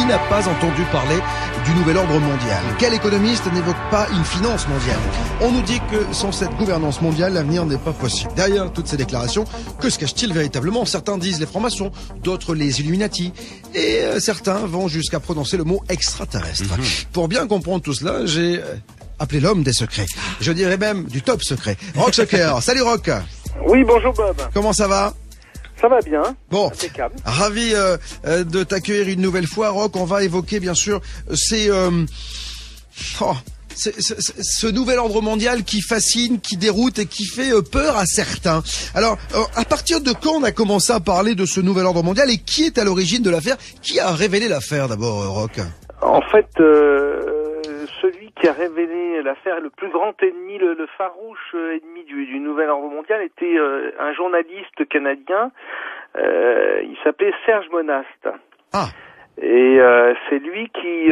Qui n'a pas entendu parler du nouvel ordre mondial? Quel économiste n'évoque pas une finance mondiale? On nous dit que sans cette gouvernance mondiale, l'avenir n'est pas possible. Derrière toutes ces déclarations, que se cache-t-il véritablement? Certains disent les francs-maçons, d'autres les Illuminati, et certains vont jusqu'à prononcer le mot extraterrestre. Pour bien comprendre tout cela, j'ai appelé l'homme des secrets. Je dirais même du top secret. Rock Shocker. Salut Rock. Oui, bonjour Bob. Comment ça va? Ça va bien. Bon, impeccable. Ravi de t'accueillir une nouvelle fois, Rock. On va évoquer bien sûr ce nouvel ordre mondial qui fascine, qui déroute et qui fait peur à certains. Alors, à partir de quand on a commencé à parler de ce nouvel ordre mondial et qui est à l'origine de l'affaire? Qui a révélé l'affaire d'abord, Rock? En fait, celui qui a révélé l'affaire, le plus grand ennemi, le farouche ennemi du nouvel ordre mondial était un journaliste canadien. Il s'appelait Serge Monast. Ah. Et c'est lui qui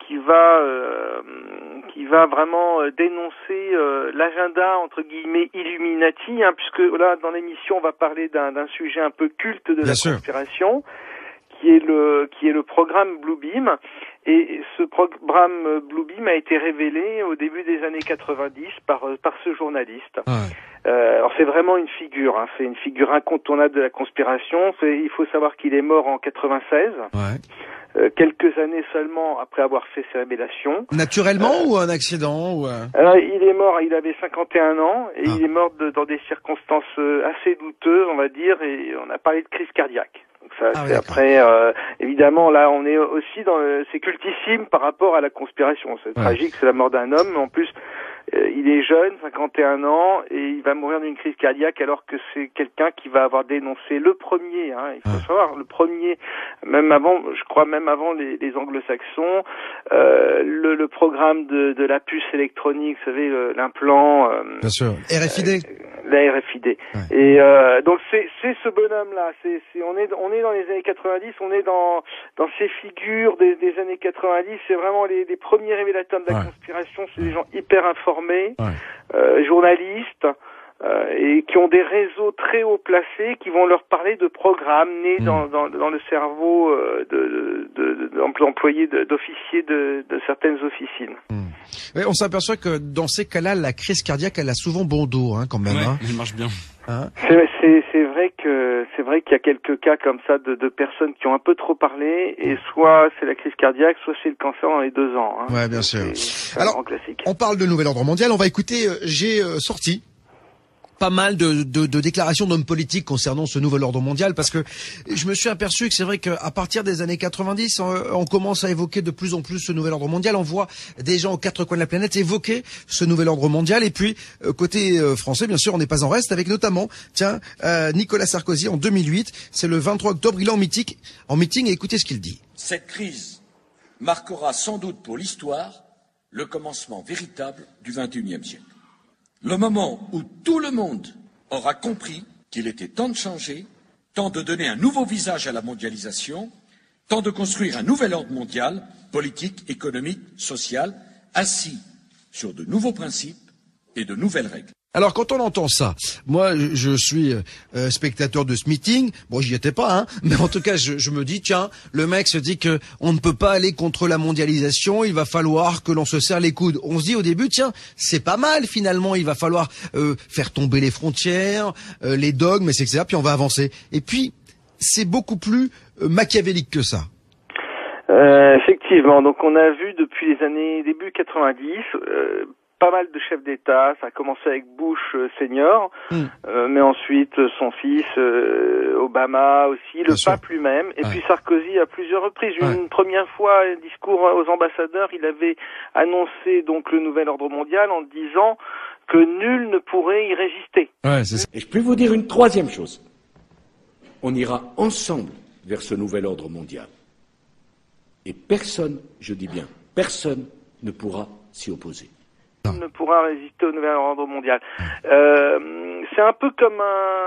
va vraiment dénoncer l'agenda entre guillemets Illuminati, puisque là dans l'émission on va parler d'un sujet un peu culte de la conspiration, qui est le programme Bluebeam. Et ce programme Bluebeam a été révélé au début des années 90 par ce journaliste. Ouais. Alors c'est vraiment une figure, c'est une figure incontournable de la conspiration. Il faut savoir qu'il est mort en 96. Ouais. Quelques années seulement après avoir fait ses révélations. Naturellement ou un accident ou Alors, il est mort, il avait 51 ans et il est mort dans des circonstances assez douteuses, on va dire, et on a parlé de crise cardiaque. Donc ça, c'est après, évidemment, là, on est aussi c'est cultissime par rapport à la conspiration. C'est tragique, c'est la mort d'un homme, mais en plus, il est jeune, 51 ans, et il va mourir d'une crise cardiaque alors que c'est quelqu'un qui va avoir dénoncé le premier, il faut savoir, le premier, même avant les anglo-saxons, le programme de la puce électronique, vous savez, l'implant. Bien sûr, RFID. La RFID. Ouais. Et donc c'est ce bonhomme-là. On est dans les années 90. On est dans ces figures des années 90. C'est vraiment les premiers révélateurs de la conspiration. C'est des gens hyper informés, journalistes, et qui ont des réseaux très haut placés, qui vont leur parler de programmes nés dans le cerveau d'employés, d'officiers de certaines officines. Oui, on s'aperçoit que dans ces cas-là, la crise cardiaque, elle a souvent bon dos, quand même. Ouais, elle marche bien. C'est vrai qu'il y a quelques cas comme ça de personnes qui ont un peu trop parlé, et soit c'est la crise cardiaque, soit c'est le cancer dans les 2 ans. Ouais, bien sûr. C'est un grand classique. On parle de nouvel ordre mondial. On va écouter. J'ai sorti pas mal de déclarations d'hommes politiques concernant ce nouvel ordre mondial, parce que je me suis aperçu que c'est vrai qu'à partir des années 90, on commence à évoquer de plus en plus ce nouvel ordre mondial. On voit des gens aux 4 coins de la planète évoquer ce nouvel ordre mondial. Et puis, côté français, bien sûr, on n'est pas en reste, avec notamment, Nicolas Sarkozy en 2008. C'est le 23 octobre, il est en meeting, et écoutez ce qu'il dit. Cette crise marquera sans doute pour l'histoire le commencement véritable du XXIe siècle. Le moment où tout le monde aura compris qu'il était temps de changer, temps de donner un nouveau visage à la mondialisation, temps de construire un nouvel ordre mondial, politique, économique, social, assis sur de nouveaux principes et de nouvelles règles. Alors quand on entend ça, moi je suis spectateur de ce meeting, bon j'y étais pas, mais en tout cas je me dis tiens, le mec se dit que on ne peut pas aller contre la mondialisation, il va falloir que l'on se serre les coudes. On se dit au début tiens, c'est pas mal finalement, il va falloir faire tomber les frontières, les dogmes, etc. Puis on va avancer. Et puis c'est beaucoup plus machiavélique que ça. Effectivement, donc on a vu depuis les années début 90 pas mal de chefs d'État. Ça a commencé avec Bush senior, mais ensuite son fils, Obama aussi, le pape lui-même, et puis Sarkozy à plusieurs reprises. Une première fois, un discours aux ambassadeurs, il avait annoncé donc le nouvel ordre mondial en disant que nul ne pourrait y résister. Et je peux vous dire une troisième chose. On ira ensemble vers ce nouvel ordre mondial. Et personne, je dis bien, personne ne pourra s'y opposer. Ne pourra résister au nouvel ordre mondial. C'est un peu comme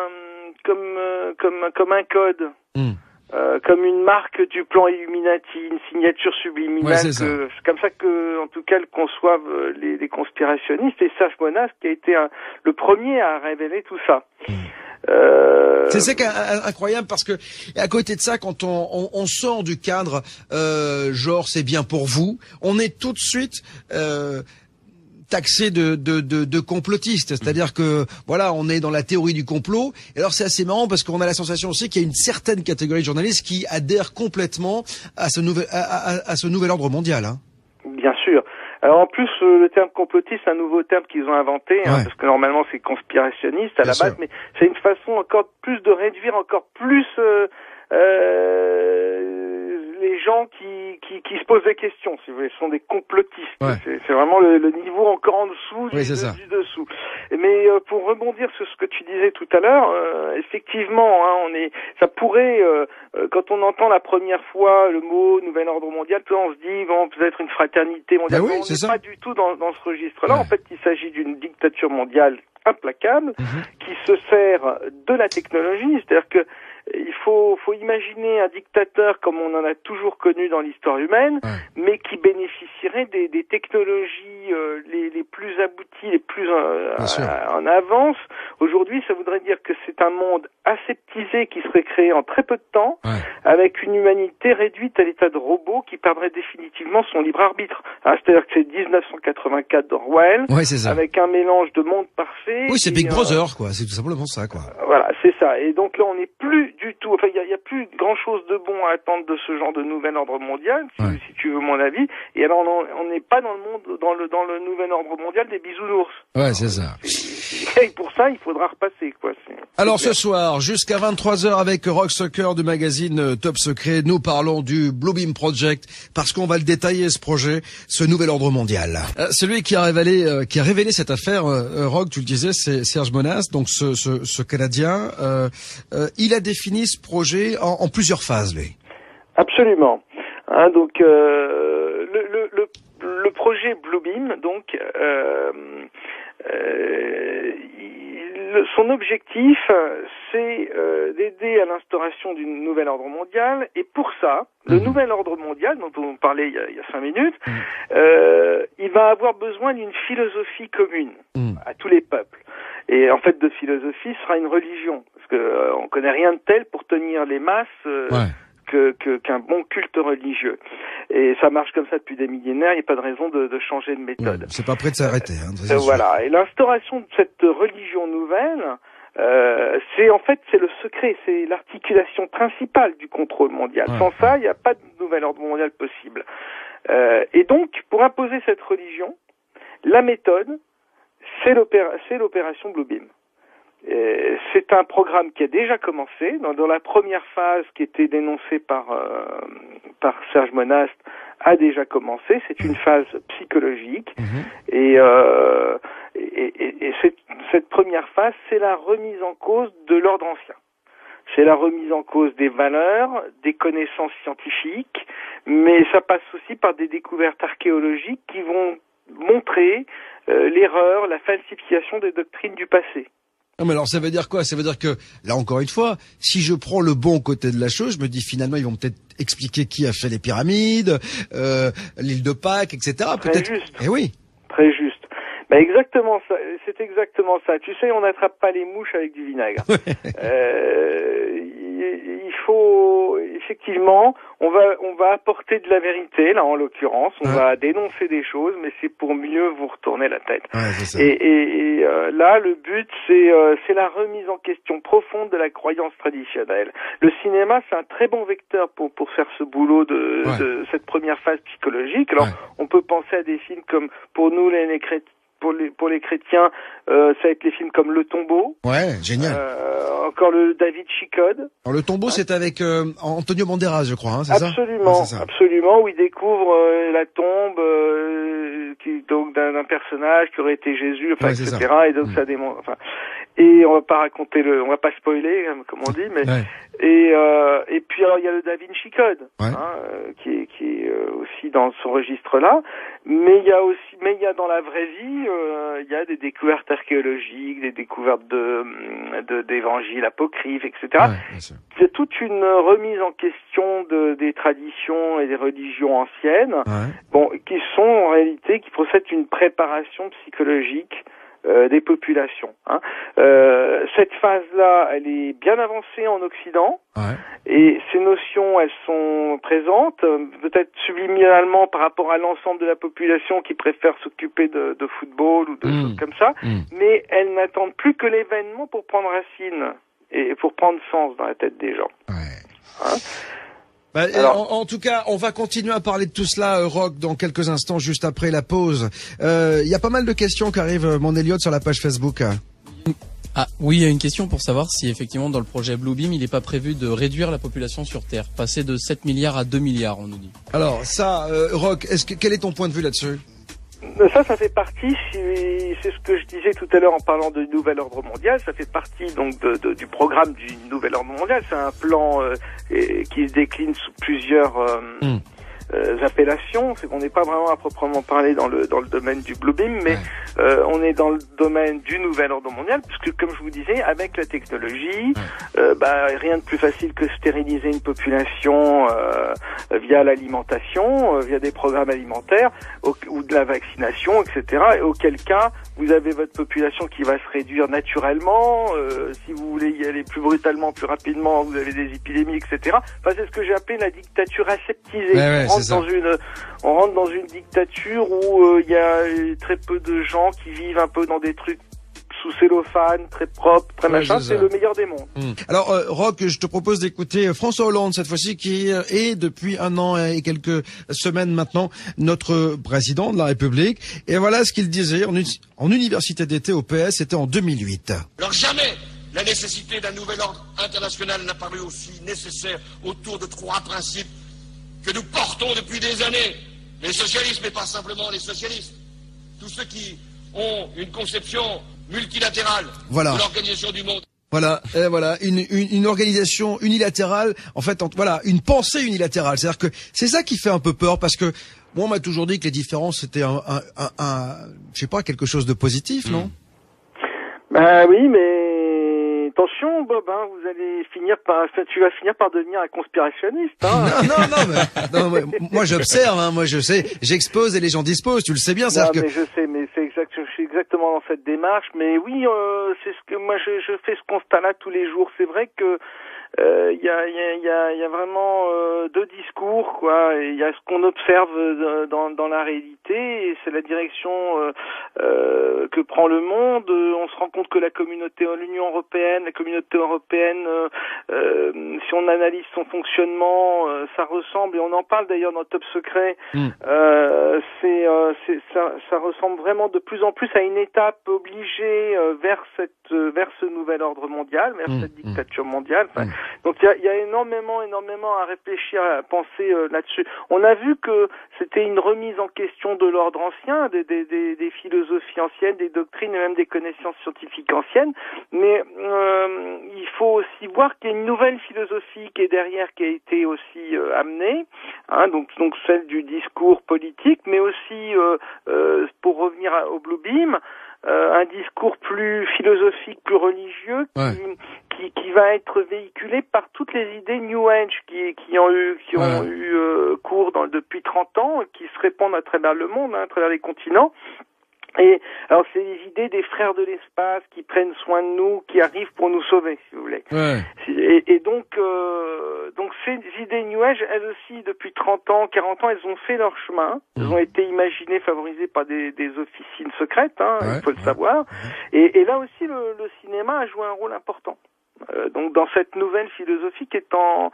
un code, comme une marque du plan Illuminati, une signature subliminale. C'est comme ça que, en tout cas, le conçoivent les conspirationnistes. Et Serge Monast qui a été le premier à révéler tout ça. C'est incroyable parce que à côté de ça, quand on sort du cadre genre c'est bien pour vous, on est tout de suite taxé de complotiste, c'est-à-dire que voilà, on est dans la théorie du complot. Et alors c'est assez marrant parce qu'on a la sensation aussi qu'il y a une certaine catégorie de journalistes qui adhèrent complètement à ce nouvel ordre mondial. Hein. Bien sûr. Alors en plus, le terme complotiste, c'est un nouveau terme qu'ils ont inventé, hein, parce que normalement c'est conspirationniste à la base, mais c'est une façon encore plus de réduire encore plus les gens qui se posent des questions, si vous voulez, sont des complotistes. Ouais. C'est vraiment le niveau encore en dessous du dessous. Mais pour rebondir sur ce que tu disais tout à l'heure, effectivement, hein, ça pourrait, quand on entend la première fois le mot nouvel ordre mondial, on se dit bon, peut-être une fraternité mondiale. On n'est pas du tout dans ce registre-là. En fait, il s'agit d'une dictature mondiale implacable qui se sert de la technologie, c'est-à-dire que il faut imaginer un dictateur comme on en a toujours connu dans l'histoire humaine, mais qui bénéficierait des technologies les plus abouties, les plus en avance. Aujourd'hui, ça voudrait dire que c'est un monde aseptisé qui serait créé en très peu de temps, avec une humanité réduite à l'état de robot qui perdrait définitivement son libre arbitre. Hein, c'est-à-dire que c'est 1984 d'Orwell, avec un mélange de monde parfait. Oui, c'est Big Brother, quoi. C'est tout simplement ça, quoi. Voilà, c'est ça. Et donc là, on n'est plus du tout. Enfin, il y a plus grand-chose de bon à attendre de ce genre de nouvel ordre mondial, si tu veux mon avis. Et alors, on n'est pas dans le monde, dans le nouvel ordre mondial des bisounours. Ouais, c'est ça. Et pour ça, il faudra repasser, quoi. Alors ce soir, jusqu'à 23h avec Rock Soccer du magazine Top Secret, nous parlons du Bluebeam Project parce qu'on va le détailler, ce projet, ce nouvel ordre mondial. Celui qui a révélé cette affaire, Rock, tu le disais, c'est Serge Monast, donc ce Canadien. Il a défini ce projet en plusieurs phases, lui. Absolument. Hein, donc le projet Bluebeam, donc son objectif, c'est d'aider à l'instauration du nouvel ordre mondial. Et pour ça, le nouvel ordre mondial, dont on parlait il y a 5 minutes, il va avoir besoin d'une philosophie commune à tous les peuples. Et en fait, de philosophie sera une religion, parce que on connaît rien de tel pour tenir les masses qu'un bon culte religieux. Et ça marche comme ça depuis des millénaires, il n'y a pas de raison de changer de méthode. C'est pas prêt de s'arrêter. Voilà. Et l'instauration de cette religion nouvelle, c'est le secret, c'est l'articulation principale du contrôle mondial. Sans ça, il n'y a pas de nouvel ordre mondial possible. Et donc, pour imposer cette religion, la méthode, c'est l'opération Bluebeam. C'est un programme qui a déjà commencé. Dans la première phase qui était dénoncée par Serge Monast a déjà commencé. C'est une phase psychologique. Et cette première phase, c'est la remise en cause de l'ordre ancien. C'est la remise en cause des valeurs, des connaissances scientifiques, mais ça passe aussi par des découvertes archéologiques qui vont montrer l'erreur, la falsification des doctrines du passé. Non, mais alors ça veut dire quoi? Ça veut dire que, là encore une fois, si je prends le bon côté de la chose, je me dis finalement ils vont peut-être expliquer qui a fait les pyramides, l'île de Pâques, etc. Très juste. Eh oui. Très juste. Ben exactement ça, c'est exactement ça. Tu sais, on n'attrape pas les mouches avec du vinaigre. Il faut effectivement, on va apporter de la vérité là en l'occurrence, on va dénoncer des choses, mais c'est pour mieux vous retourner la tête. Et là, le but c'est la remise en question profonde de la croyance traditionnelle. Le cinéma, c'est un très bon vecteur pour faire ce boulot de cette première phase psychologique. Alors, on peut penser à des films comme pour nous les chrétiens. Pour les chrétiens, ça va être les films comme Le Tombeau. Ouais, génial. Encore le Da Vinci Code. Alors, Le Tombeau, c'est avec Antonio Banderas, je crois, hein, c'est absolument, ça? Absolument, où il découvre la tombe donc d'un personnage qui aurait été Jésus, enfin, etc. Et donc ça démontre. Enfin, et on va pas spoiler, comme on dit, mais et puis alors il y a le Da Vinci Code, qui est aussi dans ce registre-là, mais il y a dans la vraie vie, il y a des découvertes archéologiques, des découvertes d'évangiles apocryphes, etc. C'est toute une remise en question des traditions et des religions anciennes, qui sont en réalité, qui procèdent d'une préparation psychologique des populations. Cette phase-là, elle est bien avancée en Occident, et ces notions, elles sont présentes, peut-être subliminalement par rapport à l'ensemble de la population qui préfère s'occuper de football ou de choses comme ça, mais elles n'attendent plus que l'événement pour prendre racine et pour prendre sens dans la tête des gens. Alors, en tout cas, on va continuer à parler de tout cela, Roch, dans quelques instants, juste après la pause. Il y a pas mal de questions qui arrivent, mon Elliot, sur la page Facebook. Ah oui, il y a une question pour savoir si effectivement dans le projet Bluebeam, il n'est pas prévu de réduire la population sur Terre, passer de 7 milliards à 2 milliards, on nous dit. Alors ça, Roch, quel est ton point de vue là-dessus ? Ça fait partie, c'est ce que je disais tout à l'heure en parlant de nouvel ordre mondial, ça fait partie donc du programme du nouvel ordre mondial. C'est un plan qui se décline sous plusieurs appellations. On n'est pas vraiment à proprement parler dans le domaine du Bluebeam, mais on est dans le domaine du nouvel ordre mondial, puisque comme je vous disais, avec la technologie, rien de plus facile que stériliser une population via l'alimentation, via des programmes alimentaires ou de la vaccination, etc. Et auquel cas, vous avez votre population qui va se réduire naturellement. Si vous voulez y aller plus brutalement, plus rapidement, vous avez des épidémies, etc. Enfin, c'est ce que j'ai appelé la dictature aseptisée. On rentre dans une dictature où il y a très peu de gens qui vivent un peu dans des trucs sous cellophane, très propre, très machin. C'est le meilleur des mondes. Alors, Roch, je te propose d'écouter François Hollande cette fois-ci, qui est depuis 1 an et quelques semaines maintenant notre président de la République. Et voilà ce qu'il disait en université d'été au PS, c'était en 2008. Alors jamais la nécessité d'un nouvel ordre international n'a paru aussi nécessaire autour de 3 principes que nous portons depuis des années. Les socialistes, mais pas simplement les socialistes. Tous ceux qui ont une conception multilatérale de l'organisation du monde. Voilà, une organisation unilatérale, en fait, une pensée unilatérale. C'est-à-dire que c'est ça qui fait un peu peur, parce que moi, on m'a toujours dit que les différences c'était je sais pas, quelque chose de positif, non? Oui, mais attention, Bob, tu vas finir par devenir un conspirationniste. Non, mais moi j'observe, moi je sais, j'expose et les gens disposent, tu le sais bien. Mais je sais, mais je suis exactement dans cette démarche. Mais oui, c'est ce que moi je fais ce constat-là tous les jours. C'est vrai que il y a vraiment deux discours, quoi. Il y a ce qu'on observe dans la réalité, et c'est la direction que prend le monde. On se rend compte que l'Union européenne, si on analyse son fonctionnement, ça ressemble, et on en parle d'ailleurs dans Top Secret, ça ressemble vraiment de plus en plus à une étape obligée vers ce nouvel ordre mondial, vers cette dictature mondiale. Donc il y a énormément à réfléchir, à penser là-dessus. On a vu que c'était une remise en question de l'ordre ancien, des philosophies anciennes, des doctrines et même des connaissances scientifiques anciennes, mais il faut aussi voir qu'il y a une nouvelle philosophie qui est derrière, qui a été aussi amenée, donc celle du discours politique, mais aussi pour revenir au Bluebeam, un discours plus philosophique, plus religieux, qui va être véhiculé par toutes les idées New Age qui ont eu cours depuis 30 ans, qui se répandent à travers le monde, à travers les continents. Et alors c'est les idées des frères de l'espace qui prennent soin de nous, qui arrivent pour nous sauver, si vous voulez. Et donc ces idées New Age, elles aussi, depuis 30 ans, 40 ans, elles ont fait leur chemin. Elles ont été imaginées, favorisées par des officines secrètes, il faut le savoir. Et là aussi, le cinéma a joué un rôle important. Donc dans cette nouvelle philosophie qui est en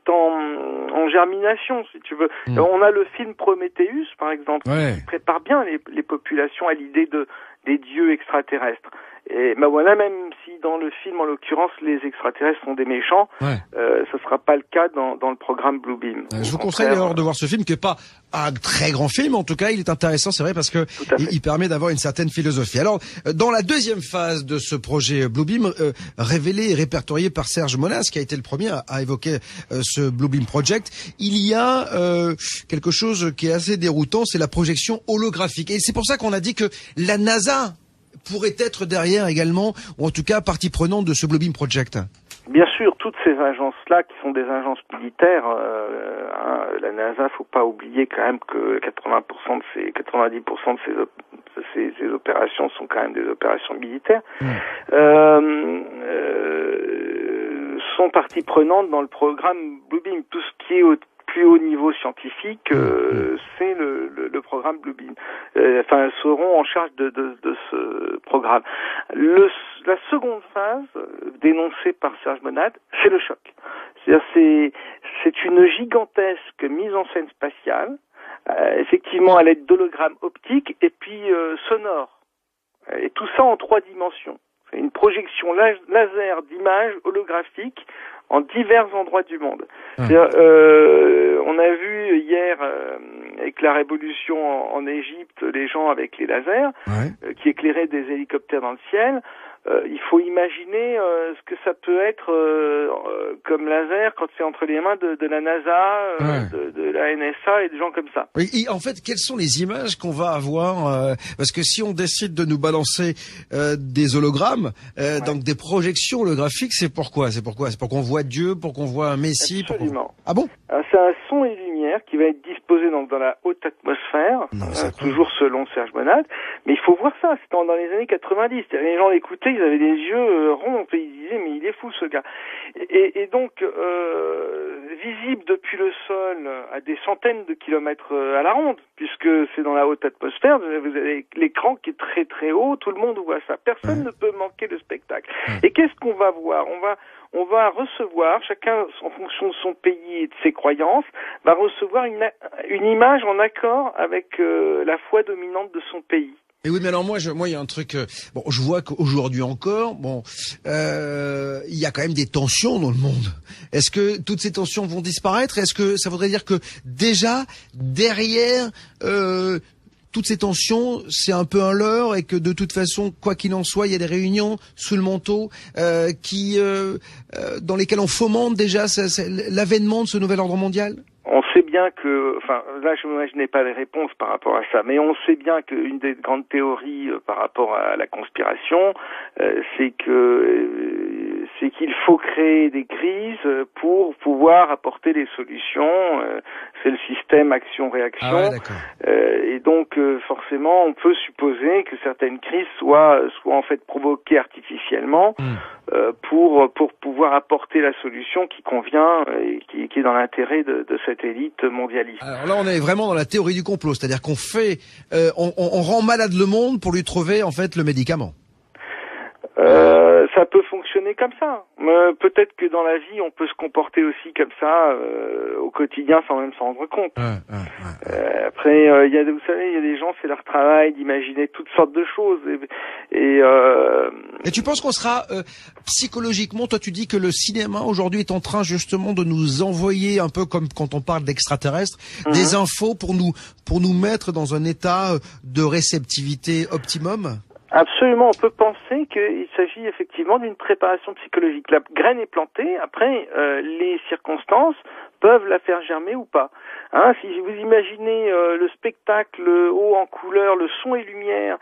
germination, si tu veux. On a le film Prometheus, par exemple, qui prépare bien les populations à l'idée des dieux extraterrestres. Et voilà, même si dans le film, en l'occurrence, les extraterrestres sont des méchants, ce sera pas le cas dans le programme Bluebeam. Je vous conseille alors de voir ce film, qui est pas un très grand film, en tout cas, il est intéressant, c'est vrai, parce que il permet d'avoir une certaine philosophie. Alors, dans la deuxième phase de ce projet Bluebeam, révélé et répertorié par Serge Monas, qui a été le premier à évoquer ce Bluebeam Project, il y a quelque chose qui est assez déroutant, c'est la projection holographique. Et c'est pour ça qu'on a dit que la NASA pourrait être derrière également, ou en tout cas partie prenante de ce Bluebeam Project. Bien sûr, toutes ces agences-là, qui sont des agences militaires, la NASA, faut pas oublier quand même que 90% de ces ces opérations sont quand même des opérations militaires, sont partie prenante dans le programme Bluebeam. Tout ce qui est au plus haut niveau scientifique, c'est le programme Bluebeam. Seront en charge de ce programme. La seconde phase, dénoncée par Serge Monod, c'est le choc. C'est-à-dire, c'est une gigantesque mise en scène spatiale, effectivement à l'aide d'hologrammes optiques et puis sonores. Et tout ça en 3 dimensions. C'est une projection laser d'images holographiques en divers endroits du monde. On a vu hier, avec la révolution en Égypte, les gens avec les lasers qui éclairaient des hélicoptères dans le ciel. Il faut imaginer ce que ça peut être comme laser quand c'est entre les mains de la NASA, de la NSA et des gens comme ça. Oui, en fait, quelles sont les images qu'on va avoir parce que si on décide de nous balancer des hologrammes, donc des projections holographiques, c'est pourquoi? C'est pour qu'on voit Dieu, pour qu'on voit un Messie? Absolument. Ah bon? C'est un son et lumière qui va être disposé donc dans la haute atmosphère, toujours selon Serge Monod. Mais il faut voir ça, c'était dans les années 90. Les gens l'écoutaient, ils avaient des yeux ronds, ils disaient mais il est fou ce gars. Et donc visible depuis le sol à des centaines de kilomètres à la ronde, puisque c'est dans la haute atmosphère, vous avez l'écran qui est très très haut, tout le monde voit ça. Personne ne peut manquer le spectacle. Et qu'est-ce qu'on va voir? On va recevoir, chacun en fonction de son pays et de ses croyances, va recevoir une image en accord avec la foi dominante de son pays. Et oui, mais alors moi, il y a un truc. Je vois qu'aujourd'hui encore, il y a quand même des tensions dans le monde. Est-ce que toutes ces tensions vont disparaître? Est-ce que ça voudrait dire que déjà derrière toutes ces tensions, c'est un peu un leurre et que de toute façon, quoi qu'il en soit, il y a des réunions sous le manteau dans lesquelles on fomente déjà l'avènement de ce nouvel ordre mondial? On sait bien que, là je n'ai pas les réponses par rapport à ça, mais on sait bien qu'une des grandes théories par rapport à la conspiration, c'est qu'il faut créer des crises pour pouvoir apporter des solutions. C'est le système action-réaction. Et donc forcément, on peut supposer que certaines crises soient en fait provoquées artificiellement pour pouvoir apporter la solution qui convient et qui est dans l'intérêt de cette élite mondialiste. Alors là, on est vraiment dans la théorie du complot, c'est-à-dire qu'on on rend malade le monde pour lui trouver en fait le médicament. Ça peut fonctionner comme ça. Peut-être que dans la vie, on peut se comporter aussi comme ça au quotidien sans même s'en rendre compte. Après, vous savez, il y a des gens, c'est leur travail d'imaginer toutes sortes de choses. Et tu penses qu'on sera psychologiquement, toi tu dis que le cinéma aujourd'hui est en train justement de nous envoyer un peu comme quand on parle d'extraterrestres, des infos pour nous mettre dans un état de réceptivité optimum? Absolument, on peut penser qu'il s'agit effectivement d'une préparation psychologique. La graine est plantée, après les circonstances peuvent la faire germer ou pas. Si vous imaginez le spectacle haut en couleur, le son et lumière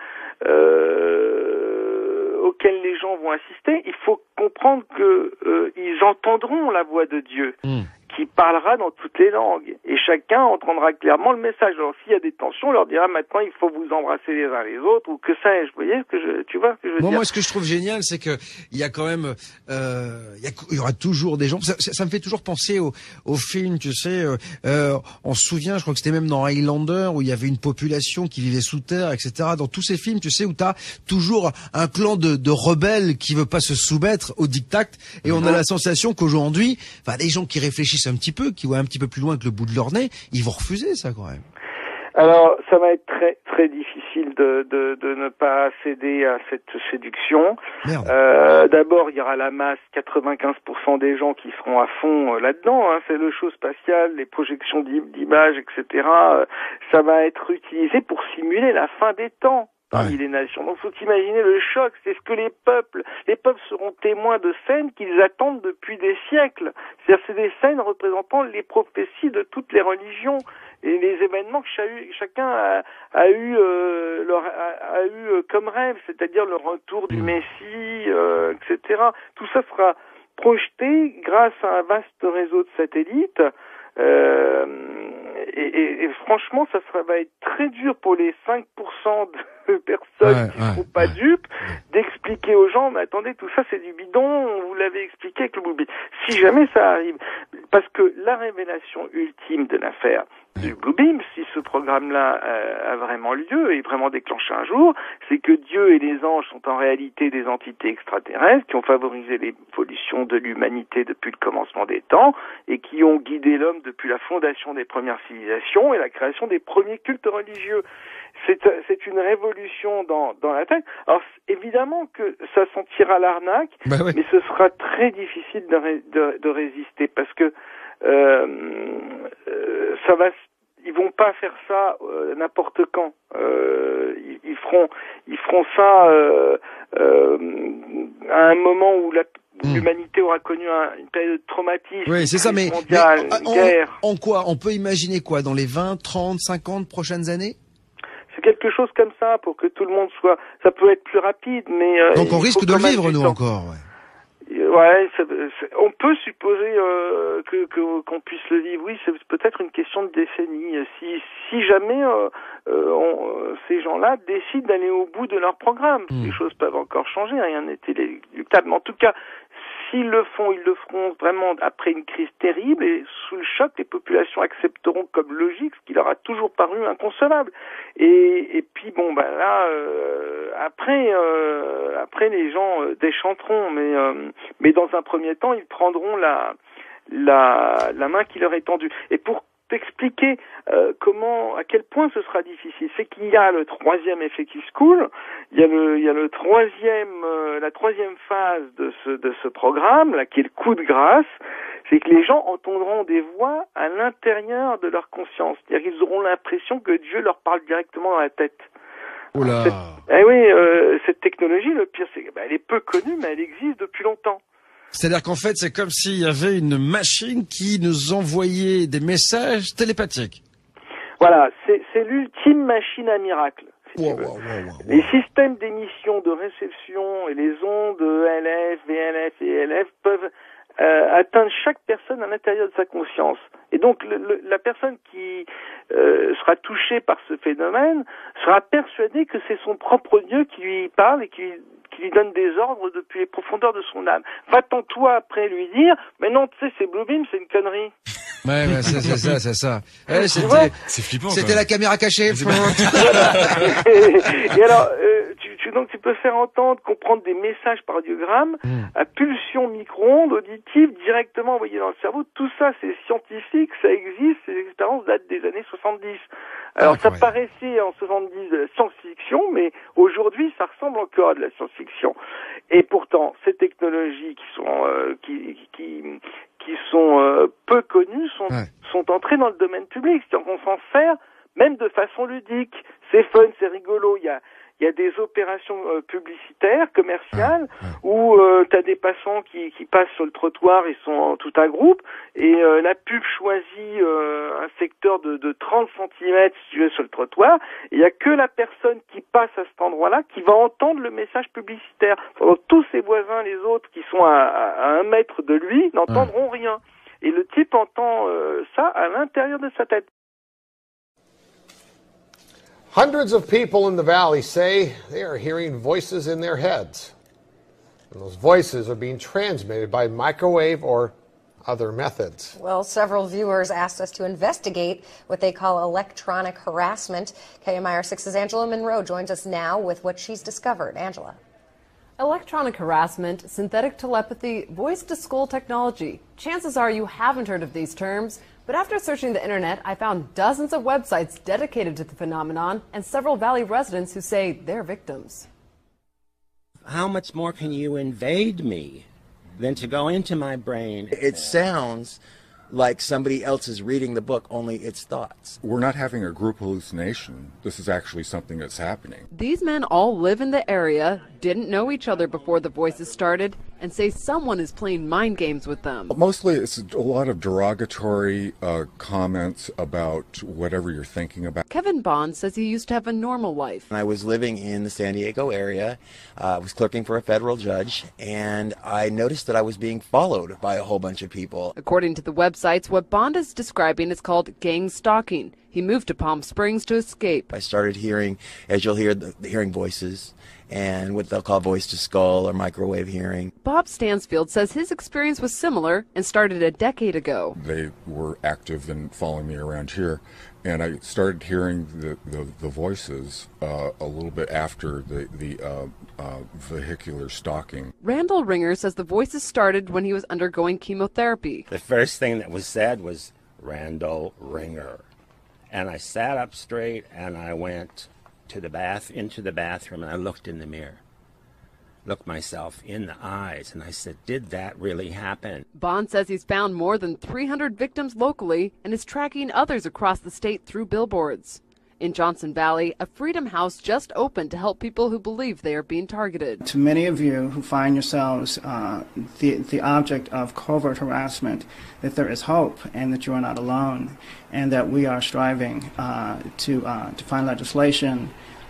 auquel les gens vont assister, il faut comprendre que ils entendront la voix de Dieu. Qui parlera dans toutes les langues. Et chacun entendra clairement le message. Alors, s'il y a des tensions, on leur dira maintenant, il faut vous embrasser les uns les autres, ou que sais-je. Vous voyez tu vois ce que je veux dire? Moi, ce que je trouve génial, c'est que il y a quand même, il y aura toujours des gens. Ça me fait toujours penser au film, tu sais. On se souvient, je crois que c'était même dans Highlander, où il y avait une population qui vivait sous terre, etc. Dans tous ces films, tu sais, où t'as toujours un clan de rebelles qui veut pas se soumettre au diktat. Et on a la sensation qu'aujourd'hui, les gens qui réfléchissent un petit peu, qui voient un petit peu plus loin que le bout de leur nez, ils vont refuser ça quand même. Alors, ça va être très très difficile de ne pas céder à cette séduction. D'abord, il y aura la masse, 95% des gens qui seront à fond là-dedans. C'est le show spatial, les projections d'images, etc. Ça va être utilisé pour simuler la fin des temps parmi les nations. Donc, faut imaginer le choc. C'est ce que les peuples seront témoins de scènes qu'ils attendent depuis des siècles. C'est-à-dire, c'est des scènes représentant les prophéties de toutes les religions et les événements que chacun a eu comme rêve, c'est-à-dire le retour du Messie, etc. Tout ça sera projeté grâce à un vaste réseau de satellites. Et franchement, va être très dur pour les 5% personnes qui ne sont pas dupes, d'expliquer aux gens, mais attendez, tout ça c'est du bidon, vous l'avez expliqué avec le Bluebeam. Si jamais ça arrive, parce que la révélation ultime de l'affaire du Bluebeam, si ce programme-là a vraiment lieu et vraiment déclenché un jour, c'est que Dieu et les anges sont en réalité des entités extraterrestres qui ont favorisé l'évolution de l'humanité depuis le commencement des temps et qui ont guidé l'homme depuis la fondation des premières civilisations et la création des premiers cultes religieux. C'est une révolution dans la tête. Alors évidemment que ça sentira l'arnaque, mais ce sera très difficile de résister parce que ils vont pas faire ça n'importe quand. Ils feront ça à un moment où l'humanité aura connu une période de traumatisme. Oui, c'est ça, mais guerre. En quoi on peut imaginer quoi dans les 20, 30, 50 prochaines années? C'est quelque chose comme ça pour que tout le monde soit. Ça peut être plus rapide, mais donc on risque de le vivre nous encore. Ouais, on peut supposer qu'on puisse le vivre. Oui, c'est peut-être une question de décennie. Si jamais ces gens-là décident d'aller au bout de leur programme, les choses peuvent encore changer. Rien n'est inéluctable. Mais en tout cas, s'ils le font, ils le feront vraiment après une crise terrible et sous le choc, les populations accepteront comme logique ce qui leur a toujours paru inconcevable. Et puis bon, ben là, après les gens déchanteront, mais dans un premier temps, ils prendront la main qui leur est tendue. Et pour t'expliquer à quel point ce sera difficile, c'est qu'il y a le 3e Effective School, il y a le 3e, la 3e phase de ce programme, là, qui est le coup de grâce, c'est que les gens entendront des voix à l'intérieur de leur conscience. C'est-à-dire qu'ils auront l'impression que Dieu leur parle directement dans la tête. Oula. Cette technologie, le pire, c'est qu'elle est peu connue, mais elle existe depuis longtemps. C'est-à-dire qu'en fait, c'est comme s'il y avait une machine qui nous envoyait des messages télépathiques. Voilà, c'est l'ultime machine à miracle. Les systèmes d'émission, de réception et les ondes ELF, VLF et ELF peuvent atteindre chaque personne à l'intérieur de sa conscience. Et donc la personne qui sera touchée par ce phénomène sera persuadée que c'est son propre Dieu qui lui parle et qui lui donne des ordres depuis les profondeurs de son âme. Va-t'en toi après lui dire, mais non, tu sais, c'est Bluebeam, c'est une connerie. Ouais, c'est ça. C'est flippant. C'était la caméra cachée. Et alors, donc tu peux faire entendre, comprendre des messages par audiogramme à pulsion micro-ondes auditives directement envoyées dans le cerveau. Tout ça, c'est scientifique, ça existe, ces expériences datent des années 70. Alors ça paraissait en 70 de la science-fiction, mais aujourd'hui ça ressemble encore à de la science-fiction. Et pourtant, ces technologies qui sont peu connues sont entrées dans le domaine public. C'est-à-dire qu'on s'en sert même de façon ludique. C'est fun, c'est rigolo. Il y a des opérations publicitaires, commerciales, où t'as des passants qui passent sur le trottoir, ils sont tout un groupe, et la pub choisit un secteur de 30 cm, si tu veux, sur le trottoir, et il y a que la personne qui passe à cet endroit-là qui va entendre le message publicitaire. Alors, tous ses voisins, les autres, qui sont à 1 mètre de lui, n'entendront rien. Et le type entend ça à l'intérieur de sa tête. Hundreds of people in the valley say they are hearing voices in their heads. And those voices are being transmitted by microwave or other methods. Well, several viewers asked us to investigate what they call electronic harassment. KMIR6's Angela Monroe joins us now with what she's discovered. Angela. Electronic harassment, synthetic telepathy, voice-to-skull technology. Chances are you haven't heard of these terms. But after searching the internet, I found dozens of websites dedicated to the phenomenon and several Valley residents who say they're victims. How much more can you invade me than to go into my brain? It sounds like somebody else is reading the book, only it's thoughts. We're not having a group hallucination. This is actually something that's happening. These men all live in the area, didn't know each other before the Voices started and say someone is playing mind games with them. Mostly it's a lot of derogatory comments about whatever you're thinking about. Kevin Bond says he used to have a normal life. I was living in the San Diego area. I was clerking for a federal judge, and I noticed that I was being followed by a whole bunch of people. According to the websites, what Bond is describing is called gang stalking. He moved to Palm Springs to escape. I started hearing, as you'll hear, hearing voices and what they'll call voice to skull or microwave hearing. Bob Stansfield says his experience was similar and started a decade ago. They were active in following me around here, and I started hearing the voices a little bit after the vehicular stalking. Randall Ringer says the voices started when he was undergoing chemotherapy. The first thing that was said was Randall Ringer. And I sat up straight and I went to into the bathroom, and I looked in the mirror, looked myself in the eyes, and I said, did that really happen? Bond says he's found more than 300 victims locally and is tracking others across the state through billboards. In Johnson Valley, a Freedom House just opened to help people who believe they are being targeted. To many of you who find yourselves the object of covert harassment, that there is hope and that you are not alone, and that we are striving to find legislation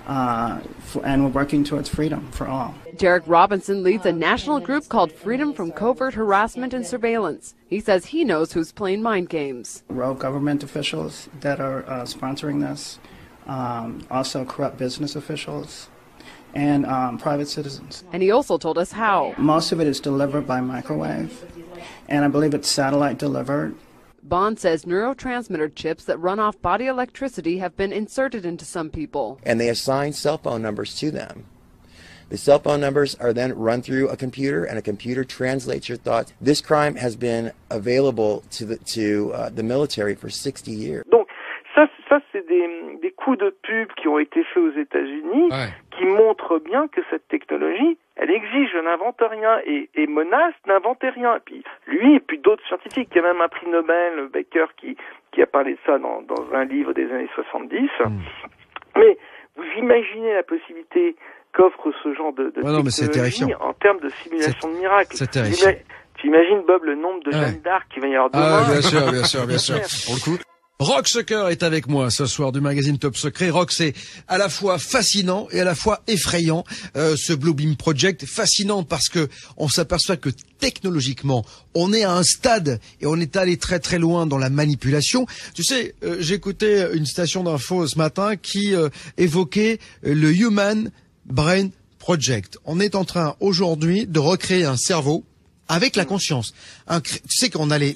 and we're working towards freedom for all. Derek Robinson leads a national group called Freedom from Covert Harassment and Surveillance. He says he knows who's playing mind games. Rogue government officials that are sponsoring this, also corrupt business officials, and private citizens. And he also told us how. Most of it is delivered by microwave, and I believe it's satellite delivered. Bond says neurotransmitter chips that run off body electricity have been inserted into some people. And they assign cell phone numbers to them. The cell phone numbers are then run through a computer, and a computer translates your thoughts. This crime has been available to the military for 60 years. Donc, ça c'est des coups de pub qui ont été faits aux États-Unis, qui montrent bien que cette technologie, elle exige, je n'invente rien, et Menace n'inventait rien. Et puis lui et puis d'autres scientifiques, il y a même un prix Nobel, Baker, qui a parlé de ça dans un livre des années 70. Mais vous imaginez la possibilité qu'offre ce genre de technologie en termes de simulation de miracles. C'est terrifiant. Tu imagines, Bob, le nombre de Jeanne d'Arc qu'il va y avoir demain? Bien sûr. Pour le coup. Rock Sucker est avec moi ce soir du magazine Top Secret. Rock, c'est à la fois fascinant et à la fois effrayant, ce Bluebeam Project. Fascinant parce que on s'aperçoit que technologiquement, on est à un stade et on est allé très très loin dans la manipulation. Tu sais, j'écoutais une station d'info ce matin qui évoquait le Human Brain Project. On est en train aujourd'hui de recréer un cerveau avec la conscience. Tu sais qu'on a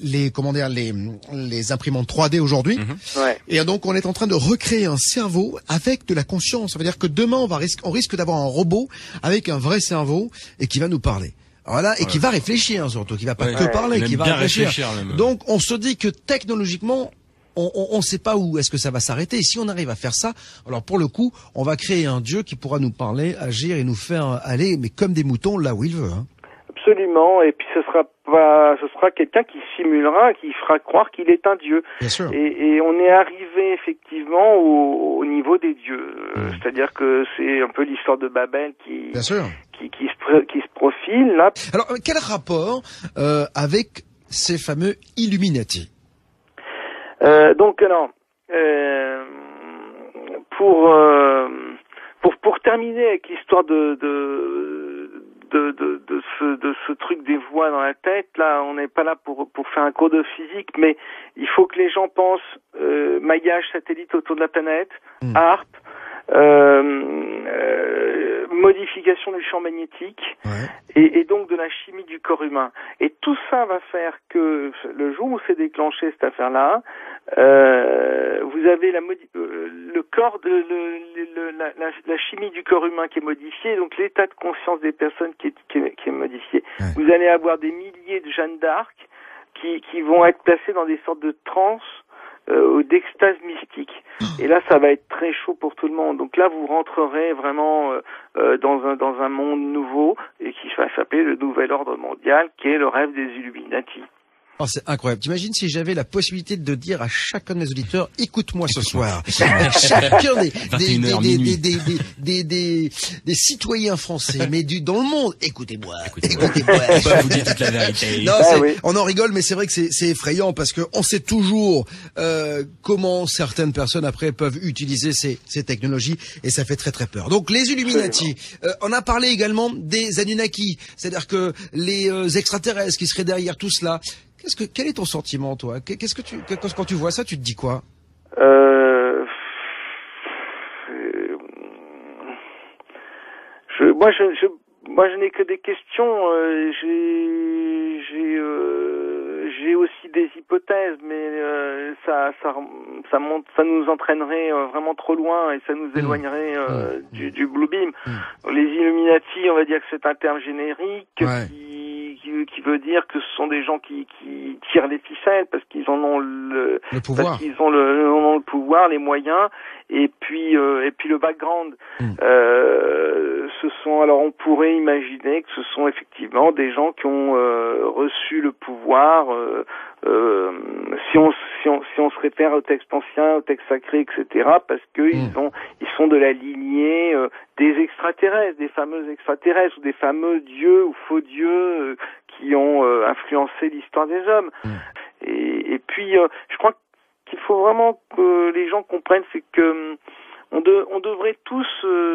les imprimantes 3D aujourd'hui. Ouais. Et donc, on est en train de recréer un cerveau avec de la conscience. Ça veut dire que demain, on risque d'avoir un robot avec un vrai cerveau et qui va nous parler. Voilà. Et qui va réfléchir, surtout. Qui va pas que parler, qui va réfléchir. Donc, on se dit que technologiquement, on ne sait pas où est-ce que ça va s'arrêter. Et si on arrive à faire ça, alors pour le coup, on va créer un dieu qui pourra nous parler, agir et nous faire aller, mais comme des moutons, là où il veut, hein. Absolument, et puis ce sera quelqu'un qui simulera, qui fera croire qu'il est un dieu. Bien sûr. Et on est arrivé effectivement au niveau des dieux. C'est-à-dire que c'est un peu l'histoire de Babel qui se profile là. Alors quel rapport avec ces fameux Illuminati? Pour terminer avec l'histoire de ce truc des voix dans la tête, là, on n'est pas là pour faire un cours de physique, mais il faut que les gens pensent maillage satellite autour de la planète, HAARP, modification du champ magnétique, et donc de la chimie du corps humain. Et tout ça va faire que le jour où s'est déclenché cette affaire-là, vous avez le corps la chimie du corps humain qui est modifiée, donc l'état de conscience des personnes qui est modifié. Vous allez avoir des milliers de Jeanne d'Arc qui vont être placées dans des sortes de transes ou d'extase mystique. Et là, ça va être très chaud pour tout le monde. Donc là, vous rentrerez vraiment dans un monde nouveau et qui va s'appeler le nouvel ordre mondial, qui est le rêve des Illuminati. Oh, c'est incroyable. T'imagines si j'avais la possibilité de dire à chacun de mes auditeurs, écoute-moi ce soir. Chacun des citoyens français, mais dans le monde, écoutez-moi. Vous dites toute la vérité. Non, on en rigole, mais c'est vrai que c'est effrayant parce que on sait toujours comment certaines personnes après peuvent utiliser ces technologies et ça fait très très peur. Donc les Illuminati, on a parlé également des Anunnaki, c'est-à-dire que les extraterrestres qui seraient derrière tout cela. Quel est ton sentiment, toi? Quand tu vois ça, tu te dis quoi? Moi, je n'ai que des questions. J'ai aussi des hypothèses, mais ça nous entraînerait vraiment trop loin et ça nous éloignerait du Blue Beam. Les Illuminati, on va dire que c'est un terme générique qui veut dire que ce sont des gens qui tirent les ficelles parce qu'ils en ont le pouvoir, parce qu'ils ont le pouvoir, les moyens et puis le background. Alors on pourrait imaginer que ce sont effectivement des gens qui ont reçu le pouvoir. Si on se réfère au texte ancien, au texte sacré, etc., parce que ils sont de la lignée des extraterrestres, des fameux extraterrestres ou des fameux dieux ou faux dieux qui ont influencé l'histoire des hommes. Et puis je crois qu'il faut vraiment que les gens comprennent, c'est que on devrait tous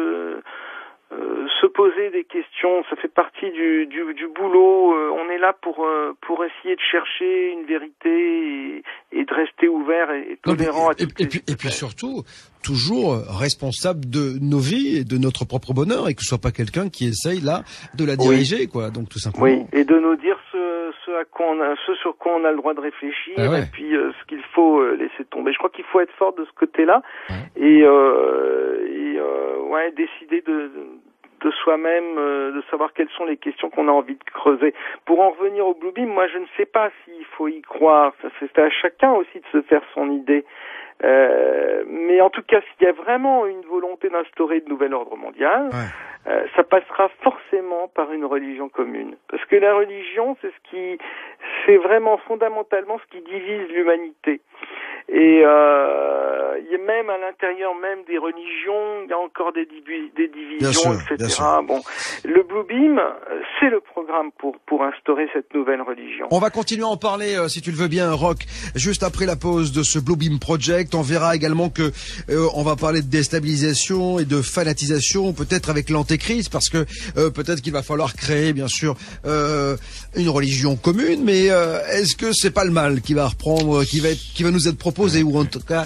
se poser des questions. Ça fait partie du boulot. On est là pour essayer de chercher une vérité et de rester ouvert et tolérant à tout. Et puis surtout, toujours responsable de nos vies et de notre propre bonheur et que ce soit pas quelqu'un qui essaye là de la diriger, quoi. Donc tout simplement. Oui, et de nous dire ce sur quoi on a le droit de réfléchir et puis ce qu'il faut laisser tomber. Je crois qu'il faut être fort de ce côté-là et décider de soi-même, de savoir quelles sont les questions qu'on a envie de creuser. Pour en revenir au Blue Beam, moi je ne sais pas s'il faut y croire. C'est à chacun aussi de se faire son idée. Mais en tout cas, s'il y a vraiment une volonté d'instaurer de nouvel ordre mondial, ça passera forcément par une religion commune. Parce que la religion, c'est vraiment fondamentalement ce qui divise l'humanité. Et il y a même à l'intérieur même des religions, il y a encore des divisions, etc. Bon, le Blue Beam, c'est le programme pour instaurer cette nouvelle religion. On va continuer à en parler, si tu le veux bien, Roch, juste après la pause de ce Blue Beam Project. On verra également que on va parler de déstabilisation et de fanatisation, peut-être avec l'antéchrist, parce que peut-être qu'il va falloir créer, bien sûr, une religion commune. Mais est-ce que c'est pas le mal qui va reprendre, qui va nous être proposé, ou en tout cas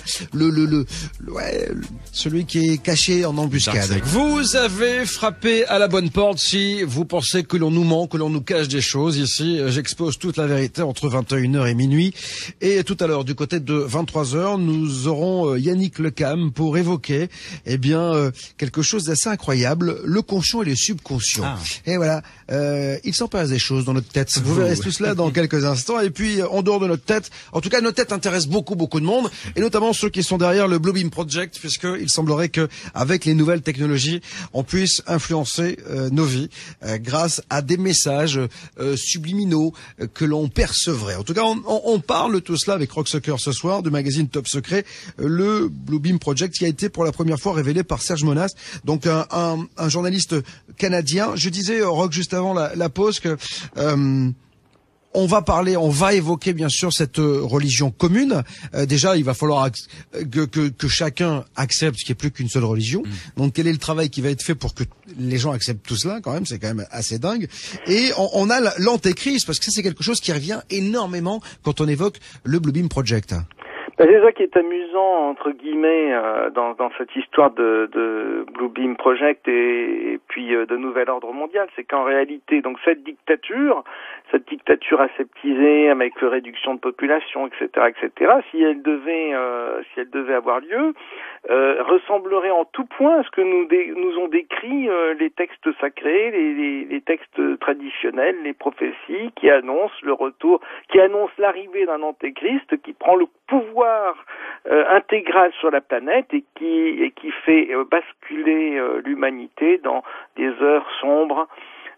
celui qui est caché en embuscade. Vous avez frappé à la bonne porte si vous pensez que l'on nous ment, que l'on nous cache des choses. Ici, j'expose toute la vérité entre 21h et minuit. Et tout à l'heure, du côté de 23h, nous aurons Yannick Lecam pour évoquer quelque chose d'assez incroyable, le conscient et le subconscient. Et voilà, il s'en passe des choses dans notre tête. Vous verrez tout cela dans quelques instants. Et puis, en dehors de notre tête, en tout cas, notre tête intéresse beaucoup de monde, et notamment ceux qui sont derrière le Blue Beam Project, puisqu'il semblerait que avec les nouvelles technologies, on puisse influencer nos vies grâce à des messages subliminaux que l'on percevrait. En tout cas, on parle de tout cela avec Rock Soccer ce soir, du magazine Top Secret, le Blue Beam Project qui a été pour la première fois révélé par Serge Monas, donc un journaliste canadien. Je disais, Rock, juste avant la pause, que on va évoquer bien sûr cette religion commune. Déjà, il va falloir que chacun accepte qu'il n'y ait plus qu'une seule religion. Donc, quel est le travail qui va être fait pour que les gens acceptent tout cela, quand même? C'est quand même assez dingue. Et on a l'antéchrist, parce que ça, c'est quelque chose qui revient énormément quand on évoque le Blue Beam Project. C'est ça qui est amusant, entre guillemets, dans cette histoire de Blue Beam Project et puis de nouvel ordre mondial, c'est qu'en réalité, donc cette dictature aseptisée avec réduction de population, etc., si elle devait avoir lieu, ressemblerait en tout point à ce que nous ont décrit les textes sacrés, les textes traditionnels, les prophéties qui annoncent l'arrivée d'un antéchrist qui prend le pouvoir intégral sur la planète et qui fait basculer l'humanité dans des heures sombres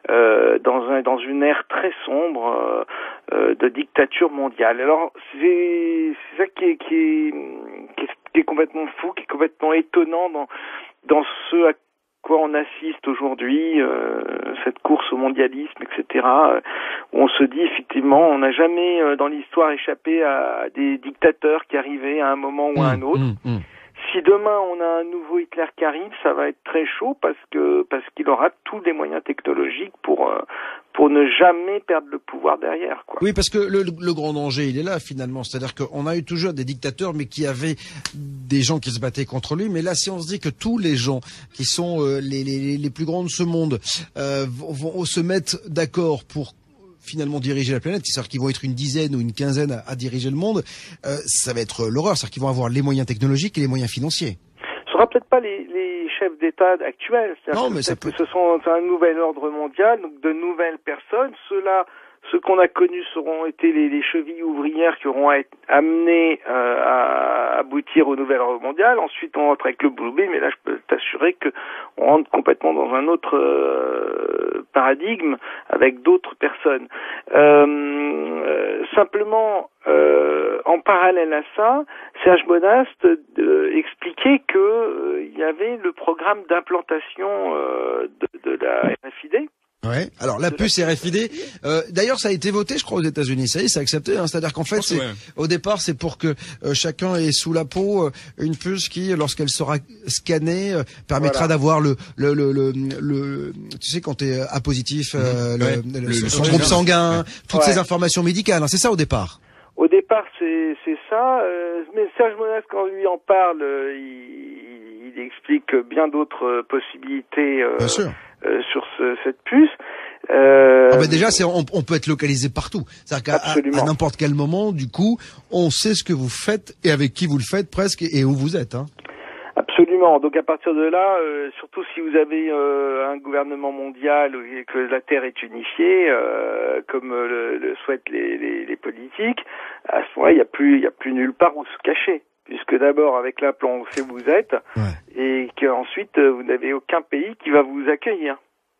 dans une ère très sombre de dictature mondiale. Alors c'est ça qui est complètement fou, qui est complètement étonnant dans ce à quoi on assiste aujourd'hui, cette course au mondialisme, etc., où on se dit effectivement, on n'a jamais dans l'histoire échappé à des dictateurs qui arrivaient à un moment ou à un autre. Si demain on a un nouveau Hitler qui arrive, ça va être très chaud parce qu'il aura tous les moyens technologiques pour ne jamais perdre le pouvoir derrière, quoi. Oui, parce que le grand danger, il est là finalement. C'est-à-dire qu'on a eu toujours des dictateurs, mais qui avaient des gens qui se battaient contre lui. Mais là, si on se dit que tous les gens qui sont les plus grands de ce monde vont se mettre d'accord pour finalement diriger la planète, c'est-à-dire qu'ils vont être une dizaine ou une quinzaine à diriger le monde, ça va être l'horreur. C'est-à-dire qu'ils vont avoir les moyens technologiques et les moyens financiers. Ce sera peut-être pas les chefs d'État actuels. Non, mais ça peut... C'est un nouvel ordre mondial, donc de nouvelles personnes. Ceux qu'on a connus seront été les chevilles ouvrières qui auront été amenées à aboutir au nouvel ordre mondial. Ensuite, on rentre avec le Blue Beam, mais là, je peux t'assurer que on rentre complètement dans un autre paradigme avec d'autres personnes. Simplement, en parallèle à ça, Serge Monast expliquait que il y avait le programme d'implantation de la RFID. Ouais. Alors la puce RFID, d'ailleurs ça a été voté, je crois, aux États-Unis. Ça y est, c'est accepté. Hein. C'est-à-dire qu'en fait, au départ, c'est pour que chacun ait sous la peau une puce qui, lorsqu'elle sera scannée, permettra d'avoir le tu sais, quand t'es A positif, son groupe sanguin, toutes ces informations médicales. Hein. C'est ça au départ. Au départ, c'est ça. Mais Serge Monast, quand lui en parle, il explique bien d'autres possibilités. Bien sûr. Sur cette puce. Déjà, on peut être localisé partout. C'est-à-dire qu'à n'importe quel moment, du coup, on sait ce que vous faites et avec qui vous le faites presque et où vous êtes. Hein. Absolument. Donc à partir de là, surtout si vous avez un gouvernement mondial et que la Terre est unifiée, comme le souhaitent les politiques, à ce moment-là, il y a plus nulle part où se cacher. Puisque d'abord, avec l'implant, on sait où vous êtes, et qu'ensuite, vous n'avez aucun pays qui va vous accueillir.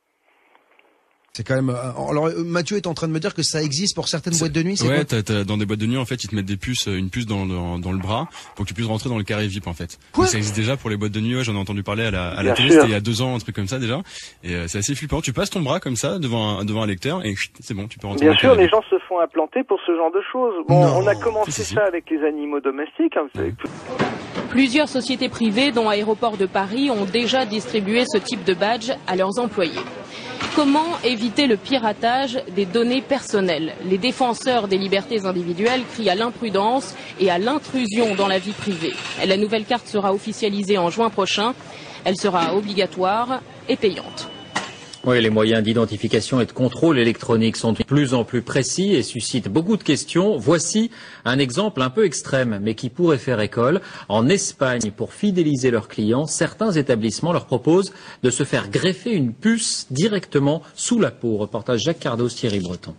C'est quand même. Alors Mathieu est en train de me dire que ça existe pour certaines boîtes de nuit. Ouais, t'as dans des boîtes de nuit en fait, ils te mettent une puce dans le bras pour que tu puisses rentrer dans le carré VIP en fait. Quoi ? Ça existe déjà pour les boîtes de nuit. Ouais, j'en ai entendu parler à la télé. C'était il y a 2 ans, un truc comme ça déjà. Et c'est assez flippant. Tu passes ton bras comme ça devant un lecteur et c'est bon, tu peux rentrer. Bien sûr, les gens se font implanter pour ce genre de choses. Bon, on a commencé ça avec les animaux domestiques. Hein, vous savez. Plusieurs sociétés privées, dont Aéroports de Paris, ont déjà distribué ce type de badge à leurs employés. Comment éviter le piratage des données personnelles? Les défenseurs des libertés individuelles crient à l'imprudence et à l'intrusion dans la vie privée. La nouvelle carte sera officialisée en juin prochain. Elle sera obligatoire et payante. Oui, les moyens d'identification et de contrôle électronique sont de plus en plus précis et suscitent beaucoup de questions. Voici un exemple un peu extrême, mais qui pourrait faire école. En Espagne, pour fidéliser leurs clients, certains établissements leur proposent de se faire greffer une puce directement sous la peau. Reportage Jacques Cardos, Thierry Breton.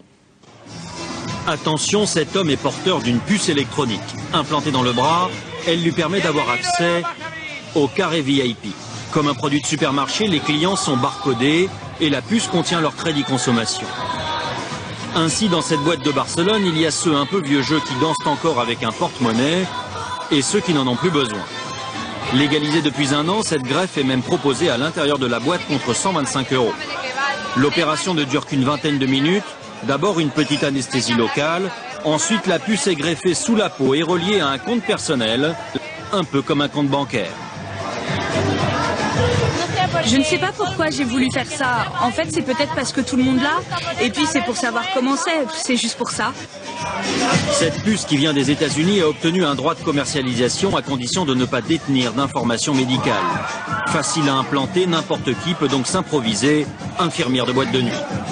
Attention, cet homme est porteur d'une puce électronique. Implantée dans le bras, elle lui permet d'avoir accès au carré VIP. Comme un produit de supermarché, les clients sont barcodés et la puce contient leur crédit consommation. Ainsi, dans cette boîte de Barcelone, il y a ceux un peu vieux jeux qui dansent encore avec un porte-monnaie et ceux qui n'en ont plus besoin. Légalisée depuis 1 an, cette greffe est même proposée à l'intérieur de la boîte contre 125 €. L'opération ne dure qu'une vingtaine de minutes. D'abord une petite anesthésie locale, ensuite la puce est greffée sous la peau et reliée à un compte personnel, un peu comme un compte bancaire. Je ne sais pas pourquoi j'ai voulu faire ça. En fait, c'est peut-être parce que tout le monde l'a. Et puis, c'est pour savoir comment c'est. C'est juste pour ça. Cette puce qui vient des États-Unis a obtenu un droit de commercialisation à condition de ne pas détenir d'informations médicales. Facile à implanter, n'importe qui peut donc s'improviser infirmière de boîte de nuit.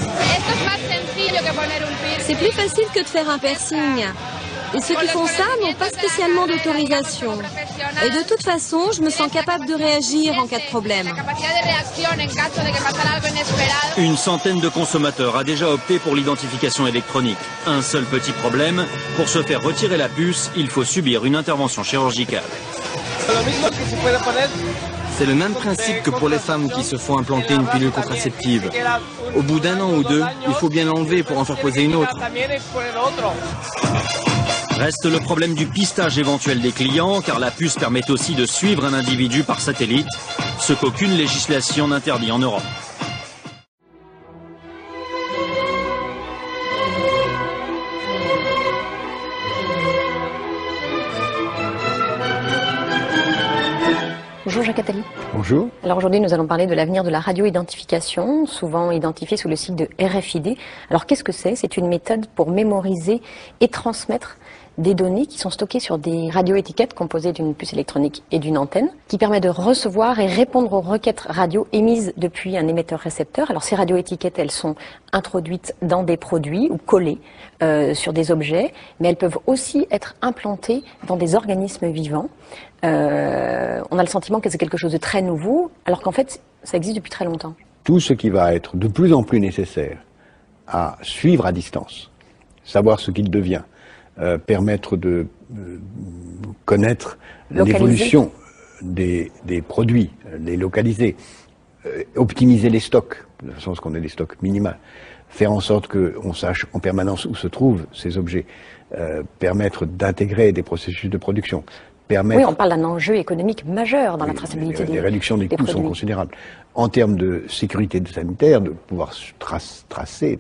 C'est plus facile que de faire un piercing. Et ceux qui font ça n'ont pas spécialement d'autorisation. Et de toute façon, je me sens capable de réagir en cas de problème. Une centaine de consommateurs a déjà opté pour l'identification électronique. Un seul petit problème, pour se faire retirer la puce, il faut subir une intervention chirurgicale. C'est le même principe que pour les femmes qui se font implanter une pilule contraceptive. Au bout d'1 an ou 2, il faut bien l'enlever pour en faire poser une autre. Reste le problème du pistage éventuel des clients, car la puce permet aussi de suivre un individu par satellite, ce qu'aucune législation n'interdit en Europe. Bonjour Jacques Attali. Bonjour. Alors aujourd'hui nous allons parler de l'avenir de la radio-identification, souvent identifiée sous le sigle de RFID. Alors qu'est-ce que c'est? C'est une méthode pour mémoriser et transmettre des données qui sont stockées sur des radioétiquettes composées d'une puce électronique et d'une antenne, qui permet de recevoir et répondre aux requêtes radio émises depuis un émetteur-récepteur. Alors ces radioétiquettes, elles sont introduites dans des produits ou collées sur des objets, mais elles peuvent aussi être implantées dans des organismes vivants. On a le sentiment que c'est quelque chose de très nouveau, alors qu'en fait, ça existe depuis très longtemps. Tout ce qui va être de plus en plus nécessaire à suivre à distance, savoir ce qu'il devient, permettre de connaître l'évolution des produits, les localiser, optimiser les stocks, de façon à ce qu'on ait des stocks minimaux, faire en sorte qu'on sache en permanence où se trouvent ces objets, permettre d'intégrer des processus de production. Oui, on parle d'un enjeu économique majeur dans la traçabilité des Les réductions des coûts produits sont considérables. En termes de sécurité sanitaire, de pouvoir tracer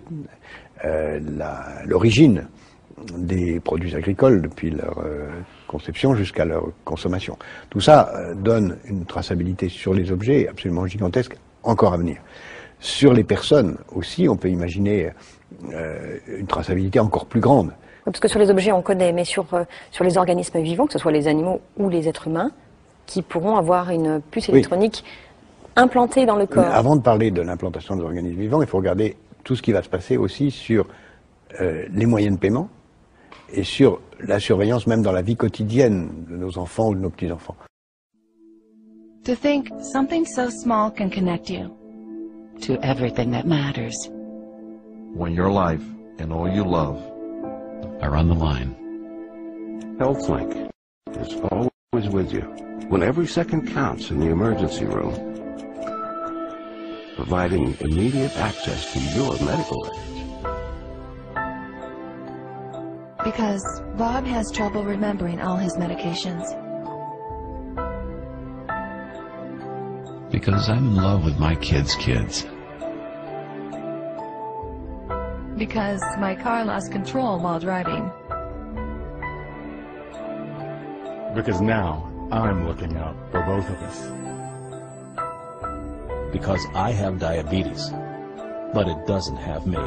l'origine des produits agricoles depuis leur conception jusqu'à leur consommation. Tout ça donne une traçabilité sur les objets absolument gigantesque, encore à venir. Sur les personnes aussi, on peut imaginer une traçabilité encore plus grande. Parce que sur les objets, on connaît, mais sur les organismes vivants, que ce soit les animaux ou les êtres humains, qui pourront avoir une puce électronique implantée dans le corps. Avant de parler de l'implantation des organismes vivants, il faut regarder tout ce qui va se passer aussi sur les moyens de paiement et sur la surveillance même dans la vie quotidienne de nos enfants ou de nos petits-enfants. To think something so small can connect you to everything that matters. When your life and all you love are on the line. HealthLink is always with you when every second counts in the emergency room, providing immediate access to your medical records. Because Bob has trouble remembering all his medications. Because I'm in love with my kids' kids. Because my car lost control while driving. Because now I'm looking out for both of us. Because I have diabetes, but it doesn't have me.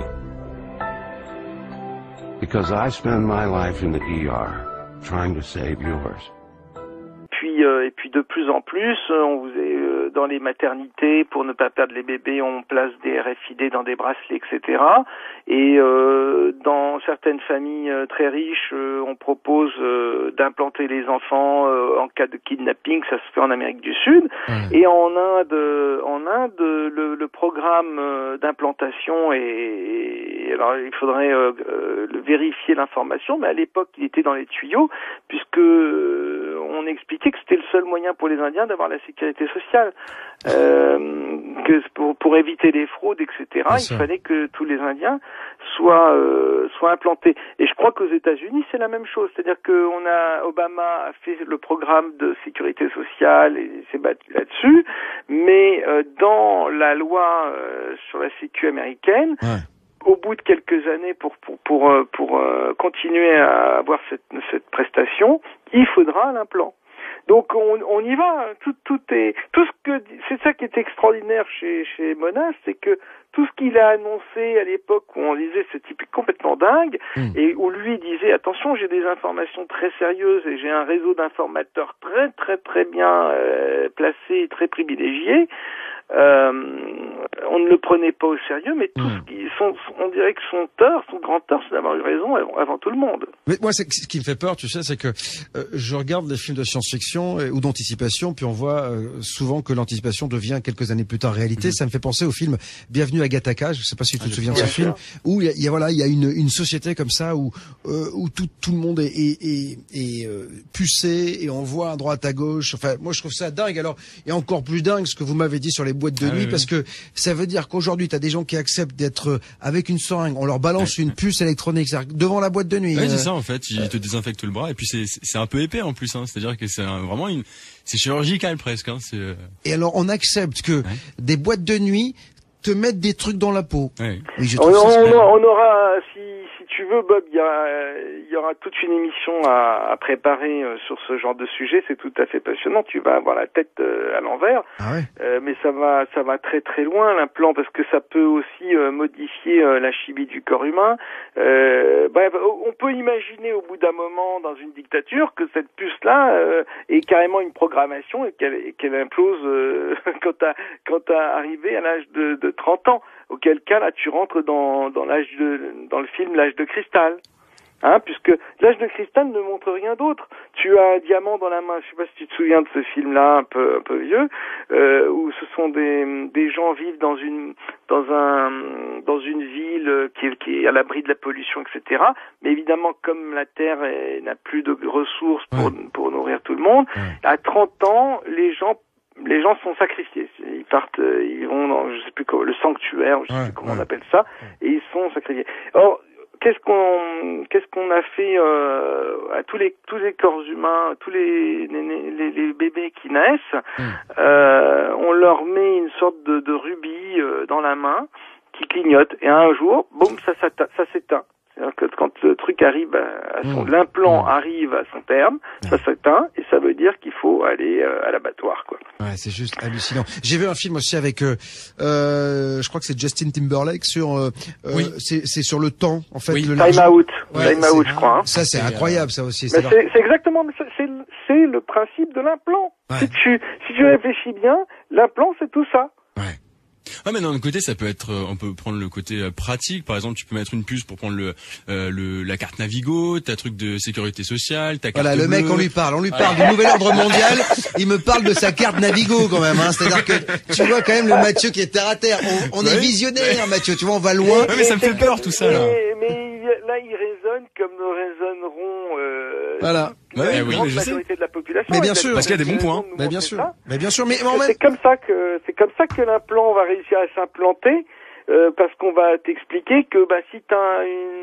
Because I spend my life in the ER trying to save yours. Et puis de plus en plus, dans les maternités, pour ne pas perdre les bébés, on place des RFID dans des bracelets, etc. Et dans certaines familles très riches, on propose d'implanter les enfants en cas de kidnapping. Ça se fait en Amérique du Sud. Et en Inde, le programme d'implantation est... Alors il faudrait vérifier l'information, mais à l'époque il était dans les tuyaux, puisque on expliquait que c'était le seul moyen pour les Indiens d'avoir la sécurité sociale, que pour éviter les fraudes, etc. Il fallait que tous les Indiens soient implantés. Et je crois qu'aux États-Unis c'est la même chose, c'est-à-dire que Obama a fait le programme de sécurité sociale et s'est battu là-dessus, mais dans la loi sur la sécu américaine. Au bout de quelques années, pour continuer à avoir cette prestation, il faudra l'implant. Donc on y va. C'est ça qui est extraordinaire chez Monas, c'est que tout ce qu'il a annoncé à l'époque où on disait ce type est complètement dingue, et où lui disait attention, j'ai des informations très sérieuses et j'ai un réseau d'informateurs très très très bien placé, très privilégié. on ne le prenait pas au sérieux, mais tout ce qui on dirait que son grand tort, c'est d'avoir eu raison avant tout le monde. Mais moi, ce qui me fait peur, tu sais, c'est que je regarde des films de science-fiction ou d'anticipation, puis on voit souvent que l'anticipation devient quelques années plus tard réalité. Ça me fait penser au film Bienvenue à Gattaca. Je sais pas si tu te souviens de ce film, où il y a une société comme ça où tout le monde est pucé et on voit à droite à gauche. Enfin, moi, je trouve ça dingue. Alors, et encore plus dingue ce que vous m'avez dit sur les boîtes de nuit, parce que ça veut dire qu'aujourd'hui, tu as des gens qui acceptent d'être avec une seringue, on leur balance une puce électronique devant la boîte de nuit. Ouais, c'est ça en fait, ils te désinfectent le bras et puis c'est un peu épais en plus, hein. C'est-à-dire que c'est vraiment c'est chirurgical presque, hein. Et alors on accepte que des boîtes de nuit te mettent des trucs dans la peau. Ouais. Oui, on aura, si tu veux, Bob, il y aura toute une émission à préparer sur ce genre de sujet. C'est tout à fait passionnant. Tu vas avoir la tête à l'envers, mais ça va très très loin l'implant, parce que ça peut aussi modifier la chimie du corps humain. Bref, on peut imaginer au bout d'un moment dans une dictature que cette puce-là est carrément une programmation et qu'elle implose quand t'as arrivé à l'âge de 30 ans. Auquel cas, là, tu rentres dans le film L'âge de cristal. Hein, puisque L'âge de cristal ne montre rien d'autre. Tu as un diamant dans la main. Je sais pas si tu te souviens de ce film-là, un peu vieux, où ce sont des gens vivent dans une ville qui est à l'abri de la pollution, etc. Mais évidemment, comme la Terre n'a plus de ressources pour nourrir tout le monde, à 30 ans, les gens sont sacrifiés. Ils vont dans, je sais plus quoi, le sanctuaire, je sais plus comment on appelle ça, et ils sont sacrifiés. Or, qu'est-ce qu'on a fait à tous les corps humains, tous les bébés qui naissent, on leur met une sorte de rubis dans la main qui clignote, et un jour, boum, ça s'éteint. C'est-à-dire que quand le truc arrive l'implant arrive à son terme, ça s'éteint, et ça veut dire qu'il faut aller à l'abattoir, quoi. Ouais, c'est juste hallucinant. J'ai vu un film aussi avec, je crois que c'est Justin Timberlake sur, c'est sur le temps, en fait. Time Out, je crois. Hein. Ça, c'est incroyable, ça aussi. C'est exactement, c'est le principe de l'implant. Si tu réfléchis bien, l'implant, c'est tout ça. Ah, mais d'un côté, ça peut être, on peut prendre le côté pratique. Par exemple, tu peux mettre une puce pour prendre la carte Navigo, ta truc de sécurité sociale, ta carte bleue. Le mec, on lui parle du nouvel ordre mondial. Il me parle de sa carte Navigo quand même, hein. C'est-à-dire que tu vois quand même le Mathieu qui est terre à terre. On est visionnaire, Mathieu. Tu vois, on va loin. Ouais, mais ça me fait peur tout ça, là. Mais là, il résonne comme nous résonneront, voilà. La majorité de la population. Mais bien sûr. Parce qu'il y a des bons points. Mais bien sûr. Mais c'est comme ça que l'implant va réussir à s'implanter, parce qu'on va t'expliquer que, si t'as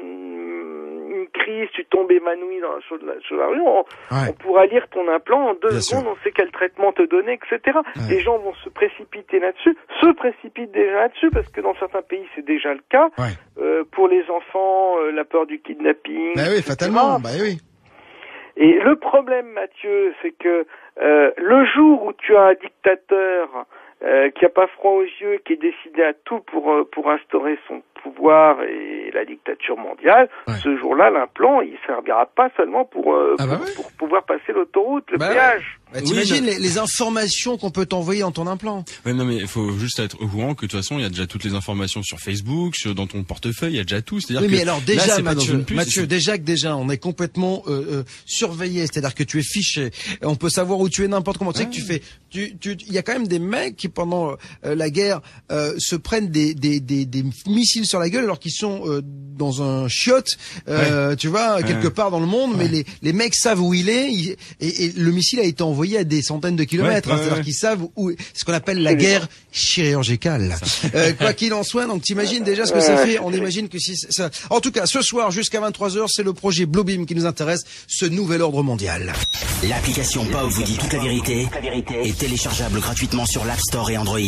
une crise, tu tombes évanoui sur la rue, on pourra lire ton implant en 2 secondes, on sait quel traitement te donner, etc. Les gens vont se précipiter là-dessus, se précipitent déjà là-dessus, parce que dans certains pays c'est déjà le cas. Pour les enfants, la peur du kidnapping. Bah oui, fatalement. Bah oui. Et le problème, Mathieu, c'est que le jour où tu as un dictateur qui a pas froid aux yeux, qui est décidé à tout pour instaurer son pouvoir et la dictature mondiale, ce jour-là, l'implant, il servira pas seulement pour pouvoir passer l'autoroute, le péage. T'imagines les informations qu'on peut t'envoyer dans ton implant. Ouais, non, mais il faut juste être au courant que de toute façon, il y a déjà toutes les informations sur Facebook, dans ton portefeuille, il y a déjà tout. C'est-à-dire mais alors déjà, Mathieu, déjà, on est complètement surveillé. C'est-à-dire que tu es fiché. On peut savoir où tu es n'importe comment. Tu sais que tu fais. Il y a quand même des mecs qui pendant la guerre se prennent des missiles sur la gueule alors qu'ils sont dans un chiotte, tu vois, quelque part dans le monde. Mais les mecs savent où il est et le missile a été envoyé à des centaines de kilomètres. C'est-à-dire qu'ils savent où. Ce qu'on appelle la guerre chirurgicale. Quoi qu'il en soit, donc t'imagines déjà ce que ça fait. On imagine que si ça. En tout cas, ce soir jusqu'à 23h, c'est le projet Bluebeam qui nous intéresse, ce nouvel ordre mondial. L'application Pop vous dit toute la vérité est téléchargeable gratuitement sur l'App Store et Android.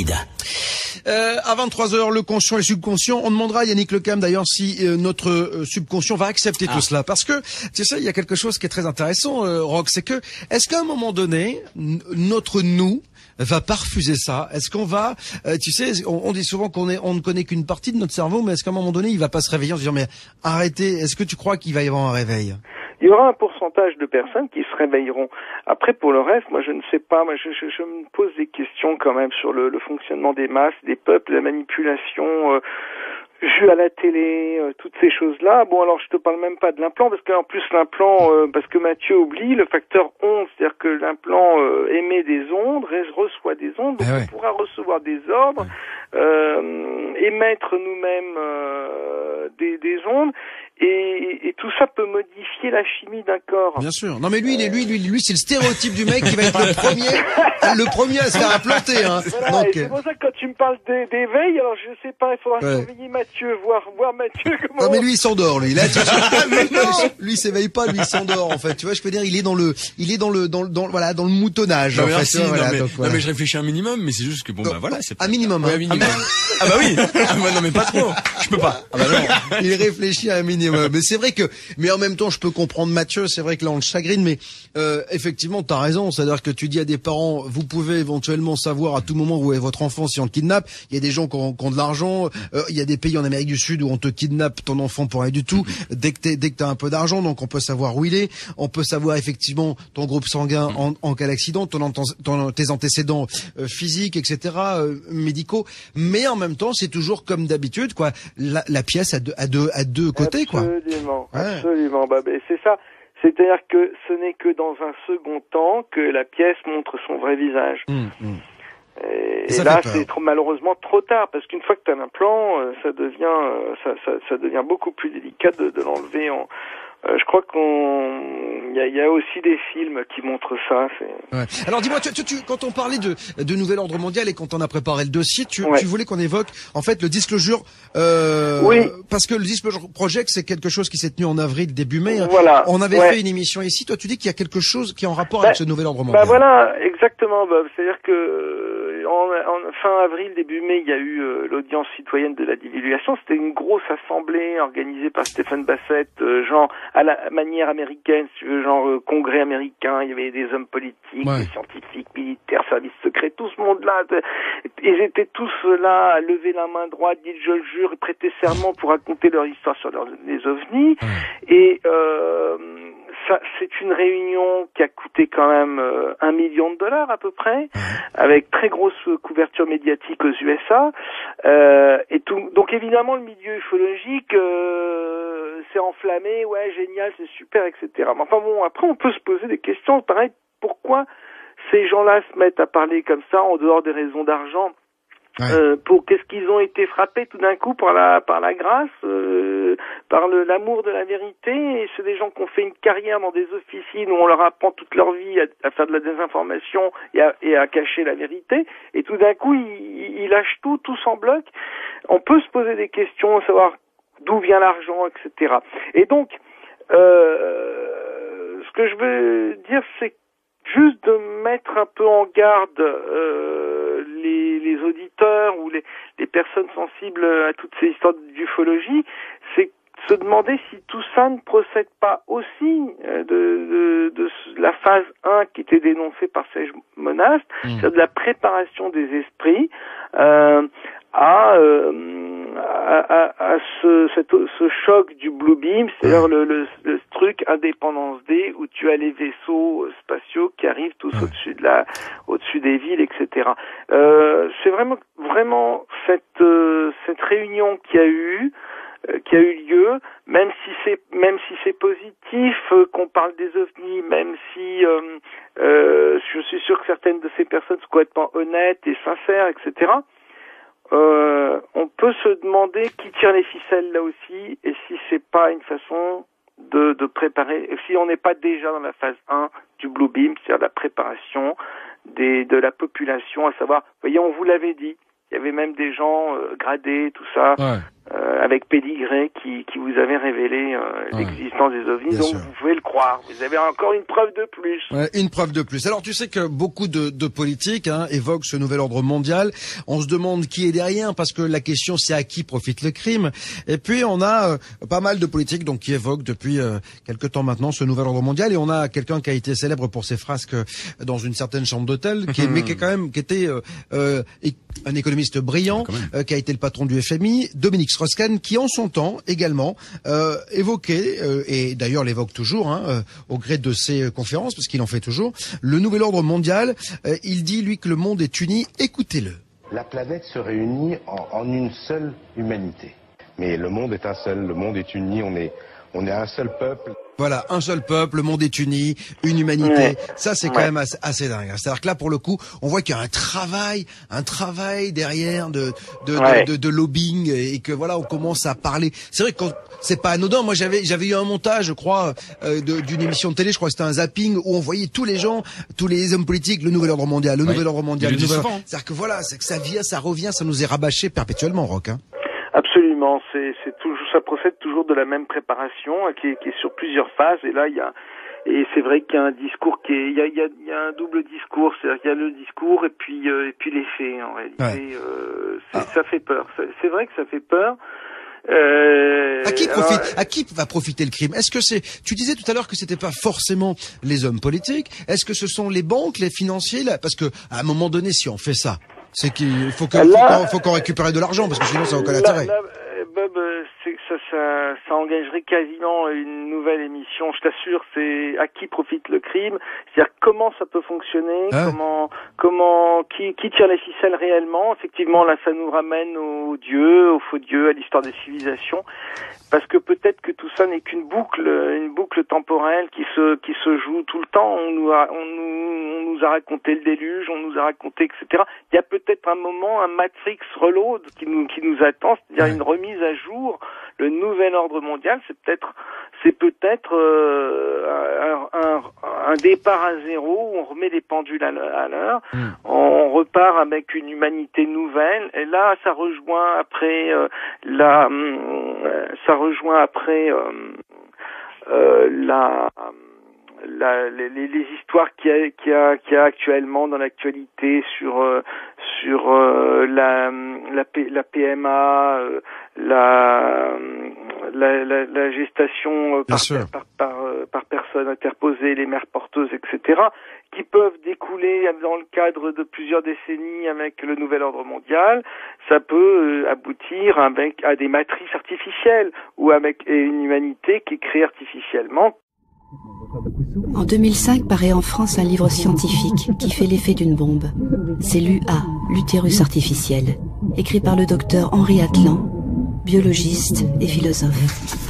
À 23h, le conscient et le subconscient. On demandera à Yannick Lecam d'ailleurs si notre subconscient va accepter tout cela. Parce que, tu sais, il y a quelque chose qui est très intéressant, Rock, c'est que, est-ce qu'à un moment donné, notre nous va pas refuser ça? Est-ce qu'on va, tu sais, on dit souvent on ne connaît qu'une partie de notre cerveau, mais est-ce qu'à un moment donné, il va pas se réveiller en se disant, mais arrêtez, est-ce que tu crois qu'il va y avoir un réveil? il y aura un pourcentage de personnes qui se réveilleront. Après, pour le reste, moi, je ne sais pas. Moi, je me pose des questions quand même sur le fonctionnement des masses, des peuples, la manipulation, jus à la télé, toutes ces choses-là. Bon, alors, je te parle même pas de l'implant, parce qu'en plus, l'implant, parce que Mathieu oublie le facteur onde, c'est-à-dire que l'implant émet des ondes, reçoit des ondes, donc on pourra recevoir des ordres, émettre nous-mêmes des ondes, et tout ça peut modifier la chimie d'un corps. Bien sûr. Non mais lui c'est le stéréotype du mec qui va être le premier à se faire implanter. Hein. Voilà, donc, c'est pour ça que quand tu me parles d'éveil, alors je sais pas, il faudra surveiller Mathieu, voir Mathieu comment. Non mais lui il s'endort lui. Là, lui il s'éveille pas, lui il s'endort en fait. Tu vois, je peux dire il est dans le dans le moutonnage. Non, en fait, merci, voilà, non, donc, mais, non mais je réfléchis un minimum, mais c'est juste que bon bah voilà, c'est un minimum. Ouais, un minimum. Ah bah oui. Ah bah non mais pas trop. Je peux pas. Ah bah non. Il réfléchit à un minimum. Mais c'est vrai que, mais en même temps, je peux comprendre Mathieu. C'est vrai que là, on le chagrine, mais effectivement, t'as raison. C'est-à-dire que tu dis à des parents, vous pouvez éventuellement savoir à tout moment où est votre enfant si on le kidnappe. Il y a des gens qui ont de l'argent. Il y a des pays en Amérique du Sud où on te kidnappe ton enfant pour rien du tout. Dès que t'as un peu d'argent, donc on peut savoir où il est. On peut savoir effectivement ton groupe sanguin en cas d'accident, tes antécédents physiques, etc., médicaux. Mais en même temps, c'est toujours comme d'habitude, quoi. La pièce à deux côtés, quoi. Absolument, absolument. Bah, c'est ça. C'est-à-dire que ce n'est que dans un second temps que la pièce montre son vrai visage. Et là, c'est malheureusement trop tard, parce qu'une fois que tu as un implant, ça devient beaucoup plus délicat de l'enlever. Je crois il y a aussi des films qui montrent ça. Ouais. Alors dis-moi, tu, quand on parlait de nouvel ordre mondial et quand on a préparé le dossier, tu voulais qu'on évoque en fait le Disclosure. Oui. Parce que le Disclosure Project, c'est quelque chose qui s'est tenu en avril, début mai. Voilà. On avait fait une émission ici. Toi, tu dis qu'il y a quelque chose qui est en rapport avec ce nouvel ordre mondial. Bah voilà, exactement. C'est-à-dire que en fin avril, début mai, il y a eu l'audience citoyenne de la divulgation. C'était une grosse assemblée organisée par Stéphane Bassett, genre à la manière américaine, si tu veux, genre congrès américain. Il y avait des hommes politiques, des scientifiques, militaires, services secrets, tout ce monde-là. Ils étaient tous là à lever la main droite, dire je le jure, et prêter serment pour raconter leur histoire sur les ovnis. Et ça, c'est une réunion qui a coûté quand même $1 million à peu près, avec très grosse couverture médiatique aux USA. Et tout. Donc évidemment, le milieu ufologique s'est enflammé, ouais, génial, c'est super, etc. Mais enfin bon, après on peut se poser des questions, pareil, pourquoi ces gens-là se mettent à parler comme ça en dehors des raisons d'argent? Pour qu'est-ce qu'ils ont été frappés tout d'un coup par la grâce, par l'amour de la vérité, et c'est des gens qui ont fait une carrière dans des officines où on leur apprend toute leur vie à faire de la désinformation et à cacher la vérité, et tout d'un coup ils lâchent tout en bloc. On peut se poser des questions, savoir d'où vient l'argent, etc. Et donc ce que je veux dire, c'est juste de mettre un peu en garde les auditeurs ou les personnes sensibles à toutes ces histoires d'ufologie, c'est se demander si tout ça ne procède pas aussi de la phase 1 qui était dénoncée par Serge Monast, c'est-à-dire de la préparation des esprits à ce choc du Blue Beam, c'est-à-dire le truc Indépendance D où tu as les vaisseaux spatiaux qui arrivent tous au-dessus des villes, etc. C'est vraiment cette réunion qui a eu lieu, même si c'est positif qu'on parle des ovnis, même si je suis sûr que certaines de ces personnes sont complètement honnêtes et sincères, etc. On peut se demander qui tire les ficelles là aussi, et si c'est pas une façon de préparer, si on n'est pas déjà dans la phase 1 du Blue Beam, c'est-à-dire la préparation de la population, à savoir, voyez, on vous l'avait dit, il y avait même des gens gradés, tout ça, avec pédigré qui vous avaient révélé l'existence des ovnis. Bien donc sûr. Vous pouvez le croire. Vous avez encore une preuve de plus. Ouais, une preuve de plus. Alors tu sais que beaucoup de politiques évoquent ce nouvel ordre mondial. On se demande qui est derrière, parce que la question c'est à qui profite le crime. Et puis on a pas mal de politiques donc qui évoquent depuis quelque temps maintenant ce nouvel ordre mondial. Et on a quelqu'un qui a été célèbre pour ses frasques dans une certaine chambre d'hôtel, qui était un économiste brillant, qui a été le patron du FMI, Dominique Strauss Strauss-Kahn, qui en son temps également évoquait, et d'ailleurs l'évoque toujours, au gré de ses conférences, parce qu'il en fait toujours, le nouvel ordre mondial. Il dit, lui, que le monde est uni. Écoutez-le. La planète se réunit en une seule humanité. Mais le monde est un seul, le monde est uni, on est un seul peuple. Voilà, un seul peuple, le monde est uni, une humanité. Ouais. Ça, c'est quand même assez dingue. C'est-à-dire que là, pour le coup, on voit qu'il y a un travail derrière de lobbying, et que voilà, on commence à parler. C'est vrai que c'est pas anodin. Moi, j'avais eu un montage, je crois, d'une émission de télé, je crois que c'était un zapping, où on voyait tous les gens, tous les hommes politiques, le nouvel ordre mondial, le nouvel ordre mondial. C'est-à-dire que voilà, c'est que ça vient, ça revient, ça nous est rabâché perpétuellement, Roch. Absolument, c'est toujours, ça procède toujours de la même préparation qui est sur plusieurs phases, et là et c'est vrai qu'il y a un discours il y a un double discours, c'est-à-dire qu'il y a le discours et puis les faits en réalité. Ouais. Ça fait peur. C'est vrai que ça fait peur. À qui va profiter le crime? Est-ce que tu disais tout à l'heure que c'était pas forcément les hommes politiques. Est-ce que ce sont les banques, les financiers, là? Parce que à un moment donné, si on fait ça, c'est qu'il faut qu'on récupère de l'argent, parce que sinon ça n'a aucun intérêt. Bob, ça engagerait quasiment une nouvelle émission, je t'assure. C'est à qui profite le crime, c'est-à-dire comment ça peut fonctionner, qui tire les ficelles réellement. Effectivement, là, ça nous ramène aux dieux, aux faux dieux, à l'histoire des civilisations, parce que peut-être que tout ça n'est qu'une boucle temporelle qui se joue tout le temps. On nous a raconté le déluge, on nous a raconté, etc. Il y a peut-être un moment, un Matrix Reload qui nous attend, c'est-à-dire une remise à jour. Le nouvel ordre mondial, c'est peut-être un départ à zéro où on remet les pendules à l'heure, on repart avec une humanité nouvelle, et là ça rejoint après les histoires qu'il y a actuellement dans l'actualité sur la PMA, la gestation par personne interposée, les mères porteuses, etc., qui peuvent découler dans le cadre de plusieurs décennies avec le nouvel ordre mondial. Ça peut aboutir à des matrices artificielles ou avec une humanité qui est créée artificiellement. En 2005 paraît en France un livre scientifique qui fait l'effet d'une bombe. C'est l'UA, l'utérus artificiel, écrit par le docteur Henri Atlan, biologiste et philosophe.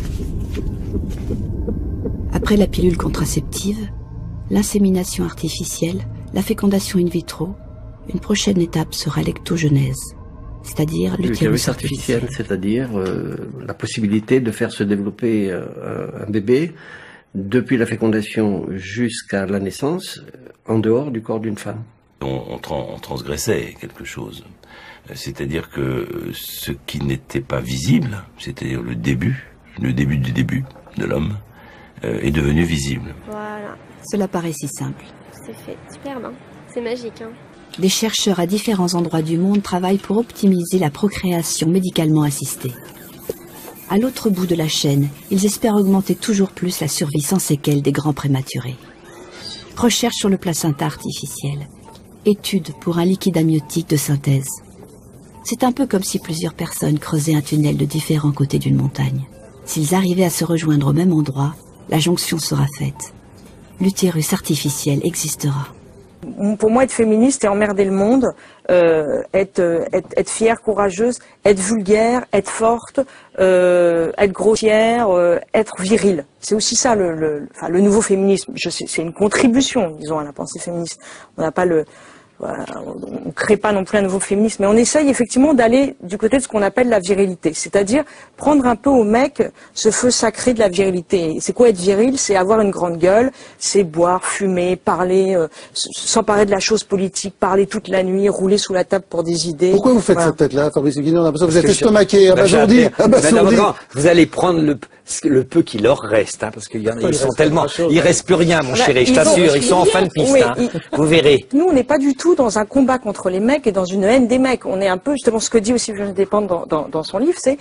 Après la pilule contraceptive, l'insémination artificielle, la fécondation in vitro, une prochaine étape sera l'ectogenèse, c'est-à-dire l'utérus artificiel. C'est-à-dire la possibilité de faire se développer un bébé depuis la fécondation jusqu'à la naissance, en dehors du corps d'une femme. On transgressait quelque chose. C'est-à-dire que ce qui n'était pas visible, c'est-à-dire le début du début de l'homme, est devenu visible. Voilà. Cela paraît si simple. C'est fait. Superbe, hein. C'est magique, hein. Des chercheurs à différents endroits du monde travaillent pour optimiser la procréation médicalement assistée. À l'autre bout de la chaîne, ils espèrent augmenter toujours plus la survie sans séquelles des grands prématurés. Recherche sur le placenta artificiel. Étude pour un liquide amniotique de synthèse. C'est un peu comme si plusieurs personnes creusaient un tunnel de différents côtés d'une montagne. S'ils arrivaient à se rejoindre au même endroit, la jonction sera faite. L'utérus artificiel existera. Pour moi, être féministe, c'est emmerder le monde, être fière, courageuse, être vulgaire, être forte, être grossière, être virile. C'est aussi ça le nouveau féminisme. C'est une contribution, disons, à la pensée féministe. On n'a pas on crée pas non plus un nouveau féminisme, mais on essaye effectivement d'aller du côté de ce qu'on appelle la virilité, c'est-à-dire prendre un peu au mec ce feu sacré de la virilité. C'est quoi être viril? C'est avoir une grande gueule, c'est boire, fumer, parler, s'emparer de la chose politique, parler toute la nuit, rouler sous la table pour des idées. Pourquoi vous faites cette tête-là, Fabrice Guignon? On a l'impression que vous êtes estomaqué, abasourdi. Vous allez prendre le peu qui leur reste, hein, parce qu'ils sont tellement, il reste plus rien, mon chéri, je t'assure, ils sont en fin de piste, hein, vous verrez. Nous, on n'est pas du tout dans un combat contre les mecs et dans une haine des mecs. On est un peu, justement, ce que dit aussi Virginie Despentes dans son livre, c'est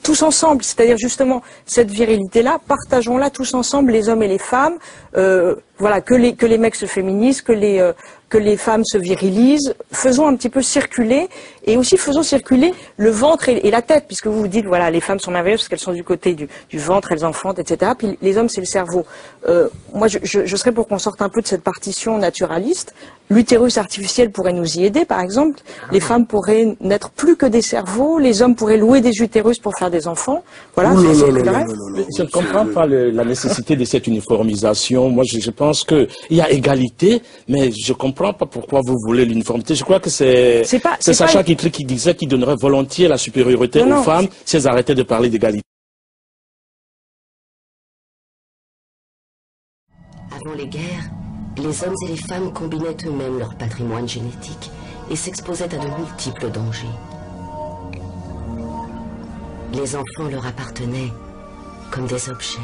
tous ensemble, c'est-à-dire justement cette virilité-là, partageons-la tous ensemble, les hommes et les femmes, voilà, que les mecs se féminisent, que les femmes se virilisent, faisons un petit peu circuler, et aussi faisons circuler le ventre et la tête, puisque vous vous dites, voilà, les femmes sont merveilleuses parce qu'elles sont du côté du ventre, elles enfantent, etc. Puis les hommes, c'est le cerveau. Moi, je serais pour qu'on sorte un peu de cette partition naturaliste. L'utérus artificiel pourrait nous y aider, par exemple. Les femmes pourraient n'être plus que des cerveaux, les hommes pourraient louer des utérus pour faire des enfants. Voilà, je ne comprends pas la nécessité de cette uniformisation. Moi, je pense qu'il y a égalité, mais je ne comprends pas pourquoi vous voulez l'uniformité. Je crois que c'est Sacha Guitry qui disait qu'il donnerait volontiers la supériorité aux femmes si elles arrêtaient de parler d'égalité. Avant les guerres, les hommes et les femmes combinaient eux-mêmes leur patrimoine génétique et s'exposaient à de multiples dangers. Les enfants leur appartenaient comme des objets.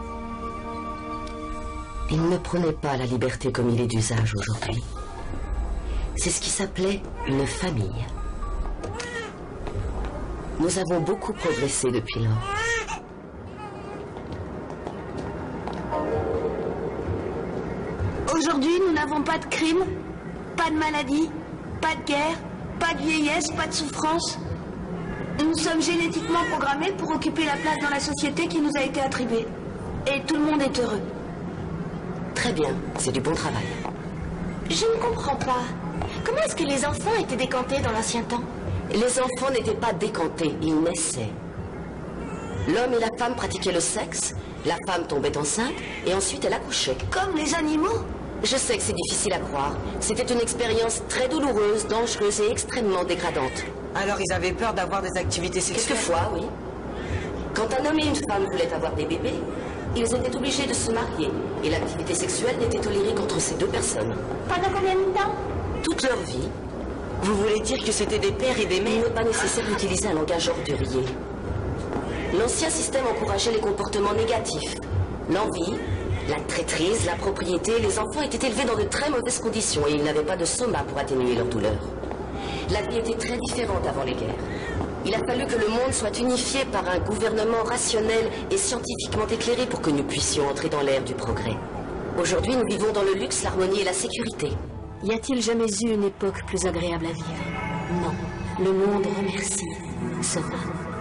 Ils ne prenaient pas la liberté comme il est d'usage aujourd'hui. C'est ce qui s'appelait une famille. Nous avons beaucoup progressé depuis lors. Aujourd'hui, nous n'avons pas de crime, pas de maladie, pas de guerre, pas de vieillesse, pas de souffrance. Nous sommes génétiquement programmés pour occuper la place dans la société qui nous a été attribuée. Et tout le monde est heureux. Très bien, c'est du bon travail. Je ne comprends pas. Comment est-ce que les enfants étaient décantés dans l'ancien temps? Les enfants n'étaient pas décantés, ils naissaient. L'homme et la femme pratiquaient le sexe, la femme tombait enceinte et ensuite elle accouchait. Comme les animaux? Je sais que c'est difficile à croire. C'était une expérience très douloureuse, dangereuse et extrêmement dégradante. Alors ils avaient peur d'avoir des activités sexuelles? Quelquefois, oui. Quand un homme et une femme voulaient avoir des bébés, ils étaient obligés de se marier et l'activité sexuelle n'était tolérée qu'entre ces deux personnes. Pendant combien de temps? Toute leur vie. Vous voulez dire que c'était des pères et des mères? Il n'est pas nécessaire d'utiliser un langage ordurier. L'ancien système encourageait les comportements négatifs. L'envie, la traîtrise, la propriété, les enfants étaient élevés dans de très mauvaises conditions et ils n'avaient pas de soma pour atténuer leur douleur. La vie était très différente avant les guerres. Il a fallu que le monde soit unifié par un gouvernement rationnel et scientifiquement éclairé pour que nous puissions entrer dans l'ère du progrès. Aujourd'hui, nous vivons dans le luxe, l'harmonie et la sécurité. Y a-t-il jamais eu une époque plus agréable à vivre? Non. Le monde remercie Soma.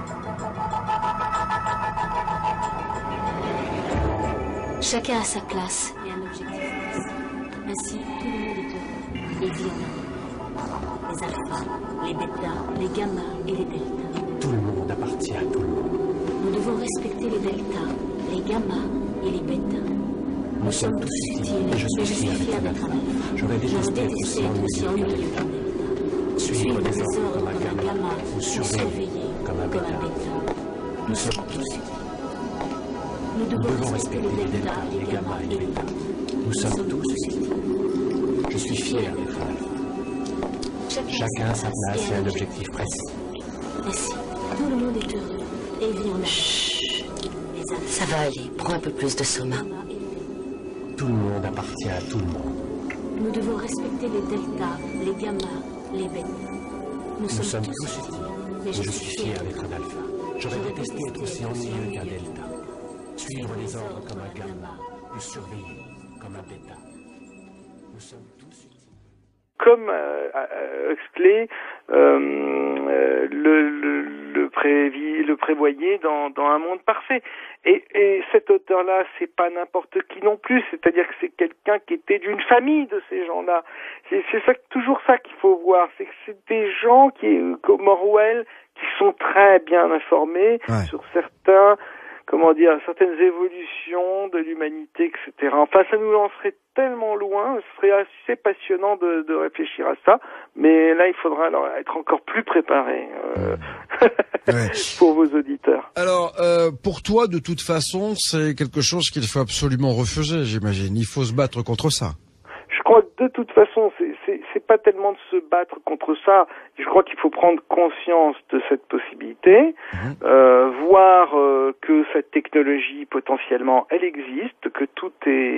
Chacun a sa place et un objectif. Ainsi, tout le monde est heureux et vit en harmonie. Les alphas, les bêtas, les gammas et les deltas. Tout le monde appartient à tout le monde. Nous devons respecter les deltas, les gammas et les bêtas. Nous sommes tous utiles et je suis fier d'être un alpha. J'aurais détesté être aussi ennuyeux qu'un delta. Suivre des ordres comme un gamma ou surveiller comme un bêta. Nous sommes tous utiles. Nous devons respecter les deltas, les gammas et les bêtas. Nous sommes tous utiles. Je suis fier d'être un alpha. Chacun a sa place et un objectif précis. Ainsi, tout le monde est heureux et vit en harmonie. Ça va aller, prends un peu plus de Soma. Tout le monde appartient à tout le monde. Nous devons respecter les deltas, les gammas, les bêtas. Nous sommes tous utiles. Et je suis fier d'être un alpha. J'aurais détesté être aussi ennuyeux qu'un delta. Suivre les ordres comme un gamma ou surveiller comme un bêta. Nous sommes tous utiles. Comme Huxley le prévoyait dans Un monde parfait. Et cet auteur-là, c'est pas n'importe qui non plus, c'est-à-dire que c'est quelqu'un qui était d'une famille de ces gens-là. C'est toujours ça qu'il faut voir, c'est que c'est des gens comme Orwell, qui sont très bien informés sur certaines évolutions de l'humanité, etc. Enfin, ça nous lancerait tellement loin, ce serait assez passionnant de réfléchir à ça, mais là, il faudra alors être encore plus préparé pour vos auditeurs. Alors, pour toi, de toute façon, c'est quelque chose qu'il faut absolument refuser, j'imagine. Il faut se battre contre ça. Je crois que de toute façon, c'est pas tellement de se battre contre ça. Je crois qu'il faut prendre conscience de cette possibilité, voir que cette technologie potentiellement elle existe, que tout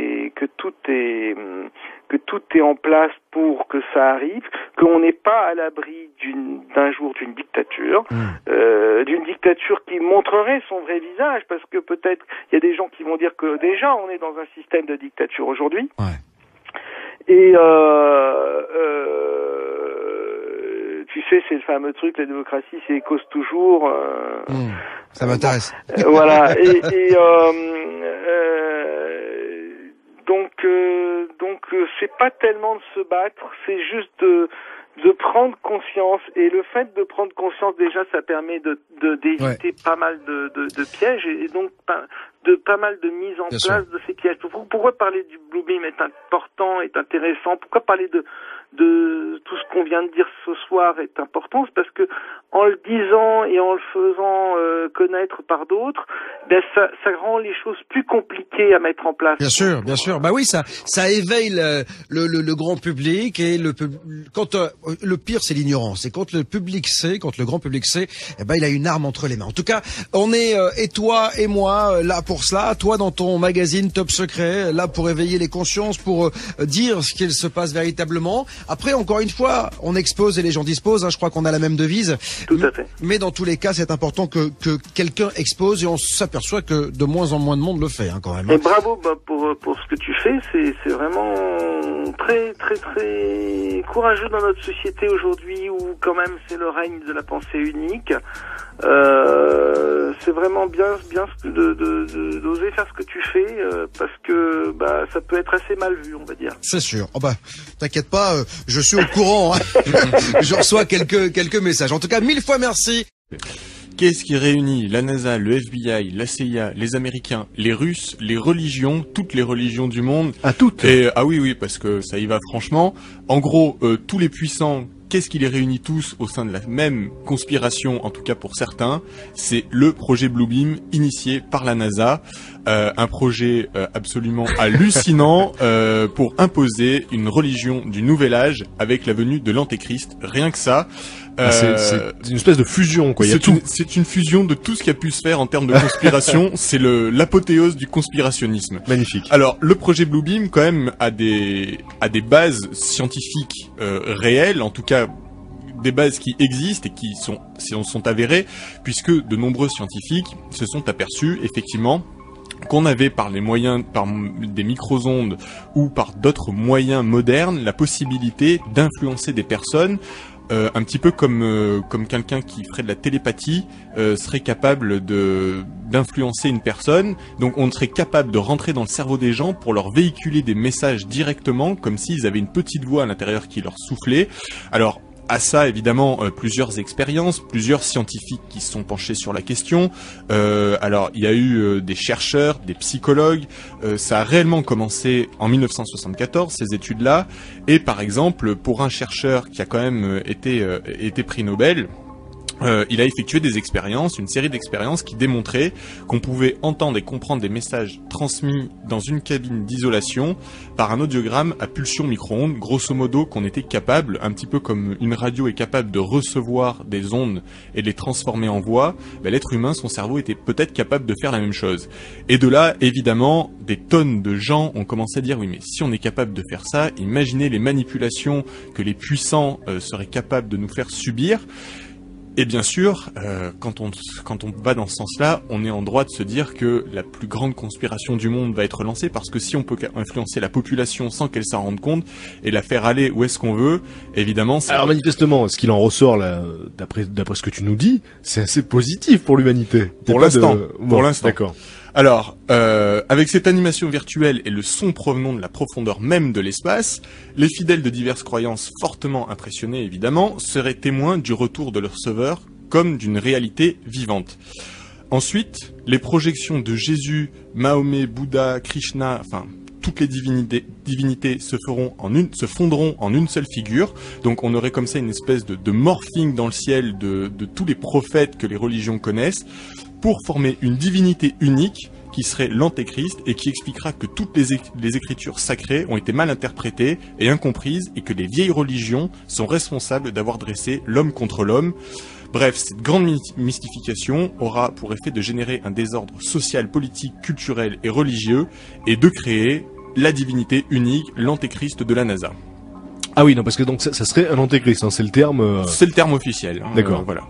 est en place pour que ça arrive, qu'on n'est pas à l'abri d'un jour d'une dictature qui montrerait son vrai visage, parce que peut-être il y a des gens qui vont dire que déjà on est dans un système de dictature aujourd'hui. Ouais. Et tu sais, c'est le fameux truc, la démocratie, c'est cause toujours. Ça m'intéresse. Voilà. Donc c'est pas tellement de se battre, c'est juste de prendre conscience, et le fait de prendre conscience déjà ça permet d'éviter pas mal de pièges et donc de pas mal de mise en place de ces pièges. Pourquoi parler du Bluebeam est important, est intéressant? Pourquoi parler de tout ce qu'on vient de dire ce soir est important? C'est parce que en le disant et en le faisant connaître par d'autres, ben ça rend les choses plus compliquées à mettre en place. Bien sûr. Bah oui, ça éveille le grand public, et quand le pire c'est l'ignorance, et quand le public sait, quand le grand public sait, eh ben il a une arme entre les mains. En tout cas, on est et toi et moi là pour cela, toi dans ton magazine Top Secret, là pour éveiller les consciences, pour dire ce qu'il se passe véritablement. Après, encore une fois, on expose et les gens disposent, hein, je crois qu'on a la même devise. Tout à fait. Mais dans tous les cas, c'est important que quelqu'un expose, et on s'aperçoit que de moins en moins de monde le fait, hein, quand même. Et bravo pour ce que tu fais, c'est vraiment très très très courageux dans notre société aujourd'hui où quand même c'est le règne de la pensée unique. C'est vraiment bien d'oser faire ce que tu fais, parce que ça peut être assez mal vu, on va dire. C'est sûr. Oh t'inquiète pas, je suis au courant. Hein. Je reçois quelques messages. En tout cas, 1000 fois merci. Qu'est-ce qui réunit la NASA, le FBI, la CIA, les Américains, les Russes, les religions, toutes les religions du monde? Toutes. Et oui, parce que ça y va franchement. En gros, tous les puissants. Qu'est-ce qui les réunit tous au sein de la même conspiration, en tout cas pour certains? C'est le projet Bluebeam initié par la NASA, un projet absolument hallucinant pour imposer une religion du nouvel âge avec la venue de l'Antéchrist. Rien que ça. C'est une espèce de fusion, quoi. C'est une fusion de tout ce qui a pu se faire en termes de conspiration. C'est l'apothéose du conspirationnisme. Magnifique. Alors, le projet Bluebeam, quand même, a des bases scientifiques réelles, en tout cas des bases qui existent et qui sont avérées, puisque de nombreux scientifiques se sont aperçus, effectivement, qu'on avait par des micro-ondes ou par d'autres moyens modernes la possibilité d'influencer des personnes. Un petit peu comme quelqu'un qui ferait de la télépathie serait capable d'influencer une personne. Donc on serait capable de rentrer dans le cerveau des gens pour leur véhiculer des messages directement, comme s'ils avaient une petite voix à l'intérieur qui leur soufflait. Alors à ça, évidemment, plusieurs expériences, plusieurs scientifiques qui se sont penchés sur la question. Alors, il y a eu des chercheurs, des psychologues. Ça a réellement commencé en 1974, ces études-là. Et par exemple, pour un chercheur qui a quand même été prix Nobel, il a effectué des expériences, une série d'expériences qui démontraient qu'on pouvait entendre et comprendre des messages transmis dans une cabine d'isolation par un audiogramme à pulsion micro-ondes, grosso modo qu'on était capable, un petit peu comme une radio est capable de recevoir des ondes et de les transformer en voix, l'être humain, son cerveau était peut-être capable de faire la même chose. Et de là, évidemment, des tonnes de gens ont commencé à dire oui, mais si on est capable de faire ça, imaginez les manipulations que les puissants seraient capables de nous faire subir. Et bien sûr, quand on va dans ce sens-là, on est en droit de se dire que la plus grande conspiration du monde va être lancée, parce que si on peut influencer la population sans qu'elle s'en rende compte et la faire aller où est-ce qu'on veut, évidemment... Alors manifestement, ce qu'il en ressort là, d'après ce que tu nous dis, c'est assez positif pour l'humanité. Pour l'instant. Pour l'instant. D'accord. Alors, avec cette animation virtuelle et le son provenant de la profondeur même de l'espace, les fidèles de diverses croyances fortement impressionnés, évidemment, seraient témoins du retour de leur sauveur comme d'une réalité vivante. Ensuite, les projections de Jésus, Mahomet, Bouddha, Krishna, enfin... toutes les divinités se fondront en une seule figure. Donc on aurait comme ça une espèce de morphing dans le ciel de tous les prophètes que les religions connaissent, pour former une divinité unique qui serait l'antéchrist et qui expliquera que toutes les écritures sacrées ont été mal interprétées et incomprises et que les vieilles religions sont responsables d'avoir dressé l'homme contre l'homme. Bref, cette grande mystification aura pour effet de générer un désordre social, politique, culturel et religieux et de créer la divinité unique, l'antéchrist de la NASA. Ah oui, non, parce que donc ça serait un antéchrist, hein, c'est le terme... C'est le terme officiel. D'accord. Voilà.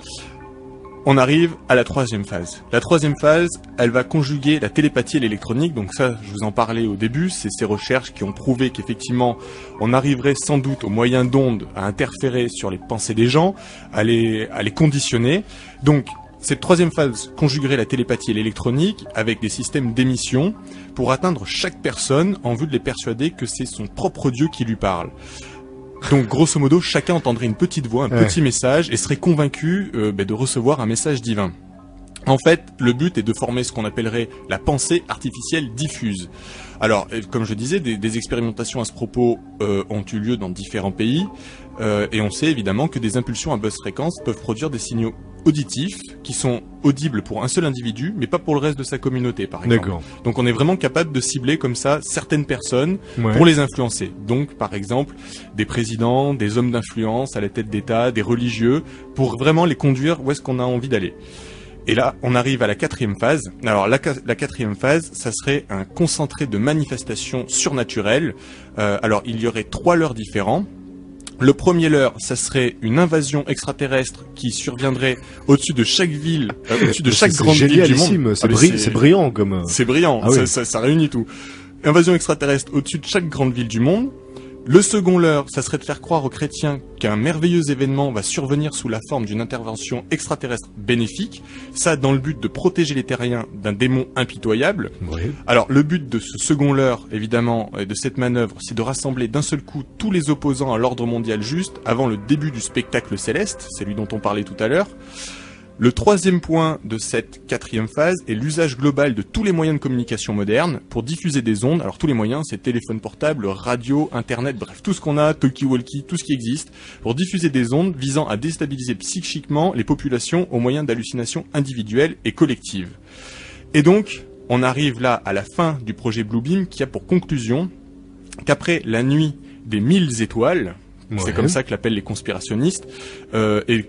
On arrive à la troisième phase. La troisième phase, elle va conjuguer la télépathie et l'électronique. Donc ça, je vous en parlais au début, c'est ces recherches qui ont prouvé qu'effectivement, on arriverait sans doute au moyen d'ondes à interférer sur les pensées des gens, à les conditionner. Donc, cette troisième phase conjuguerait la télépathie et l'électronique avec des systèmes d'émission pour atteindre chaque personne en vue de les persuader que c'est son propre Dieu qui lui parle. Donc, grosso modo, chacun entendrait une petite voix, un petit message et serait convaincu de recevoir un message divin. En fait, le but est de former ce qu'on appellerait la pensée artificielle diffuse. Alors, comme je disais, des expérimentations à ce propos ont eu lieu dans différents pays, et on sait évidemment que des impulsions à basse fréquence peuvent produire des signaux auditifs qui sont audibles pour un seul individu, mais pas pour le reste de sa communauté, par exemple. D'accord. Donc on est vraiment capable de cibler comme ça certaines personnes pour les influencer. Donc, par exemple, des présidents, des hommes d'influence à la tête d'État, des religieux, pour vraiment les conduire où est-ce qu'on a envie d'aller. Et là, on arrive à la quatrième phase. Alors, la quatrième phase, ça serait un concentré de manifestations surnaturelles. Alors, il y aurait 3 leurres différents. Le premier leurre, ça serait une invasion extraterrestre qui surviendrait au-dessus de chaque ville, au-dessus de chaque grande ville du monde. C'est brillant comme... C'est brillant, ah oui. ça réunit tout. Invasion extraterrestre au-dessus de chaque grande ville du monde. Le second leurre, ça serait de faire croire aux chrétiens qu'un merveilleux événement va survenir sous la forme d'une intervention extraterrestre bénéfique, ça dans le but de protéger les terriens d'un démon impitoyable. Oui. Alors le but de ce second leurre, évidemment, de cette manœuvre, c'est de rassembler d'un seul coup tous les opposants à l'ordre mondial juste avant le début du spectacle céleste, celui dont on parlait tout à l'heure. Le troisième point de cette quatrième phase est l'usage global de tous les moyens de communication modernes pour diffuser des ondes. Alors tous les moyens, c'est téléphone portable, radio, internet, bref, tout ce qu'on a, talkie-walkie, tout ce qui existe, pour diffuser des ondes visant à déstabiliser psychiquement les populations au moyen d'hallucinations individuelles et collectives. Et donc, on arrive là à la fin du projet Bluebeam qui a pour conclusion qu'après la nuit des 1000 étoiles, c'est comme ça que l'appellent les conspirationnistes, et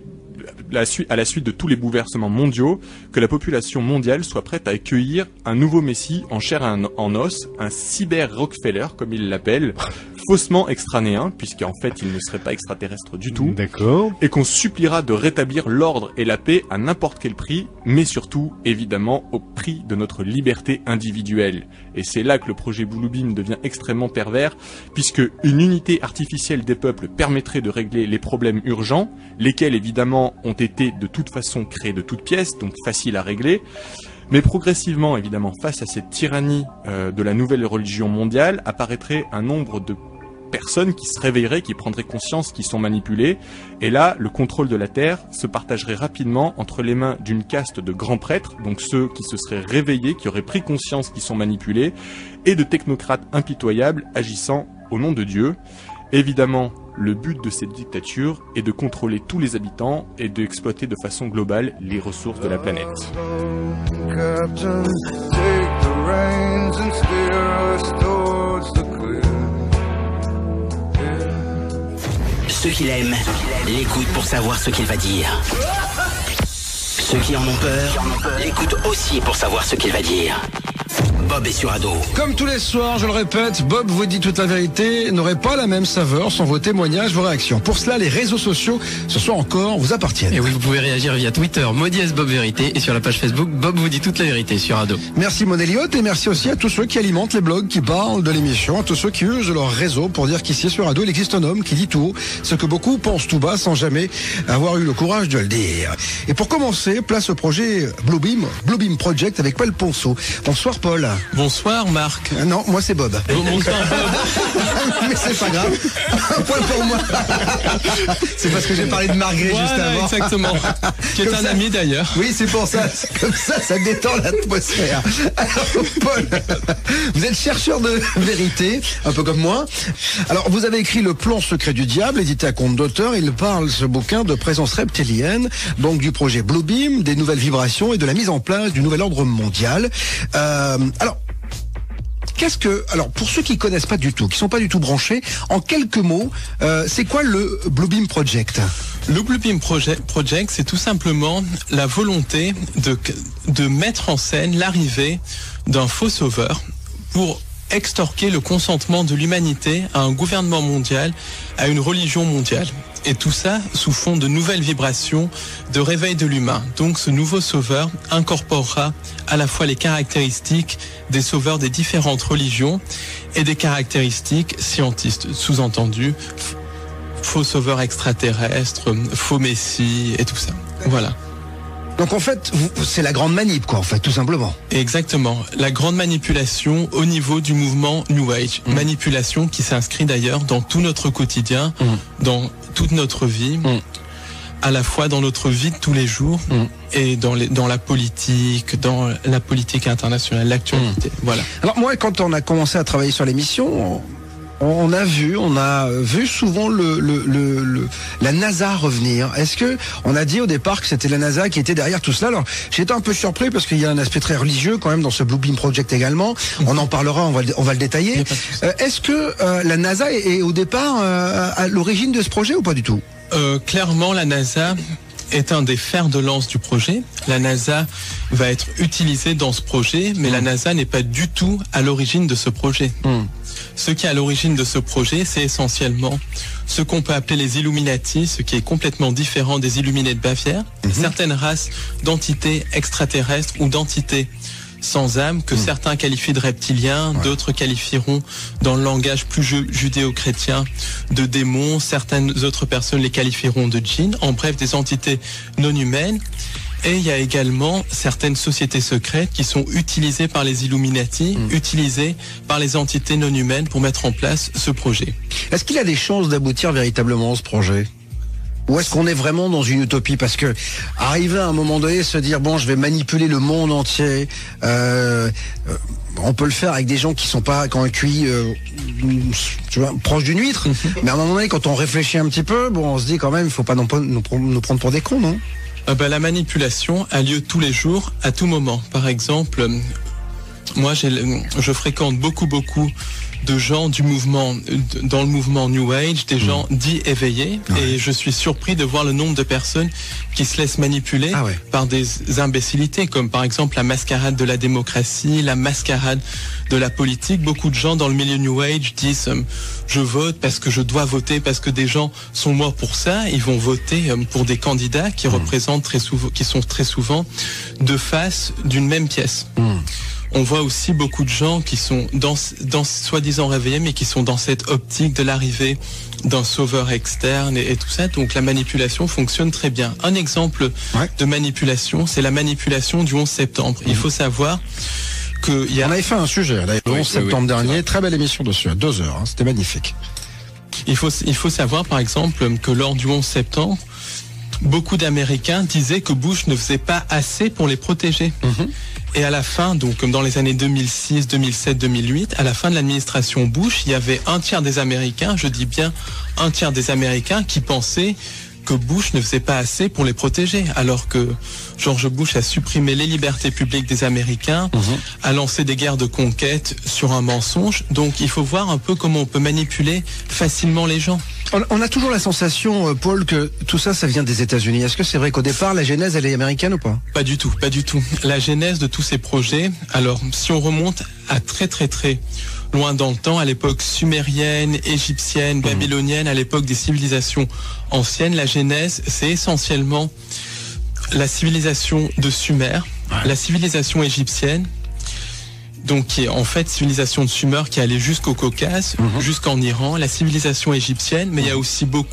à la suite de tous les bouleversements mondiaux, que la population mondiale soit prête à accueillir un nouveau messie en chair et en os, un cyber-Rockefeller, comme il l'appelle, faussement extranéen, puisqu'en fait il ne serait pas extraterrestre du tout, et qu'on suppliera de rétablir l'ordre et la paix à n'importe quel prix, mais surtout, évidemment, au prix de notre liberté individuelle. Et c'est là que le projet Bluebeam devient extrêmement pervers, puisque une unité artificielle des peuples permettrait de régler les problèmes urgents, lesquels évidemment ont été de toute façon créés de toutes pièces, donc faciles à régler. Mais progressivement, évidemment, face à cette tyrannie de la nouvelle religion mondiale, apparaîtrait un nombre de personnes qui se réveilleraient, qui prendraient conscience qu'ils sont manipulés. Et là, le contrôle de la Terre se partagerait rapidement entre les mains d'une caste de grands prêtres, donc ceux qui se seraient réveillés, qui auraient pris conscience qu'ils sont manipulés, et de technocrates impitoyables agissant au nom de Dieu. Évidemment, le but de cette dictature est de contrôler tous les habitants et d'exploiter de façon globale les ressources de la planète. Ceux qui l'aiment l'écoutent pour savoir ce qu'il va dire. Ceux qui en ont peur l'écoutent aussi pour savoir ce qu'il va dire. Bob est sur Ado. Comme tous les soirs, je le répète, Bob vous dit toute la vérité n'aurait pas la même saveur sans vos témoignages, vos réactions. Pour cela, les réseaux sociaux, ce soir encore, vous appartiennent. Et oui, vous pouvez réagir via Twitter, Maudiès Bob Vérité, et sur la page Facebook, Bob vous dit toute la vérité sur Ado. Merci Mon Elliott, et merci aussi à tous ceux qui alimentent les blogs, qui parlent de l'émission, à tous ceux qui usent leur réseau pour dire qu'ici sur Ado, il existe un homme qui dit tout haut ce que beaucoup pensent tout bas sans jamais avoir eu le courage de le dire. Et pour commencer, place au projet Bluebeam Project avec Paul Ponceau. Bonsoir Paul. Bonsoir Marc. Non, moi c'est Bob. Bonsoir Bob. Mais c'est pas grave. Un point pour moi. C'est parce que j'ai parlé de Margré juste avant. Exactement. Qui est un ami d'ailleurs. Oui, c'est pour ça. C'est comme ça détend l'atmosphère. Alors, Paul, vous êtes chercheur de vérité, un peu comme moi. Alors, vous avez écrit Le plan secret du diable, édité à compte d'auteur. Il parle, ce bouquin, de présence reptilienne, donc du projet Bluebeam, des nouvelles vibrations et de la mise en place du nouvel ordre mondial. Alors, alors pour ceux qui connaissent pas du tout, qui sont pas du tout branchés, en quelques mots, c'est quoi le Bluebeam Project? Le Bluebeam Project, c'est tout simplement la volonté de mettre en scène l'arrivée d'un faux sauveur pour extorquer le consentement de l'humanité à un gouvernement mondial, à une religion mondiale. Et tout ça sous fond de nouvelles vibrations, de réveil de l'humain. Donc ce nouveau sauveur incorporera à la fois les caractéristiques des sauveurs des différentes religions et des caractéristiques scientistes, sous-entendu faux sauveurs extraterrestres, faux messie et tout ça. Voilà. Donc en fait, c'est la grande manip, quoi, en fait, tout simplement. Exactement. La grande manipulation au niveau du mouvement New Age. Manipulation qui s'inscrit d'ailleurs dans tout notre quotidien, dans toute notre vie, à la fois dans notre vie de tous les jours et dans la politique internationale, l'actualité. Voilà. Alors moi, quand on a commencé à travailler sur l'émission, on a vu souvent la NASA revenir. Est-ce que on a dit au départ que c'était la NASA qui était derrière tout cela? Alors j'étais un peu surpris parce qu'il y a un aspect très religieux quand même dans ce Bluebeam Project également. On en parlera, on va le détailler. Est-ce que la NASA est au départ à l'origine de ce projet ou pas du tout? Clairement, la NASA est un des fers de lance du projet. La NASA va être utilisée dans ce projet, mais la NASA n'est pas du tout à l'origine de ce projet. Ce qui est à l'origine de ce projet, c'est essentiellement ce qu'on peut appeler les Illuminati, ce qui est complètement différent des Illuminés de Bavière, certaines races d'entités extraterrestres ou d'entités sans âme que certains qualifient de reptiliens, d'autres qualifieront dans le langage plus judéo-chrétien de démons, certaines autres personnes les qualifieront de djinns, en bref des entités non humaines. Et il y a également certaines sociétés secrètes qui sont utilisées par les Illuminati, utilisées par les entités non humaines pour mettre en place ce projet. Est-ce qu'il a des chances d'aboutir véritablement ce projet ? Ou est-ce qu'on est vraiment dans une utopie? Parce que arriver à un moment donné, se dire bon, je vais manipuler le monde entier, on peut le faire avec des gens qui sont pas quand un QI, tu vois, proche d'une huître. Mais à un moment donné, quand on réfléchit un petit peu, bon, on se dit quand même, il faut pas nous prendre pour des cons, non? La manipulation a lieu tous les jours, à tout moment. Par exemple, moi, je fréquente beaucoup de gens dans le mouvement New Age, des gens dits éveillés, et je suis surpris de voir le nombre de personnes qui se laissent manipuler par des imbécilités, comme par exemple la mascarade de la démocratie, la mascarade de la politique. Beaucoup de gens dans le milieu New Age disent je vote parce que je dois voter, parce que des gens sont morts pour ça. Ils vont voter pour des candidats qui représentent qui sont très souvent deux faces d'une même pièce. On voit aussi beaucoup de gens qui sont dans soi-disant réveillés, mais qui sont dans cette optique de l'arrivée d'un sauveur externe et tout ça. Donc la manipulation fonctionne très bien. Un exemple de manipulation, c'est la manipulation du 11 septembre. Il faut savoir que on avait fait un sujet le 11 septembre dernier, très belle émission dessus, à 2 heures, c'était magnifique. Il faut savoir par exemple que lors du 11 septembre, beaucoup d'Américains disaient que Bush ne faisait pas assez pour les protéger. Et à la fin, donc comme dans les années 2006, 2007, 2008, à la fin de l'administration Bush, il y avait un tiers des Américains, je dis bien un tiers des Américains, qui pensaient que Bush ne faisait pas assez pour les protéger, alors que George Bush a supprimé les libertés publiques des Américains, a lancé des guerres de conquête sur un mensonge. Donc il faut voir un peu comment on peut manipuler facilement les gens. On a toujours la sensation, Paul, que tout ça, ça vient des États-Unis. Est-ce que c'est vrai qu'au départ, la genèse, elle est américaine ou pas? Pas du tout, pas du tout. La genèse de tous ces projets, alors si on remonte à très loin dans le temps, à l'époque sumérienne, égyptienne, babylonienne, à l'époque des civilisations anciennes, la genèse, c'est essentiellement la civilisation de Sumer, la civilisation égyptienne, donc qui est en fait civilisation de Sumer qui allait jusqu'au Caucase, jusqu'en Iran, la civilisation égyptienne, mais il y a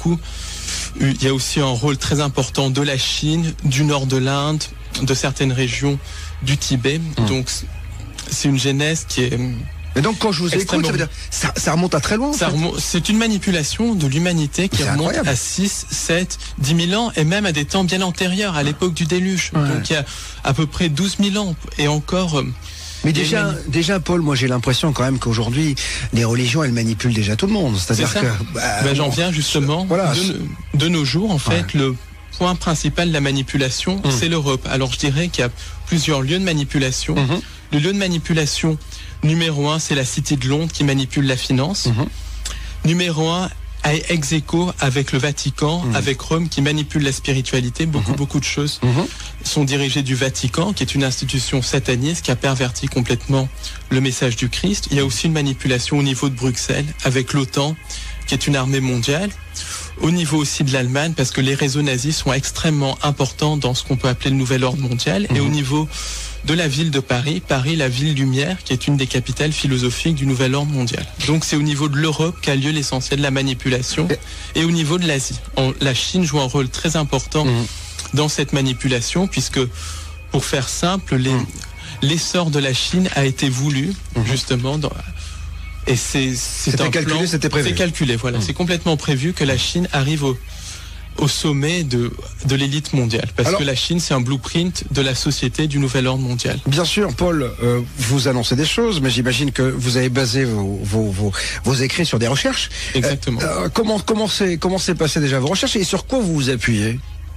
aussi un rôle très important de la Chine, du nord de l'Inde, de certaines régions du Tibet. Donc c'est une genèse qui est... Et donc quand je vous écoute, ça veut dire ça remonte à très loin. C'est une manipulation de l'humanité qui remonte à 6, 7, 10 000 ans et même à des temps bien antérieurs, à l'époque du déluge. Ouais. Donc il y a à peu près 12 000 ans et encore... Mais déjà, Paul, moi j'ai l'impression quand même qu'aujourd'hui, les religions, elles manipulent déjà tout le monde. C'est-à-dire que... j'en viens justement. Voilà. De nos jours, en fait, le point principal de la manipulation, c'est l'Europe. Alors je dirais qu'il y a plusieurs lieux de manipulation. Le lieu de manipulation numéro 1, c'est la City de Londres qui manipule la finance. Numéro 1, ex aequo avec le Vatican, avec Rome qui manipule la spiritualité. Beaucoup de choses sont dirigées du Vatican, qui est une institution sataniste qui a perverti complètement le message du Christ. Il y a aussi une manipulation au niveau de Bruxelles avec l'OTAN, qui est une armée mondiale. Au niveau aussi de l'Allemagne, parce que les réseaux nazis sont extrêmement importants dans ce qu'on peut appeler le nouvel ordre mondial. Et au niveau de la ville de Paris, la ville lumière, qui est une des capitales philosophiques du nouvel ordre mondial. Donc c'est au niveau de l'Europe qu'a lieu l'essentiel de la manipulation, et au niveau de l'Asie. La Chine joue un rôle très important dans cette manipulation, puisque, pour faire simple, l'essor de la Chine a été voulu, justement, et c'était calculé, c'était prévu. C'est calculé, voilà. C'est complètement prévu que la Chine arrive au sommet de l'élite mondiale. Parce que la Chine, c'est un blueprint de la société du nouvel ordre mondial. Bien sûr, Paul, vous annoncez des choses, mais j'imagine que vous avez basé vos écrits sur des recherches. Exactement. Comment s'est passé déjà vos recherches et sur quoi vous vous appuyez?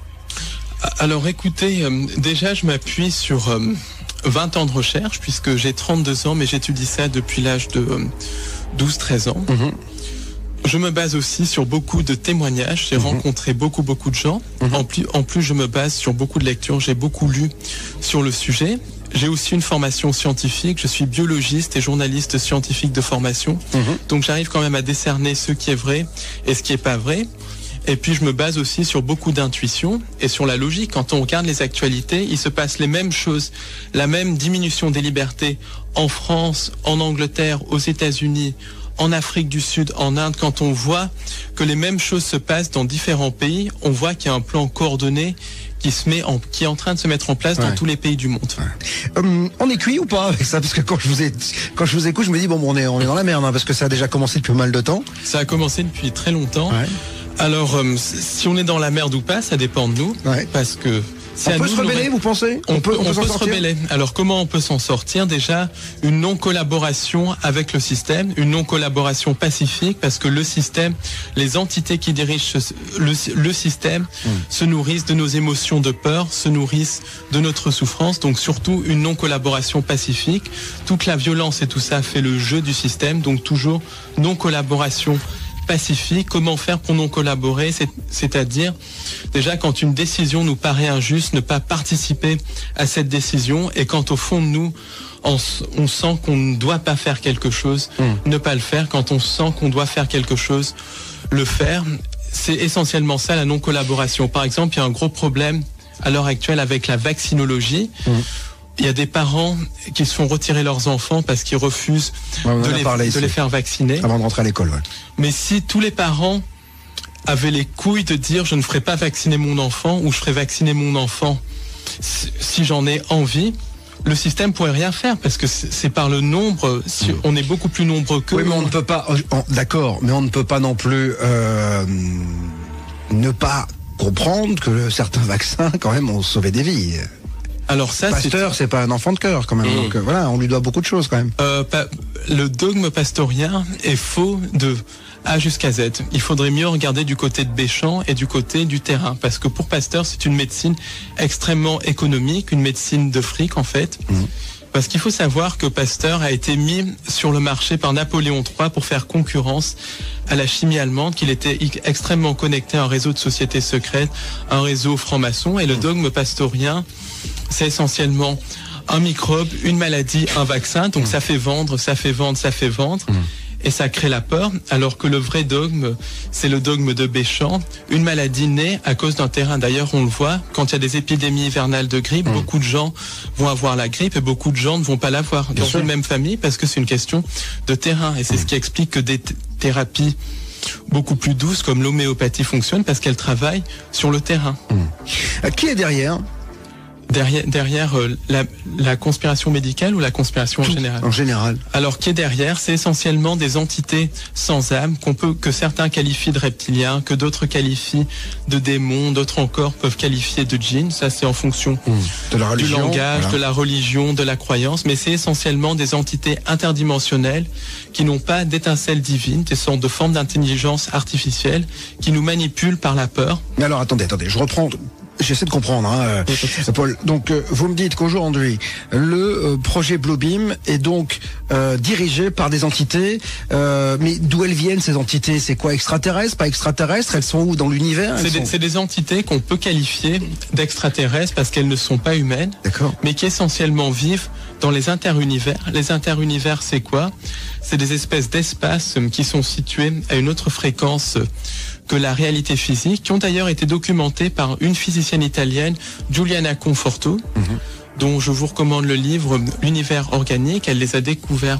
Alors écoutez, déjà je m'appuie sur 20 ans de recherche, puisque j'ai 32 ans, mais j'étudie ça depuis l'âge de 12-13 ans. Je me base aussi sur beaucoup de témoignages. J'ai rencontré beaucoup de gens. En plus, je me base sur beaucoup de lectures. J'ai beaucoup lu sur le sujet. J'ai aussi une formation scientifique. Je suis biologiste et journaliste scientifique de formation. Donc j'arrive quand même à décerner ce qui est vrai et ce qui est pas vrai. Et puis je me base aussi sur beaucoup d'intuition et sur la logique. Quand on regarde les actualités, il se passe les mêmes choses, la même diminution des libertés en France, en Angleterre, aux États-Unis, en Afrique du Sud, en Inde. Quand on voit que les mêmes choses se passent dans différents pays, on voit qu'il y a un plan coordonné qui est en train de se mettre en place dans tous les pays du monde. On est cuit ou pas avec ça? Parce que quand je vous écoute, je me dis on est dans la merde, parce que ça a déjà commencé depuis pas mal de temps. Ça a commencé depuis très longtemps. Alors, si on est dans la merde ou pas, ça dépend de nous, parce que on peut se rebeller, vous pensez? On peut se rebeller. Alors, comment on peut s'en sortir? Déjà, une non-collaboration avec le système, une non-collaboration pacifique, parce que le système, les entités qui dirigent le système se nourrissent de nos émotions de peur, se nourrissent de notre souffrance. Donc, surtout, une non-collaboration pacifique. Toute la violence et tout ça fait le jeu du système. Donc, toujours non-collaboration pacifique. Comment faire pour non collaborer? C'est-à-dire, déjà, quand une décision nous paraît injuste, ne pas participer à cette décision, et quand au fond de nous, on sent qu'on ne doit pas faire quelque chose, ne pas le faire. Quand on sent qu'on doit faire quelque chose, le faire. C'est essentiellement ça, la non-collaboration. Par exemple, il y a un gros problème à l'heure actuelle avec la vaccinologie. Il y a des parents qui se font retirer leurs enfants parce qu'ils refusent de les faire vacciner. Avant de rentrer à l'école, Mais si tous les parents avaient les couilles de dire je ne ferai pas vacciner mon enfant, ou je ferai vacciner mon enfant si j'en ai envie, le système pourrait rien faire, parce que c'est par le nombre. On est beaucoup plus nombreux que... Oui, mais on ne peut pas... D'accord, mais on ne peut pas non plus ne pas comprendre que certains vaccins, quand même, ont sauvé des vies. Alors ça, Pasteur, c'est pas un enfant de cœur quand même. Donc voilà, on lui doit beaucoup de choses quand même. Le dogme pastorien est faux de A jusqu'à Z. Il faudrait mieux regarder du côté de Béchamp et du côté du terrain, parce que pour Pasteur, c'est une médecine extrêmement économique, une médecine de fric en fait. Parce qu'il faut savoir que Pasteur a été mis sur le marché par Napoléon III pour faire concurrence à la chimie allemande, qu'il était extrêmement connecté à un réseau de sociétés secrètes, un réseau franc-maçon. Et le dogme pastorien, c'est essentiellement un microbe, une maladie, un vaccin. Donc ça fait vendre, ça fait vendre, ça fait vendre. Et ça crée la peur, alors que le vrai dogme, c'est le dogme de Béchamp. Une maladie naît à cause d'un terrain. D'ailleurs, on le voit, quand il y a des épidémies hivernales de grippe, beaucoup de gens vont avoir la grippe et beaucoup de gens ne vont pas l'avoir dans une même famille, parce que c'est une question de terrain. Et c'est ce qui explique que des thérapies beaucoup plus douces, comme l'homéopathie, fonctionnent, parce qu'elles travaillent sur le terrain. Qui est derrière Derrière la conspiration médicale ou la conspiration en général? En général. Alors, qui est derrière? C'est essentiellement des entités sans âme que certains qualifient de reptiliens, que d'autres qualifient de démons, d'autres encore peuvent qualifier de djinns. Ça, c'est en fonction de la religion, du langage, voilà, de la religion, de la croyance. Mais c'est essentiellement des entités interdimensionnelles qui n'ont pas d'étincelle divine, des sortes de formes d'intelligence artificielle qui nous manipulent par la peur. Mais alors, attendez, je reprends. J'essaie de comprendre, Paul. Donc, vous me dites qu'aujourd'hui, le projet Bluebeam est donc dirigé par des entités. Mais d'où elles viennent, ces entités? C'est quoi, extraterrestres, pas extraterrestres? Elles sont où dans l'univers? C'est des entités qu'on peut qualifier d'extraterrestres parce qu'elles ne sont pas humaines, mais qui essentiellement vivent dans les interunivers. Les interunivers, c'est quoi? C'est des espèces d'espaces qui sont situés à une autre fréquence que la réalité physique, qui ont d'ailleurs été documentées par une physicienne italienne, Giuliana Conforto, dont je vous recommande le livre L'univers organique. Elle a découvert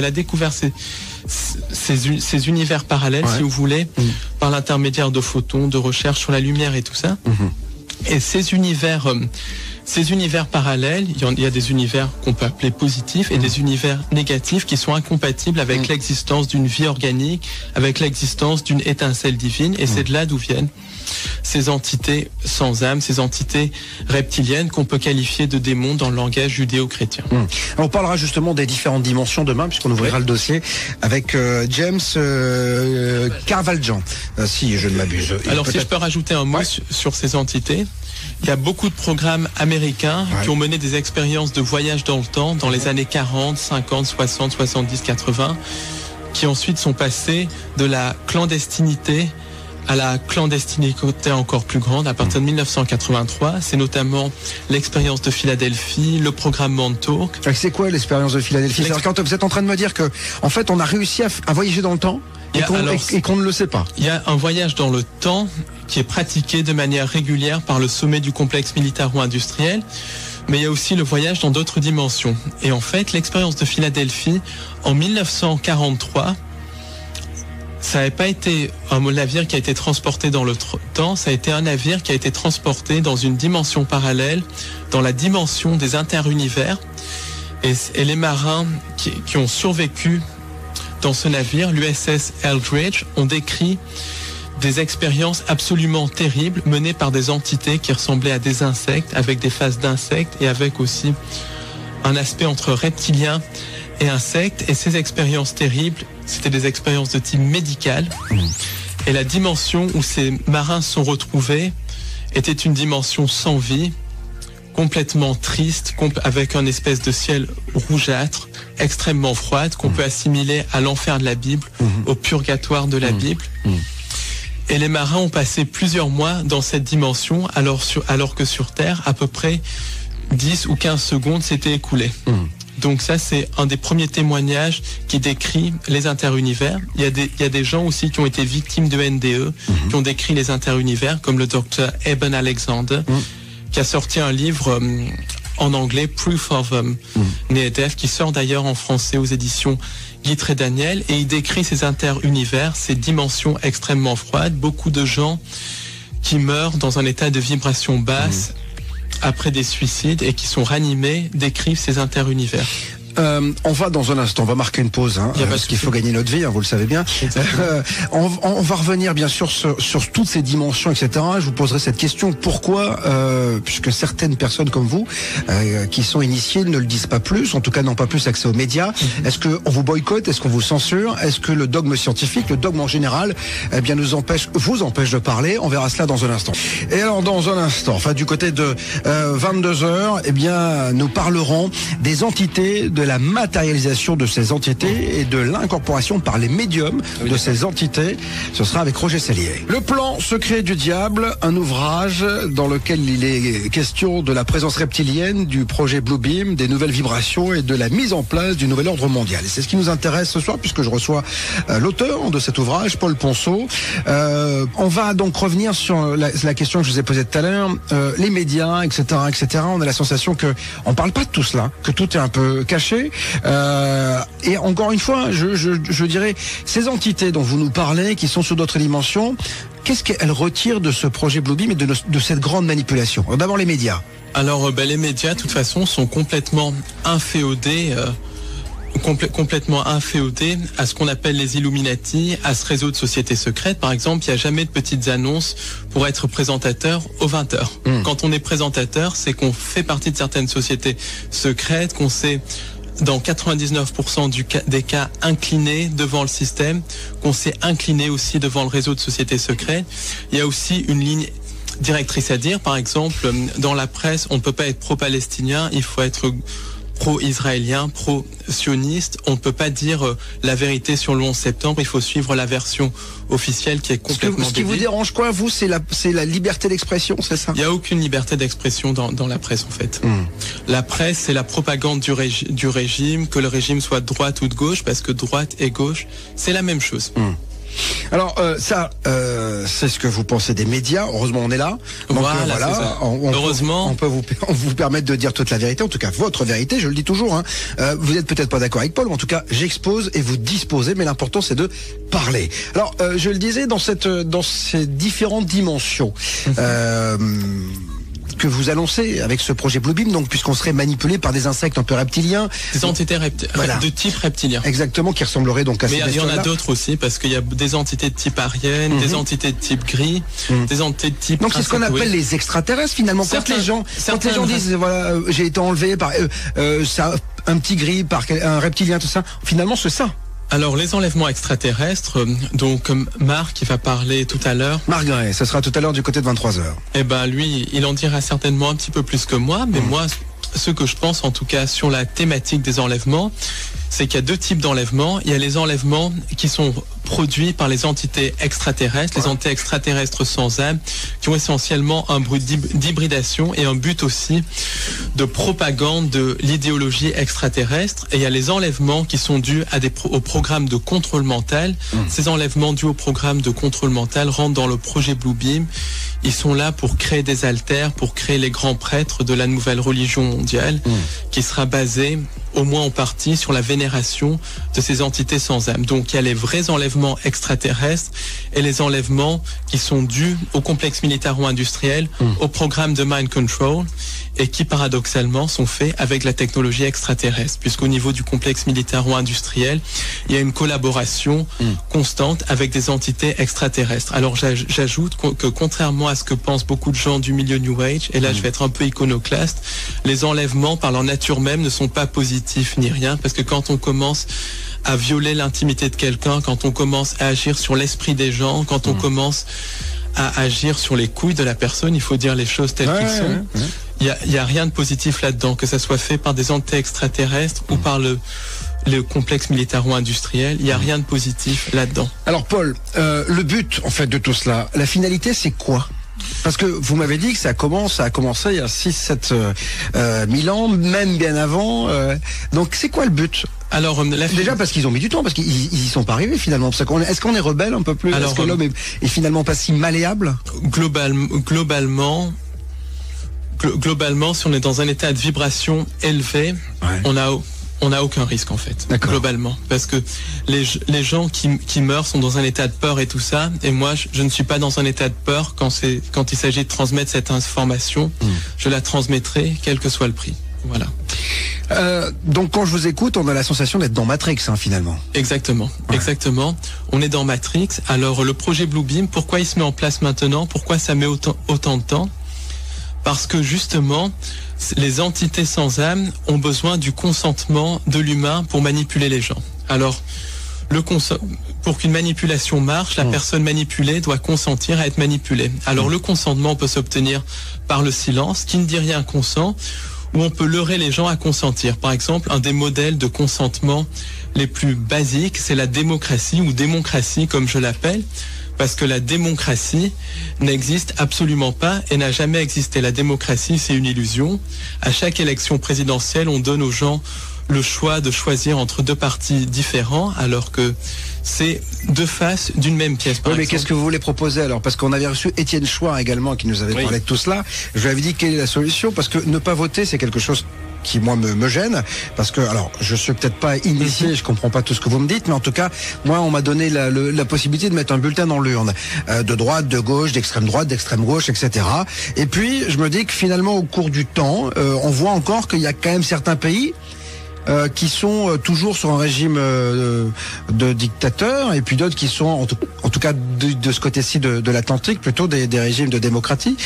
ces univers parallèles, si vous voulez, par l'intermédiaire de photons, de recherche sur la lumière et tout ça. Et ces univers parallèles, il y a des univers qu'on peut appeler positifs et des univers négatifs qui sont incompatibles avec l'existence d'une vie organique, avec l'existence d'une étincelle divine. Et c'est de là d'où viennent ces entités sans âme, ces entités reptiliennes qu'on peut qualifier de démons dans le langage judéo-chrétien. On parlera justement des différentes dimensions demain, puisqu'on ouvrira le dossier avec James Carvaljan, si je ne m'abuse. Alors si je peux rajouter un mot sur ces entités. Il y a beaucoup de programmes américains qui ont mené des expériences de voyage dans le temps dans les années 40, 50, 60, 70, 80, qui ensuite sont passés de la clandestinité à la clandestinité encore plus grande à partir de 1983. C'est notamment l'expérience de Philadelphie, le programme Montauk. C'est quoi l'expérience de Philadelphie? Quand vous êtes en train de me dire que, en fait, on a réussi à voyager dans le temps et qu'on ne le sait pas. Il y a un voyage dans le temps qui est pratiqué de manière régulière par le sommet du complexe militaro-industriel, mais il y a aussi le voyage dans d'autres dimensions. Et en fait, l'expérience de Philadelphie, en 1943, ça n'avait pas été un navire qui a été transporté dans le temps, ça a été un navire qui a été transporté dans une dimension parallèle, dans la dimension des interunivers. Et les marins qui ont survécu dans ce navire, l'USS Eldridge, ont décrit des expériences absolument terribles menées par des entités qui ressemblaient à des insectes, avec des faces d'insectes et avec aussi un aspect entre reptilien et insectes. Et ces expériences terribles, c'était des expériences de type médical. Et la dimension où ces marins se sont retrouvés était une dimension sans vie, complètement triste, avec un espèce de ciel rougeâtre, extrêmement froide, qu'on peut assimiler à l'enfer de la Bible, au purgatoire de la Bible. Et les marins ont passé plusieurs mois dans cette dimension, alors que sur Terre, à peu près 10 ou 15 secondes s'étaient écoulées. Donc ça, c'est un des premiers témoignages qui décrit les interunivers. Il y a des gens aussi qui ont été victimes de NDE, qui ont décrit les interunivers, comme le docteur Eben Alexander, qui a sorti un livre en anglais, Proof of Near Death, qui sort d'ailleurs en français aux éditions Guitry et Daniel, et il décrit ces interunivers, ces dimensions extrêmement froides, beaucoup de gens qui meurent dans un état de vibration basse après des suicides et qui sont ranimés, décrivent ces interunivers. On va dans un instant, on va marquer une pause, parce qu'il faut gagner notre vie, vous le savez bien. On va revenir bien sûr sur toutes ces dimensions, etc. Je vous poserai cette question, pourquoi, puisque certaines personnes comme vous, qui sont initiées, ne le disent pas plus, en tout cas n'ont pas plus accès aux médias. Est-ce qu'on vous boycotte? Est-ce qu'on vous censure? Est-ce que le dogme scientifique, le dogme en général, vous empêche de parler? On verra cela dans un instant. Et alors dans un instant, du côté de 22h, nous parlerons des entités, de la matérialisation de ces entités et de l'incorporation par les médiums de ces entités. Ce sera avec Roger Sellier. Le plan secret du diable, un ouvrage dans lequel il est question de la présence reptilienne, du projet Bluebeam, des nouvelles vibrations et de la mise en place du nouvel ordre mondial. Et c'est ce qui nous intéresse ce soir, puisque je reçois l'auteur de cet ouvrage, Paul Ponceau. On va donc revenir sur la question que je vous ai posée tout à l'heure, les médias, etc., etc. On a la sensation que on parle pas de tout cela, que tout est un peu caché. Et encore une fois, je dirais, ces entités dont vous nous parlez, qui sont sous d'autres dimensions, qu'est-ce qu'elle retire de ce projet Bluebeam et de cette grande manipulation? Alors, d'abord les médias. Alors les médias, de toute façon, sont complètement inféodés. Complètement inféodés à ce qu'on appelle les Illuminati, à ce réseau de sociétés secrètes. Par exemple, il n'y a jamais de petites annonces pour être présentateur aux 20h. Quand on est présentateur, c'est qu'on fait partie de certaines sociétés secrètes, qu'on s'est, dans 99% des cas, incliné devant le système, qu'on s'est incliné aussi devant le réseau de sociétés secrètes. Il y a aussi une ligne directrice à dire. Par exemple, dans la presse, on ne peut pas être pro-palestinien, il faut être pro-israélien, pro-sioniste. On ne peut pas dire la vérité sur le 11 septembre, il faut suivre la version officielle qui est complètement Ce qui vous dérange quoi, vous, c'est la liberté d'expression, c'est ça? Il n'y a aucune liberté d'expression dans la presse, en fait. La presse, c'est la propagande du régime, que le régime soit de droite ou de gauche, parce que droite et gauche, c'est la même chose. Alors c'est ce que vous pensez des médias. Heureusement on est là. Donc, voilà. Heureusement, on peut vous permettre de dire toute la vérité, en tout cas votre vérité. Je le dis toujours. Vous n'êtes peut-être pas d'accord avec Paul, mais en tout cas j'expose et vous disposez. Mais l'important c'est de parler. Alors je le disais dans ces différentes dimensions. Que vous annoncez avec ce projet Bluebeam, donc puisqu'on serait manipulé par des insectes un peu reptiliens, des entités de type reptilien. Exactement, qui ressembleraient donc à ces bestioles-là. Mais il y en a d'autres aussi, parce qu'il y a des entités de type arienne, des entités de type gris, des entités de type. Donc c'est ce qu'on appelle les extraterrestres finalement. Quand les gens disent voilà, j'ai été enlevé par un petit gris, par un reptilien, tout ça, finalement c'est ça. Alors les enlèvements extraterrestres, donc Marc qui va parler tout à l'heure. Marc Gray, ce sera tout à l'heure du côté de 23h. Eh ben lui, il en dira certainement un petit peu plus que moi, mais moi, ce que je pense en tout cas sur la thématique des enlèvements, c'est qu'il y a deux types d'enlèvements. Il y a les enlèvements qui sont produits par les entités extraterrestres, les entités extraterrestres sans âme, qui ont essentiellement un but d'hybridation et un but aussi de propagande de l'idéologie extraterrestre. Et il y a les enlèvements qui sont dus au programme de contrôle mental. Ces enlèvements dus au programme de contrôle mental rentrent dans le projet Bluebeam. Ils sont là pour créer des alters, pour créer les grands prêtres de la nouvelle religion mondiale, qui sera basée au moins en partie sur la vénération de ces entités sans âme. Donc il y a les vrais enlèvements extraterrestres et les enlèvements qui sont dus au complexe militaro-industriel, au programme de mind control, et qui paradoxalement sont faits avec la technologie extraterrestre, puisqu'au niveau du complexe militaro-industriel, il y a une collaboration constante avec des entités extraterrestres. Alors j'ajoute que contrairement à ce que pensent beaucoup de gens du milieu New Age, et là je vais être un peu iconoclaste, les enlèvements par leur nature même ne sont pas positifs ni rien, parce que quand on commence à violer l'intimité de quelqu'un, quand on commence à agir sur l'esprit des gens, quand on commence à agir sur les couilles de la personne, il faut dire les choses telles qu'elles sont. Il y a rien de positif là-dedans, que ça soit fait par des entités extraterrestres ou par le complexe militaro-industriel, il n'y a rien de positif là-dedans. Alors Paul, le but en fait de tout cela, la finalité c'est quoi? Parce que vous m'avez dit que ça a commencé il y a 6-7 000 ans, même bien avant. Donc c'est quoi le but? Alors déjà parce qu'ils ont mis du temps, parce qu'ils y sont pas arrivés finalement. Est-ce qu'on est rebelle un peu plus? Est-ce que l'homme est finalement pas si malléable? Globalement, si on est dans un état de vibration élevé, on n'a aucun risque en fait, globalement, parce que les gens qui meurent sont dans un état de peur et tout ça, et moi je ne suis pas dans un état de peur quand il s'agit de transmettre cette information. Je la transmettrai quel que soit le prix. Voilà. Donc quand je vous écoute, on a la sensation d'être dans Matrix finalement. Exactement, exactement. On est dans Matrix. Alors le projet Bluebeam, pourquoi il se met en place maintenant? Pourquoi ça met autant de temps? Parce que justement, les entités sans âme ont besoin du consentement de l'humain pour manipuler les gens. Alors, pour qu'une manipulation marche, la personne manipulée doit consentir à être manipulée. Alors, le consentement peut s'obtenir par le silence, qui ne dit rien consent, ou on peut leurrer les gens à consentir. Par exemple, un des modèles de consentement les plus basiques, c'est la démocratie, ou démocratie comme je l'appelle. Parce que la démocratie n'existe absolument pas et n'a jamais existé. La démocratie, c'est une illusion. À chaque élection présidentielle, on donne aux gens le choix de choisir entre deux partis différents, alors que c'est deux faces d'une même pièce. Oui, mais qu'est-ce que vous voulez proposer alors? Parce qu'on avait reçu Étienne Chouard également qui nous avait parlé de tout cela. Je lui avais dit quelle est la solution, parce que ne pas voter, c'est quelque chose qui moi me gêne, parce que alors je suis peut-être pas initié, je comprends pas tout ce que vous me dites, mais en tout cas moi on m'a donné la possibilité de mettre un bulletin dans l'urne, de droite, de gauche, d'extrême droite, d'extrême gauche, etc. Et puis je me dis que finalement au cours du temps, on voit encore qu'il y a quand même certains pays qui sont toujours sur un régime de dictateur, et puis d'autres qui sont en tout cas de ce côté-ci de l'Atlantique plutôt des régimes de démocratie.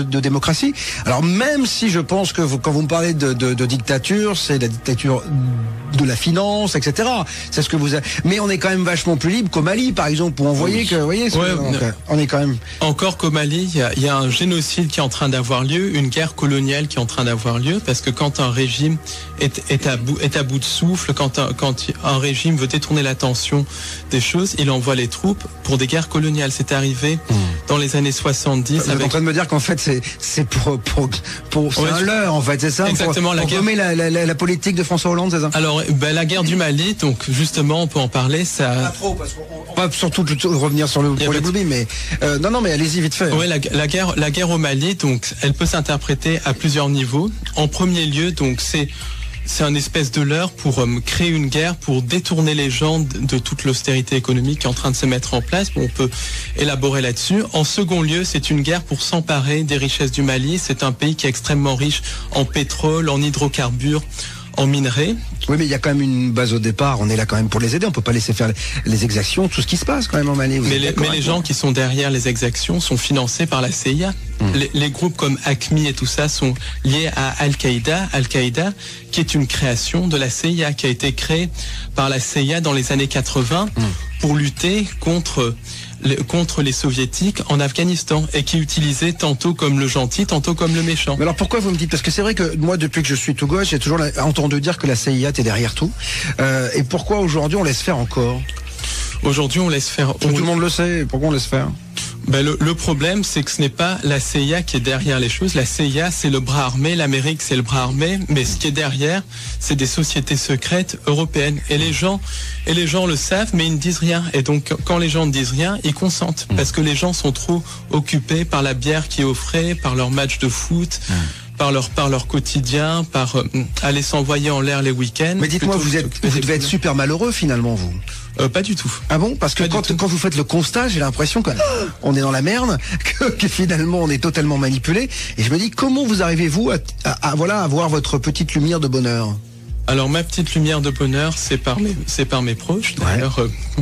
Alors même si je pense que quand vous me parlez de dictature, c'est la dictature de la finance, etc. C'est ce que vous avez. Mais on est quand même vachement plus libre qu'au Mali, par exemple, où on voyait que, vous voyez, on est quand même. Encore qu'au Mali, il y a un génocide qui est en train d'avoir lieu, une guerre coloniale qui est en train d'avoir lieu, parce que quand un régime est à bout de souffle, quand un régime veut détourner l'attention des choses, il envoie les troupes pour des guerres coloniales. C'est arrivé dans les années 70. Vous êtes en train de me dire qu'en fait c'est pour c'est un leurre, en fait, c'est ça? Exactement. Pour gommer la politique de François Hollande, c'est ça? Alors la guerre du Mali, donc justement on peut en parler. Ça. Pas trop, parce qu'on va surtout revenir sur le projet Bluebeam, mais non mais allez-y vite fait. Oui, la guerre au Mali, donc elle peut s'interpréter à plusieurs niveaux. En premier lieu, donc c'est un espèce de leurre pour créer une guerre, pour détourner les gens de toute l'austérité économique qui est en train de se mettre en place. On peut élaborer là-dessus. En second lieu, c'est une guerre pour s'emparer des richesses du Mali. C'est un pays qui est extrêmement riche en pétrole, en hydrocarbures, en minerais. Oui, mais il y a quand même une base au départ. On est là quand même pour les aider. On peut pas laisser faire les exactions, tout ce qui se passe quand même en Mali. Mais les gens qui sont derrière les exactions sont financés par la CIA. Les groupes comme AQMI et tout ça sont liés à Al-Qaïda. Al-Qaïda, qui est une création de la CIA, qui a été créée par la CIA dans les années 80 pour lutter contre les soviétiques en Afghanistan, et qui utilisait tantôt comme le gentil, tantôt comme le méchant. Mais alors pourquoi vous me dites? Parce que c'est vrai que moi, depuis que je suis tout gauche, j'ai toujours entendu dire que la CIA était derrière tout. Et pourquoi aujourd'hui on laisse faire encore? Aujourd'hui on laisse faire. Tout le monde le sait. Pourquoi on laisse faire? Le problème, c'est que ce n'est pas la CIA qui est derrière les choses. La CIA, c'est le bras armé, l'Amérique, c'est le bras armé, mais ce qui est derrière, c'est des sociétés secrètes européennes. Et les gens le savent, mais ils ne disent rien. Et donc, quand les gens ne disent rien, ils consentent. Parce que les gens sont trop occupés par la bière qui est offrée, par leur match de foot, par leur quotidien, par aller s'envoyer en l'air les week-ends. Mais dites-moi, vous devez être super malheureux finalement, vous. Pas du tout. Ah bon? Parce que quand vous faites le constat, j'ai l'impression qu'on est dans la merde, que finalement on est totalement manipulé. Et je me dis, comment vous arrivez-vous à avoir votre petite lumière de bonheur? Alors ma petite lumière de bonheur, c'est par mes proches, d'ailleurs,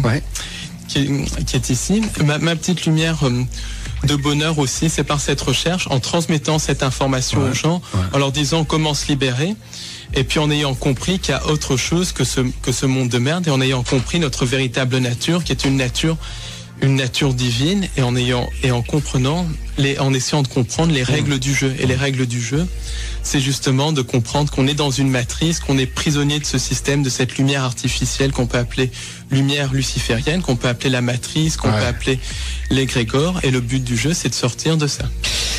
qui est ici. Ma petite lumière de bonheur aussi, c'est par cette recherche, en transmettant cette information aux gens, en leur disant comment se libérer. Et puis en ayant compris qu'il y a autre chose que ce monde de merde, et en ayant compris notre véritable nature, qui est une nature divine, et en essayant de comprendre les règles du jeu. Et les règles du jeu, c'est justement de comprendre qu'on est dans une matrice, qu'on est prisonnier de ce système, de cette lumière artificielle qu'on peut appeler lumière luciférienne, qu'on peut appeler la matrice, qu'on peut appeler l'égrégore. Et le but du jeu, c'est de sortir de ça.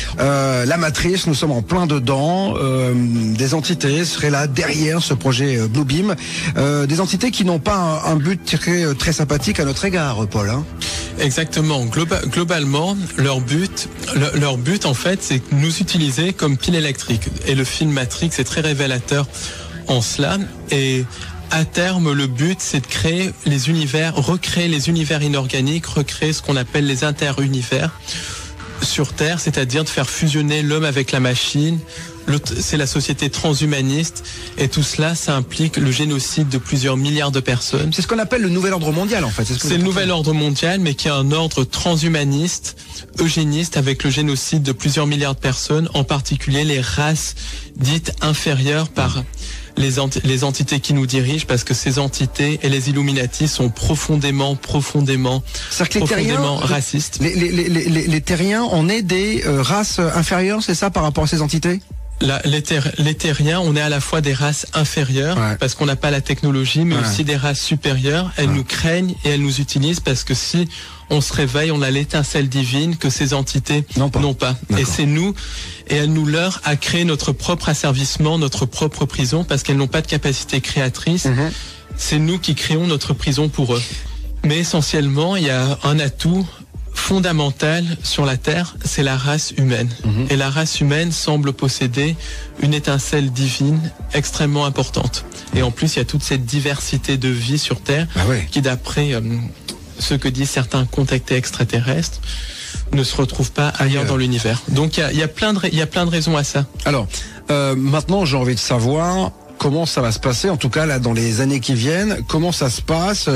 La matrice, nous sommes en plein dedans. Des entités seraient là derrière ce projet Bluebeam. Des entités qui n'ont pas un but très sympathique à notre égard, Paul. Hein. Exactement. Globalement, leur but en fait, c'est nous utiliser comme pile électrique. Et le film Matrix est très révélateur en cela. Et à terme, le but, c'est de créer les univers, recréer les univers inorganiques, recréer ce qu'on appelle les interunivers sur Terre, c'est-à-dire de faire fusionner l'homme avec la machine. C'est la société transhumaniste, et tout cela, ça implique le génocide de plusieurs milliards de personnes. C'est ce qu'on appelle le nouvel ordre mondial, en fait. C'est le nouvel ordre mondial, mais qui est un ordre transhumaniste, eugéniste, avec le génocide de plusieurs milliards de personnes, en particulier les races dites inférieures par les entités qui nous dirigent, parce que ces entités et les Illuminati sont profondément racistes. Les terriens, on est des races inférieures, c'est ça, par rapport à ces entités? Les terriens, on est à la fois des races inférieures, parce qu'on n'a pas la technologie, mais aussi des races supérieures. Elles nous craignent et elles nous utilisent, parce que si on se réveille, on a l'étincelle divine que ces entités n'ont pas. Et c'est nous, et elles nous leurrent à créer notre propre asservissement, notre propre prison, parce qu'elles n'ont pas de capacité créatrice. C'est nous qui créons notre prison pour eux. Mais essentiellement, il y a un atout fondamentale sur la Terre, c'est la race humaine. Et la race humaine semble posséder une étincelle divine extrêmement importante. Et en plus, il y a toute cette diversité de vie sur Terre qui, d'après ce que disent certains contactés extraterrestres, ne se retrouve pas ailleurs dans l'univers. Donc il y a plein de raisons à ça. Alors, maintenant, j'ai envie de savoir comment ça va se passer, en tout cas là dans les années qui viennent. Comment ça se passe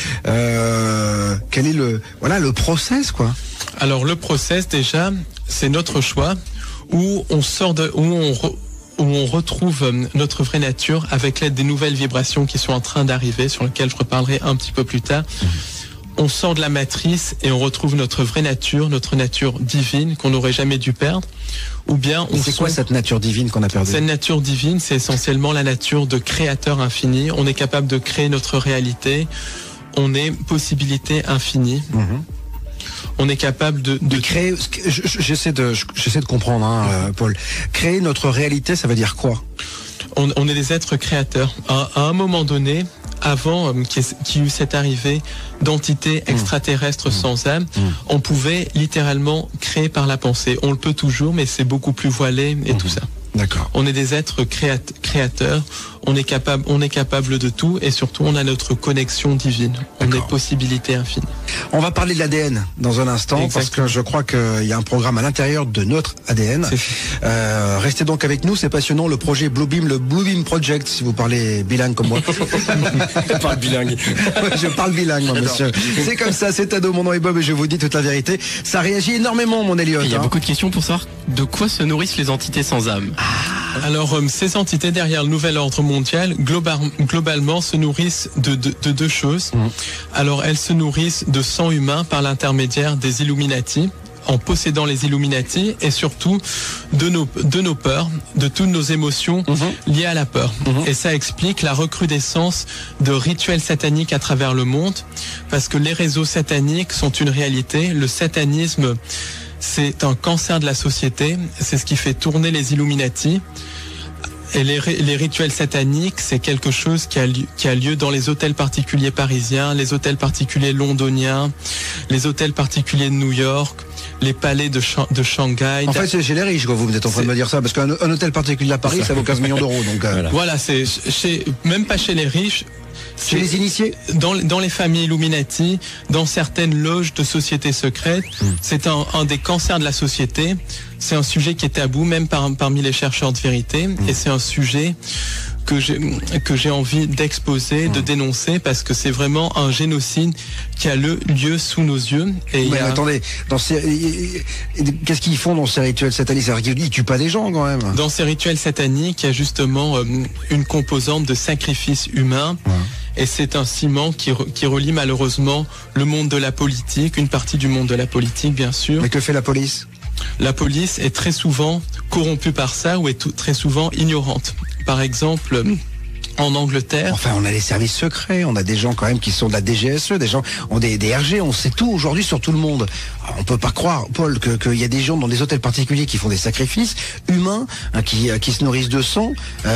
quel est le process, quoi? Alors le process, déjà, c'est notre choix où on sort où on retrouve notre vraie nature avec l'aide des nouvelles vibrations qui sont en train d'arriver, sur lesquelles je reparlerai un petit peu plus tard. On sort de la matrice et on retrouve notre vraie nature, notre nature divine qu'on n'aurait jamais dû perdre. Ou bien c'est quoi cette nature divine qu'on a perdue? Cette nature divine, c'est essentiellement la nature de créateur infini. On est capable de créer notre réalité. On est possibilité infinie. On est capable de créer. J'essaie de comprendre, Paul. Créer notre réalité, ça veut dire quoi? On est des êtres créateurs. À un moment donné, avant qu'il y eut cette arrivée d'entités extraterrestres sans âme, on pouvait littéralement créer par la pensée. On le peut toujours, mais c'est beaucoup plus voilé et tout ça. D'accord. On est des êtres créateurs, on est capable de tout, et surtout on a notre connexion divine. On est possibilité infinie. On va parler de l'ADN dans un instant. Exactement. Parce que je crois qu'il y a un programme à l'intérieur de notre ADN. Restez donc avec nous, c'est passionnant, le projet Bluebeam, le Bluebeam Project, si vous parlez bilingue comme moi. Je parle bilingue. Je parle bilingue, moi, monsieur. C'est comme ça, c'est Ado, mon nom est Bob et je vous dis toute la vérité. Ça réagit énormément, mon Elliot. Il y a beaucoup de questions pour savoir de quoi se nourrissent les entités sans âme. Alors, ces entités derrière le nouvel ordre mondial, globalement, se nourrissent de deux choses. Alors, elles se nourrissent de sang humain par l'intermédiaire des Illuminati, en possédant les Illuminati, et surtout de nos peurs, de toutes nos émotions liées à la peur. Et ça explique la recrudescence de rituels sataniques à travers le monde, parce que les réseaux sataniques sont une réalité. Le satanisme, c'est un cancer de la société, c'est ce qui fait tourner les Illuminati. Et les rituels sataniques, c'est quelque chose qui a lieu dans les hôtels particuliers parisiens, les hôtels particuliers londoniens, les hôtels particuliers de New York, les palais de Shanghai. En fait, c'est chez les riches, quoi. Vous êtes en train de me dire ça, parce qu'un hôtel particulier à Paris, ça vaut 15 millions d'euros. Donc, voilà, c'est même pas chez les riches. Chez les initiés, dans les familles Illuminati, dans certaines loges de sociétés secrètes, c'est un des cancers de la société. C'est un sujet qui est tabou, même parmi les chercheurs de vérité, et c'est un sujet que j'ai envie d'exposer, de dénoncer, parce que c'est vraiment un génocide qui a lieu sous nos yeux. Et attendez, qu'est-ce qu'ils font dans ces rituels sataniques? Ils tuent pas des gens, quand même. Dans ces rituels sataniques, il y a justement une composante de sacrifice humain. Et c'est un ciment qui relie malheureusement le monde de la politique, une partie du monde de la politique, bien sûr. Mais que fait la police? La police est très souvent corrompue par ça, ou est très souvent ignorante. Par exemple, en Angleterre. Enfin, on a les services secrets, on a des gens quand même qui sont de la DGSE, des gens ont des RG, on sait tout aujourd'hui sur tout le monde. Alors, on peut pas croire, Paul, qu'il y a des gens dans des hôtels particuliers qui font des sacrifices humains, qui se nourrissent de sang,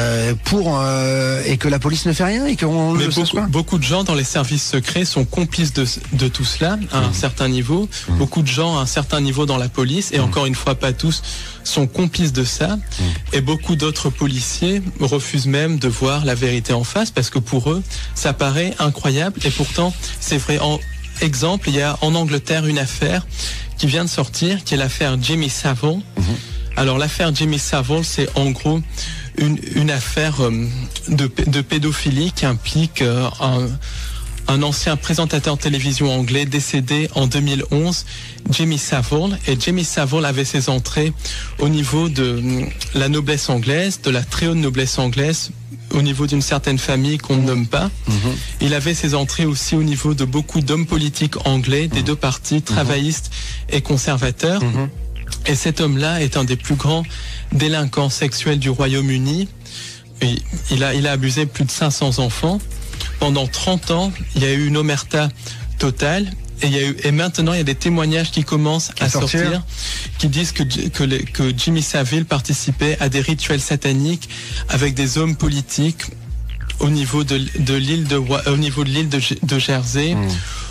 et que la police ne fait rien et qu'on le sache pas. Beaucoup de gens dans les services secrets sont complices de tout cela à un certain niveau. Beaucoup de gens à un certain niveau dans la police, et encore une fois, pas tous, sont complices de ça. Et beaucoup d'autres policiers refusent même de voir la vérité en face, parce que pour eux, ça paraît incroyable, et pourtant, c'est vrai. Exemple, il y a en Angleterre une affaire qui vient de sortir, qui est l'affaire Jimmy Savile. Alors, l'affaire Jimmy Savile, c'est en gros une affaire de pédophilie qui implique un ancien présentateur de télévision anglais décédé en 2011, Jimmy Savile. Et Jimmy Savile avait ses entrées au niveau de la noblesse anglaise, de la très haute noblesse anglaise, au niveau d'une certaine famille qu'on ne nomme pas. Il avait ses entrées aussi au niveau de beaucoup d'hommes politiques anglais, des deux partis, travaillistes et conservateurs. Et cet homme-là est un des plus grands délinquants sexuels du Royaume-Uni. Il a abusé plus de 500 enfants. Pendant 30 ans, il y a eu une omerta totale. Et maintenant, il y a des témoignages qui commencent à sortir, qui disent que Jimmy Savile participait à des rituels sataniques avec des hommes politiques au niveau de l'île de Jersey,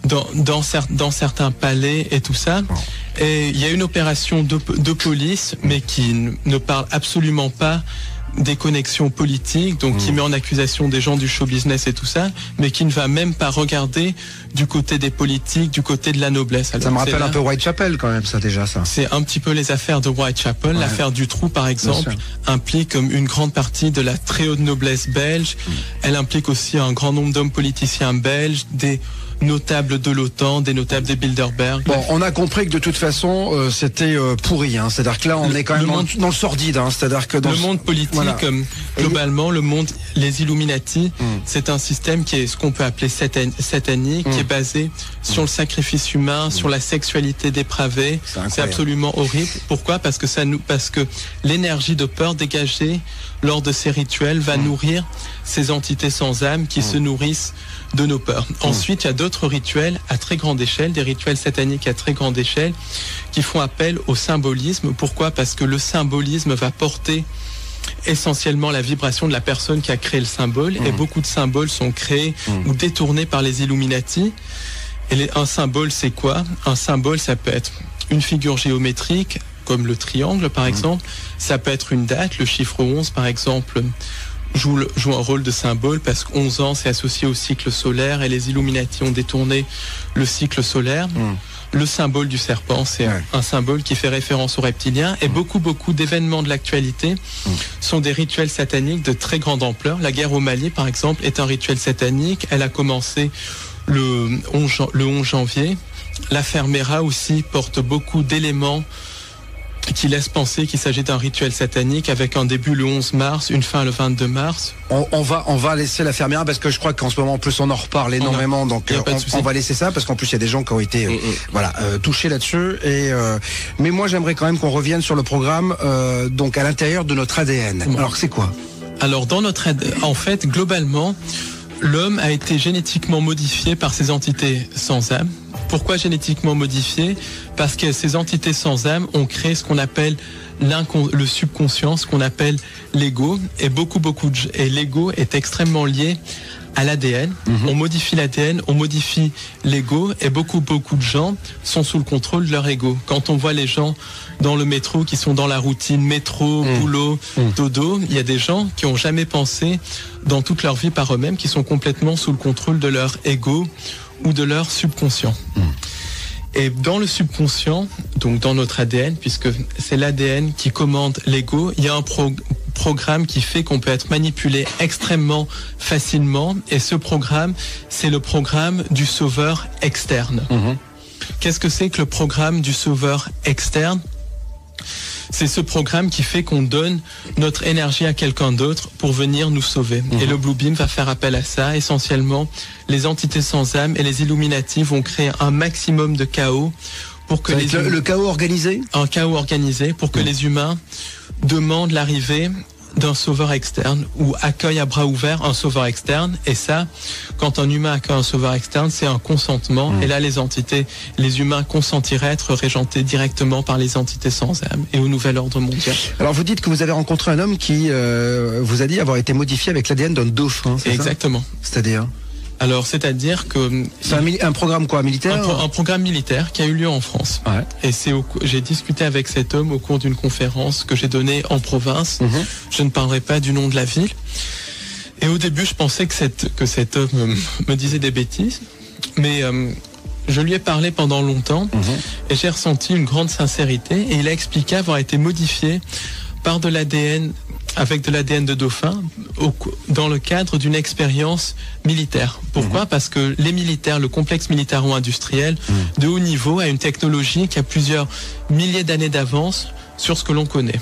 dans certains palais et tout ça. Et il y a une opération de police, mais qui ne parle absolument pas des connexions politiques, donc qui met en accusation des gens du show business et tout ça, mais qui ne va même pas regarder du côté des politiques, du côté de la noblesse. Alors, ça me rappelle un peu Whitechapel quand même, ça déjà, ça. C'est un petit peu les affaires de Whitechapel. Ouais. L'affaire Dutroux, par exemple, implique comme une grande partie de la très haute noblesse belge. Elle implique aussi un grand nombre d'hommes politiciens belges, des notables de l'OTAN, des notables des Bilderberg. Bon, on a compris que de toute façon, c'était pourri. Hein. C'est-à-dire que là, on est quand même dans le sordide. Hein. C'est-à-dire que dans le monde politique, globalement, le monde, les Illuminati, c'est un système qui est ce qu'on peut appeler satanique, qui est basé sur le sacrifice humain, sur la sexualité dépravée. C'est absolument horrible. Pourquoi ? Parce que l'énergie de peur dégagée lors de ces rituels va nourrir ces entités sans âme qui se nourrissent de nos peurs. Ensuite, il y a d'autres rituels à très grande échelle, des rituels sataniques à très grande échelle, qui font appel au symbolisme. Pourquoi ? Parce que le symbolisme va porter essentiellement la vibration de la personne qui a créé le symbole, et beaucoup de symboles sont créés ou détournés par les Illuminati. Et un symbole, c'est quoi ? Un symbole, ça peut être une figure géométrique, comme le triangle par exemple, ça peut être une date, le chiffre 11 par exemple, joue un rôle de symbole parce que 11 ans c'est associé au cycle solaire et les Illuminati ont détourné le cycle solaire. Le symbole du serpent, c'est un symbole qui fait référence aux reptiliens, et beaucoup d'événements de l'actualité sont des rituels sataniques de très grande ampleur. La guerre au Mali par exemple est un rituel satanique, elle a commencé le 11 janvier. L'affaire Mera aussi porte beaucoup d'éléments qui laisse penser qu'il s'agit d'un rituel satanique avec un début le 11 mars, une fin le 22 mars. On va laisser la fermière parce que je crois qu'en ce moment en plus on en reparle énormément, donc on va laisser ça parce qu'en plus il y a des gens qui ont été touchés là-dessus. Mais moi j'aimerais quand même qu'on revienne sur le programme donc à l'intérieur de notre ADN. Alors c'est quoi ? Alors dans notre en fait globalement l'homme a été génétiquement modifié par ces entités sans âme. Pourquoi génétiquement modifié ? Parce que ces entités sans âme ont créé ce qu'on appelle le subconscient, ce qu'on appelle l'ego, et l'ego est extrêmement lié à l'ADN. On modifie l'ADN, on modifie l'ego, et beaucoup de gens sont sous le contrôle de leur ego. Quand on voit les gens dans le métro qui sont dans la routine métro, boulot, dodo, il y a des gens qui ont jamais pensé dans toute leur vie par eux-mêmes, qui sont complètement sous le contrôle de leur ego ou de leur subconscient. Et dans le subconscient, donc dans notre ADN, puisque c'est l'ADN qui commande l'ego, il y a un programme qui fait qu'on peut être manipulé extrêmement facilement, et ce programme, c'est le programme du sauveur externe. Qu'est-ce que c'est que le programme du sauveur externe ? C'est ce programme qui fait qu'on donne notre énergie à quelqu'un d'autre pour venir nous sauver. Et le Blue Beam va faire appel à ça. Essentiellement, les entités sans âme et les Illuminati vont créer un maximum de chaos pour que le chaos organisé ? Un chaos organisé pour que les humains demandent l'arrivée d'un sauveur externe, ou accueille à bras ouverts un sauveur externe. Et ça, quand un humain accueille un sauveur externe, c'est un consentement. Et là, les humains consentiraient à être régentés directement par les entités sans âme et au nouvel ordre mondial. Alors vous dites que vous avez rencontré un homme qui vous a dit avoir été modifié avec l'ADN d'un dauphin, c'est exactement. Ça ? C'est-à-dire ? Alors, c'est-à-dire que... C'est un programme quoi, militaire ? Un programme militaire qui a eu lieu en France. Et j'ai discuté avec cet homme au cours d'une conférence que j'ai donnée en province. Je ne parlerai pas du nom de la ville. Et au début, je pensais que cet homme me disait des bêtises. Mais je lui ai parlé pendant longtemps et j'ai ressenti une grande sincérité. Et il a expliqué avoir été modifié par de l'ADN, avec de l'ADN de dauphin, dans le cadre d'une expérience militaire. Pourquoi ? Parce que les militaires, le complexe militaro-industriel de haut niveau a une technologie qui a plusieurs milliers d'années d'avance sur ce que l'on connaît.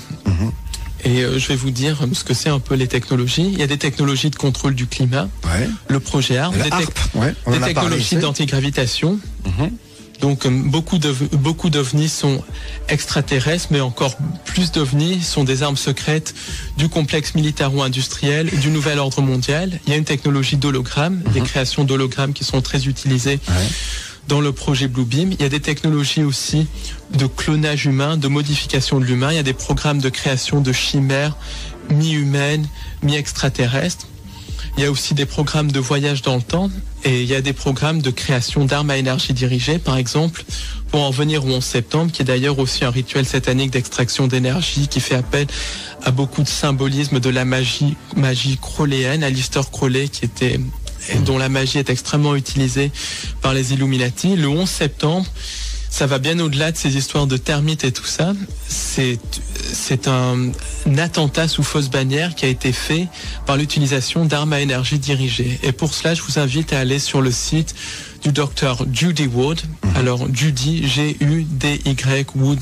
Et je vais vous dire ce que c'est un peu les technologies. Il y a des technologies de contrôle du climat, le projet ARP, des technologies d'antigravitation. Donc beaucoup d'ovnis sont extraterrestres, mais encore plus d'ovnis sont des armes secrètes du complexe militaro-industriel du nouvel ordre mondial. Il y a une technologie d'hologramme, des créations d'hologrammes qui sont très utilisées dans le projet Blue Beam. Il y a des technologies aussi de clonage humain, de modification de l'humain. Il y a des programmes de création de chimères mi-humaines, mi-extraterrestres. Il y a aussi des programmes de voyage dans le temps et il y a des programmes de création d'armes à énergie dirigée, par exemple, pour en venir au 11 septembre, qui est d'ailleurs aussi un rituel satanique d'extraction d'énergie qui fait appel à beaucoup de symbolisme de la magie crowleyenne, Aleister Crowley, dont la magie est extrêmement utilisée par les Illuminati. Le 11 septembre, ça va bien au-delà de ces histoires de termites et tout ça. C'est un attentat sous fausse bannière qui a été fait par l'utilisation d'armes à énergie dirigées. Et pour cela, je vous invite à aller sur le site du docteur Judy Wood. Alors, Judy, G-U-D-Y, Wood,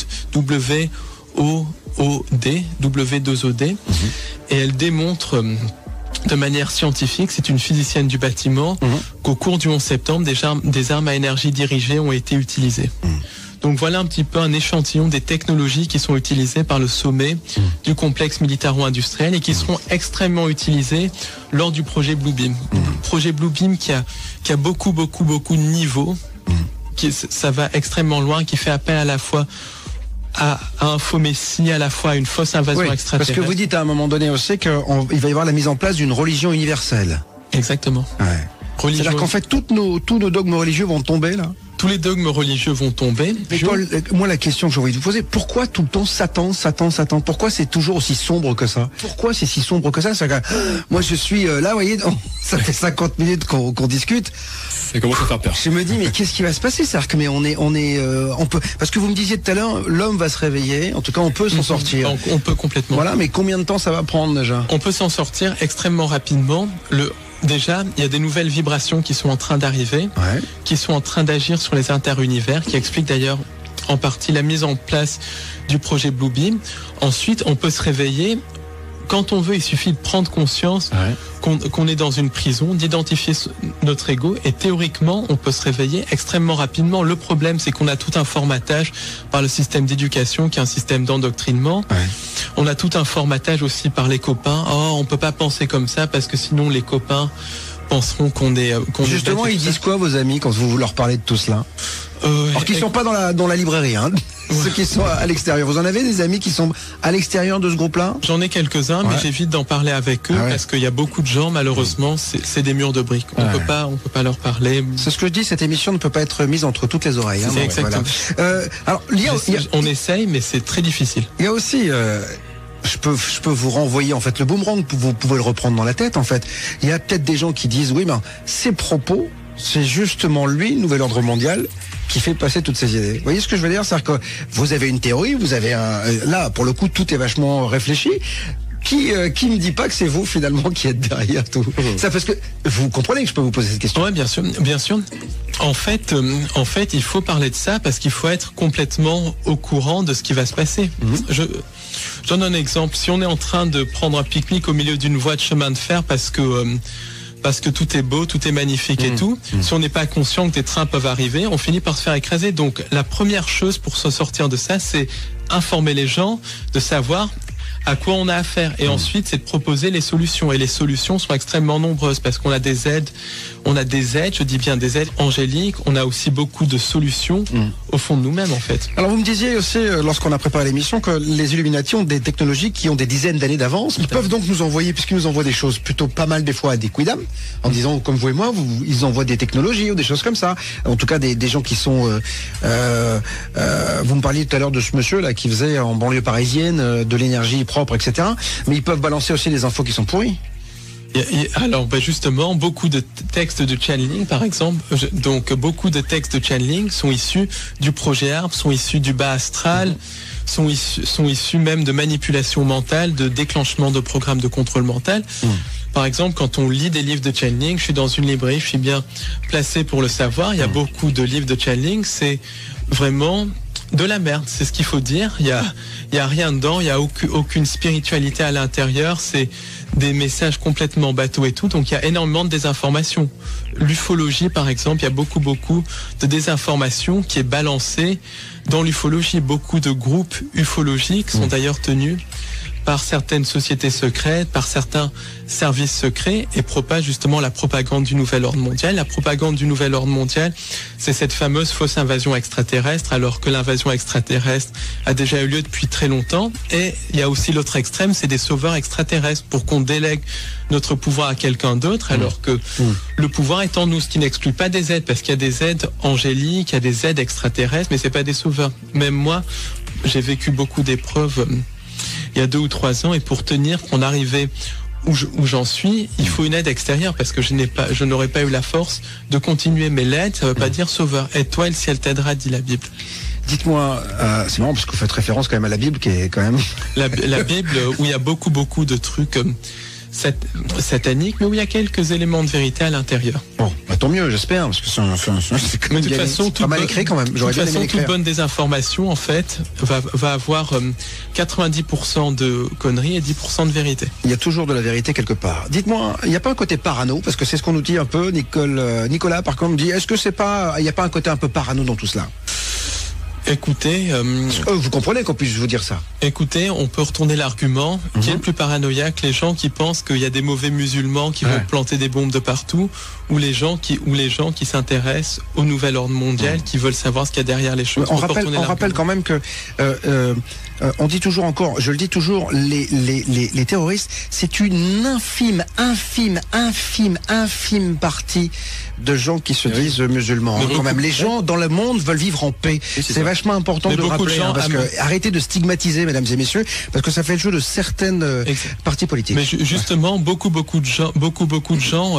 W-O-O-D, W-2-O-D. Et elle démontre de manière scientifique, c'est une physicienne du bâtiment, qu'au cours du 11 septembre, des armes à énergie dirigée ont été utilisées. Donc voilà un petit peu un échantillon des technologies qui sont utilisées par le sommet du complexe militaro-industriel et qui seront extrêmement utilisées lors du projet Bluebeam. Projet Bluebeam qui a beaucoup de niveaux, ça va extrêmement loin, qui fait appel à la fois à un faux messie, à la fois à une fausse invasion extraterrestre. Parce que vous dites à un moment donné aussi qu'il va y avoir la mise en place d'une religion universelle. Exactement. Ouais. C'est-à-dire qu'en fait, tous nos dogmes religieux vont tomber, là? Tous les dogmes religieux vont tomber. Mais Paul, moi, la question que j'ai envie de vous poser, pourquoi tout le temps Satan? Pourquoi c'est toujours aussi sombre que ça? Pourquoi c'est si sombre que ça? Moi, je suis là, vous voyez, ça fait 50 minutes qu'on discute. Ça commence à faire peur. Je me dis, mais qu'est-ce qui va se passer? C'est-à-dire que, mais on peut, parce que vous me disiez tout à l'heure, l'homme va se réveiller. En tout cas, on peut s'en sortir. On peut complètement. Voilà, mais combien de temps ça va prendre déjà? On peut s'en sortir extrêmement rapidement. Déjà, il y a des nouvelles vibrations qui sont en train d'arriver, qui sont en train d'agir sur les interunivers, qui expliquent d'ailleurs en partie la mise en place du projet Bluebeam. Ensuite, on peut se réveiller. Quand on veut, il suffit de prendre conscience qu'on est dans une prison, d'identifier notre ego, et théoriquement, on peut se réveiller extrêmement rapidement. Le problème, c'est qu'on a tout un formatage par le système d'éducation, qui est un système d'endoctrinement. On a tout un formatage aussi par les copains. Oh, on peut pas penser comme ça parce que sinon les copains penseront qu'on est. Justement, ils disent quoi, vos amis, quand vous leur parlez de tout cela? Alors qu'ils sont pas dans la librairie, hein. Ceux qui sont à l'extérieur. Vous en avez des amis qui sont à l'extérieur de ce groupe-là? J'en ai quelques-uns, mais j'évite d'en parler avec eux parce qu'il y a beaucoup de gens, malheureusement, c'est des murs de briques. On peut pas leur parler. C'est ce que je dis, cette émission ne peut pas être mise entre toutes les oreilles. C'est exactement. Voilà. Alors, on essaye, mais c'est très difficile. Il y a aussi, je peux vous renvoyer en fait le boomerang, vous pouvez le reprendre dans la tête en fait. Il y a peut-être des gens qui disent oui, mais ces propos, c'est justement lui, Nouvel Ordre Mondial, qui fait passer toutes ces idées. Vous voyez ce que je veux dire? C'est-à-dire que vous avez une théorie, vous avez là, pour le coup, tout est vachement réfléchi. Qui me dit pas que c'est vous finalement qui êtes derrière tout ça? Parce que vous comprenez que je peux vous poser cette question. Oui, bien sûr, bien sûr. En fait, il faut parler de ça parce qu'il faut être complètement au courant de ce qui va se passer. Je donne un exemple. Si on est en train de prendre un pique-nique au milieu d'une voie de chemin de fer parce que tout est beau, tout est magnifique et tout, si on n'est pas conscient que des trains peuvent arriver, on finit par se faire écraser. Donc la première chose pour se sortir de ça, c'est informer les gens, de savoir à quoi on a affaire. Et ensuite, c'est de proposer les solutions. Et les solutions sont extrêmement nombreuses parce qu'on a des aides, je dis bien des aides angéliques, on a aussi beaucoup de solutions au fond de nous-mêmes en fait. Alors vous me disiez aussi, lorsqu'on a préparé l'émission, que les Illuminati ont des technologies qui ont des dizaines d'années d'avance. Ils peuvent donc nous envoyer, puisqu'ils nous envoient des choses plutôt pas mal des fois à des quidam, en disant, comme vous et moi, ils envoient des technologies ou des choses comme ça. En tout cas, des gens qui sont... vous me parliez tout à l'heure de ce monsieur là qui faisait en banlieue parisienne de l'énergie propre, etc. Mais ils peuvent balancer aussi des infos qui sont pourries. Alors justement, beaucoup de textes de channeling, par exemple, beaucoup de textes de channeling sont issus du projet ARP, sont issus du bas astral, sont issus même de manipulation mentale, de déclenchement de programmes de contrôle mental. Par exemple, quand on lit des livres de channeling, je suis dans une librairie, je suis bien placé pour le savoir, il y a beaucoup de livres de channeling, c'est vraiment de la merde, c'est ce qu'il faut dire. Il y a rien dedans, il y a aucune spiritualité à l'intérieur, c'est des messages complètement bateaux et tout, donc il y a énormément de désinformation. L'ufologie par exemple, il y a beaucoup de désinformation qui est balancée dans l'ufologie. Beaucoup de groupes ufologiques sont d'ailleurs tenus par certaines sociétés secrètes, par certains services secrets et propage justement la propagande du nouvel ordre mondial. La propagande du nouvel ordre mondial, c'est cette fameuse fausse invasion extraterrestre, alors que l'invasion extraterrestre a déjà eu lieu depuis très longtemps. Et il y a aussi l'autre extrême, c'est des sauveurs extraterrestres pour qu'on délègue notre pouvoir à quelqu'un d'autre, alors que le pouvoir est en nous, ce qui n'exclut pas des aides, parce qu'il y a des aides angéliques, il y a des aides extraterrestres, mais c'est pas des sauveurs. Même moi, j'ai vécu beaucoup d'épreuves il y a 2 ou 3 ans, et pour tenir, qu'on arrivait où j'en suis, il faut une aide extérieure, parce que je n'aurais pas eu la force de continuer. Mais l'aide, ça veut pas dire sauveur. Aide-toi et le ciel t'aidera, dit la Bible. Dites-moi, c'est marrant parce que vous faites référence quand même à la Bible, qui est quand même... La Bible, où il y a beaucoup de trucs sataniques, mais où il y a quelques éléments de vérité à l'intérieur. Bon, bah tant mieux, j'espère, parce que c'est quand même de toute façon, pas mal écrit quand même. De toute façon, toute bonne désinformation, en fait, va avoir 90% de conneries et 10% de vérité. Il y a toujours de la vérité quelque part. Dites-moi, il n'y a pas un côté parano, parce que c'est ce qu'on nous dit un peu. Nicolas, par contre, dit, est-ce que il n'y a pas un côté un peu parano dans tout cela? Écoutez, vous comprenez qu'on puisse vous dire ça? Écoutez, on peut retourner l'argument. Qui est le plus paranoïaque? Les gens qui pensent qu'il y a des mauvais musulmans qui vont planter des bombes de partout, ou les gens qui s'intéressent au nouvel ordre mondial, qui veulent savoir ce qu'il y a derrière les choses. On rappelle quand même que on dit toujours encore, je le dis toujours, les terroristes, c'est une infime partie de gens qui se disent musulmans. Quand même, les gens dans le monde veulent vivre en paix. C'est vachement important de le rappeler, parce que arrêtez de stigmatiser, mesdames et messieurs, parce que ça fait le jeu de certaines partis politiques. Mais justement, beaucoup de gens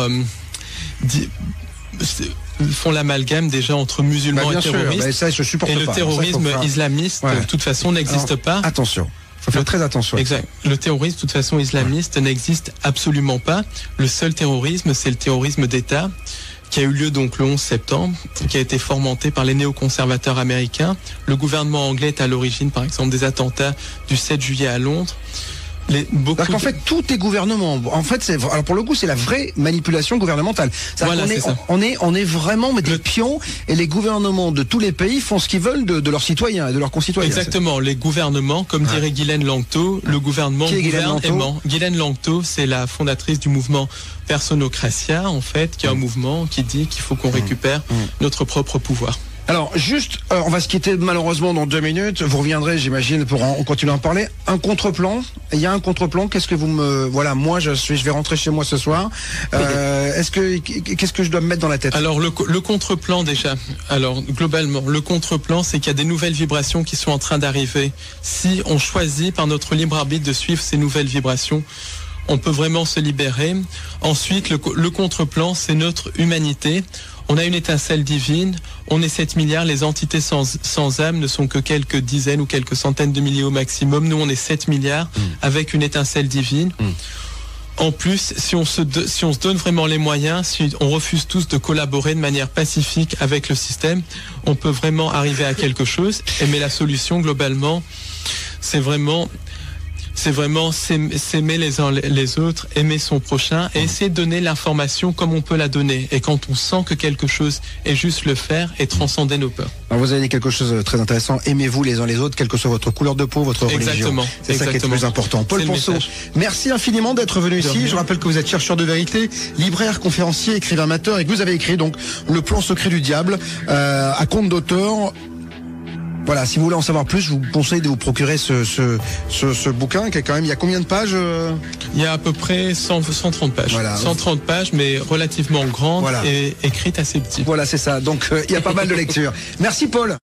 font l'amalgame déjà entre musulmans et terroristes. Ça, je supporte et le terrorisme islamiste, de toute façon, n'existe pas. Attention. Faut faire très attention. Exact. Le terrorisme, de toute façon, islamiste n'existe absolument pas. Le seul terrorisme, c'est le terrorisme d'État, qui a eu lieu donc le 11 septembre, qui a été fomenté par les néoconservateurs américains. Le gouvernement anglais est à l'origine, par exemple, des attentats du 7 juillet à Londres. Parce qu'en fait, tout est gouvernement. En fait, alors pour le coup, c'est la vraie manipulation gouvernementale. Voilà, on est vraiment des pions, et les gouvernements de tous les pays font ce qu'ils veulent de leurs citoyens et de leurs concitoyens. Exactement. Les gouvernements, comme dirait Guylaine Langto, le gouvernement gouverne aimant. Guylaine Langto, c'est la fondatrice du mouvement Personocratia, en fait, qui est un mouvement qui dit qu'il faut qu'on récupère notre propre pouvoir. Alors, juste, on va se quitter malheureusement dans 2 minutes. Vous reviendrez, j'imagine, pour en continuer à en parler. Un contre-plan. Il y a un contre-plan. Qu'est-ce que vous voilà, moi, je vais rentrer chez moi ce soir. Qu'est-ce que je dois me mettre dans la tête? Alors, le contre-plan, déjà. Alors, globalement, le contre-plan, c'est qu'il y a des nouvelles vibrations qui sont en train d'arriver. Si on choisit par notre libre arbitre de suivre ces nouvelles vibrations, on peut vraiment se libérer. Ensuite, le contre-plan, c'est notre humanité. On a une étincelle divine, on est 7 milliards, les entités sans âme ne sont que quelques dizaines ou quelques centaines de milliers au maximum. Nous, on est 7 milliards avec une étincelle divine. En plus, si on se donne vraiment les moyens, si on refuse tous de collaborer de manière pacifique avec le système, on peut vraiment arriver à quelque chose. Mais la solution, globalement, c'est vraiment s'aimer les uns les autres, aimer son prochain et essayer de donner l'information comme on peut la donner. Et quand on sent que quelque chose est juste le faire et transcender nos peurs. Alors vous avez dit quelque chose de très intéressant. Aimez-vous les uns les autres, quelle que soit votre couleur de peau, votre religion. C'est ça qui est le plus important. Paul Ponceau, merci infiniment d'être venu ici. Je rappelle que vous êtes chercheur de vérité, libraire, conférencier, écrivain amateur et que vous avez écrit donc Le plan secret du diable à compte d'auteur. Voilà, si vous voulez en savoir plus, je vous conseille de vous procurer ce bouquin qui est quand même, il y a combien de pages Il y a à peu près 130 pages. Voilà. 130 pages, mais relativement grandes et écrites assez petites. Voilà, c'est ça. Donc, il y a pas mal de lectures. Merci Paul.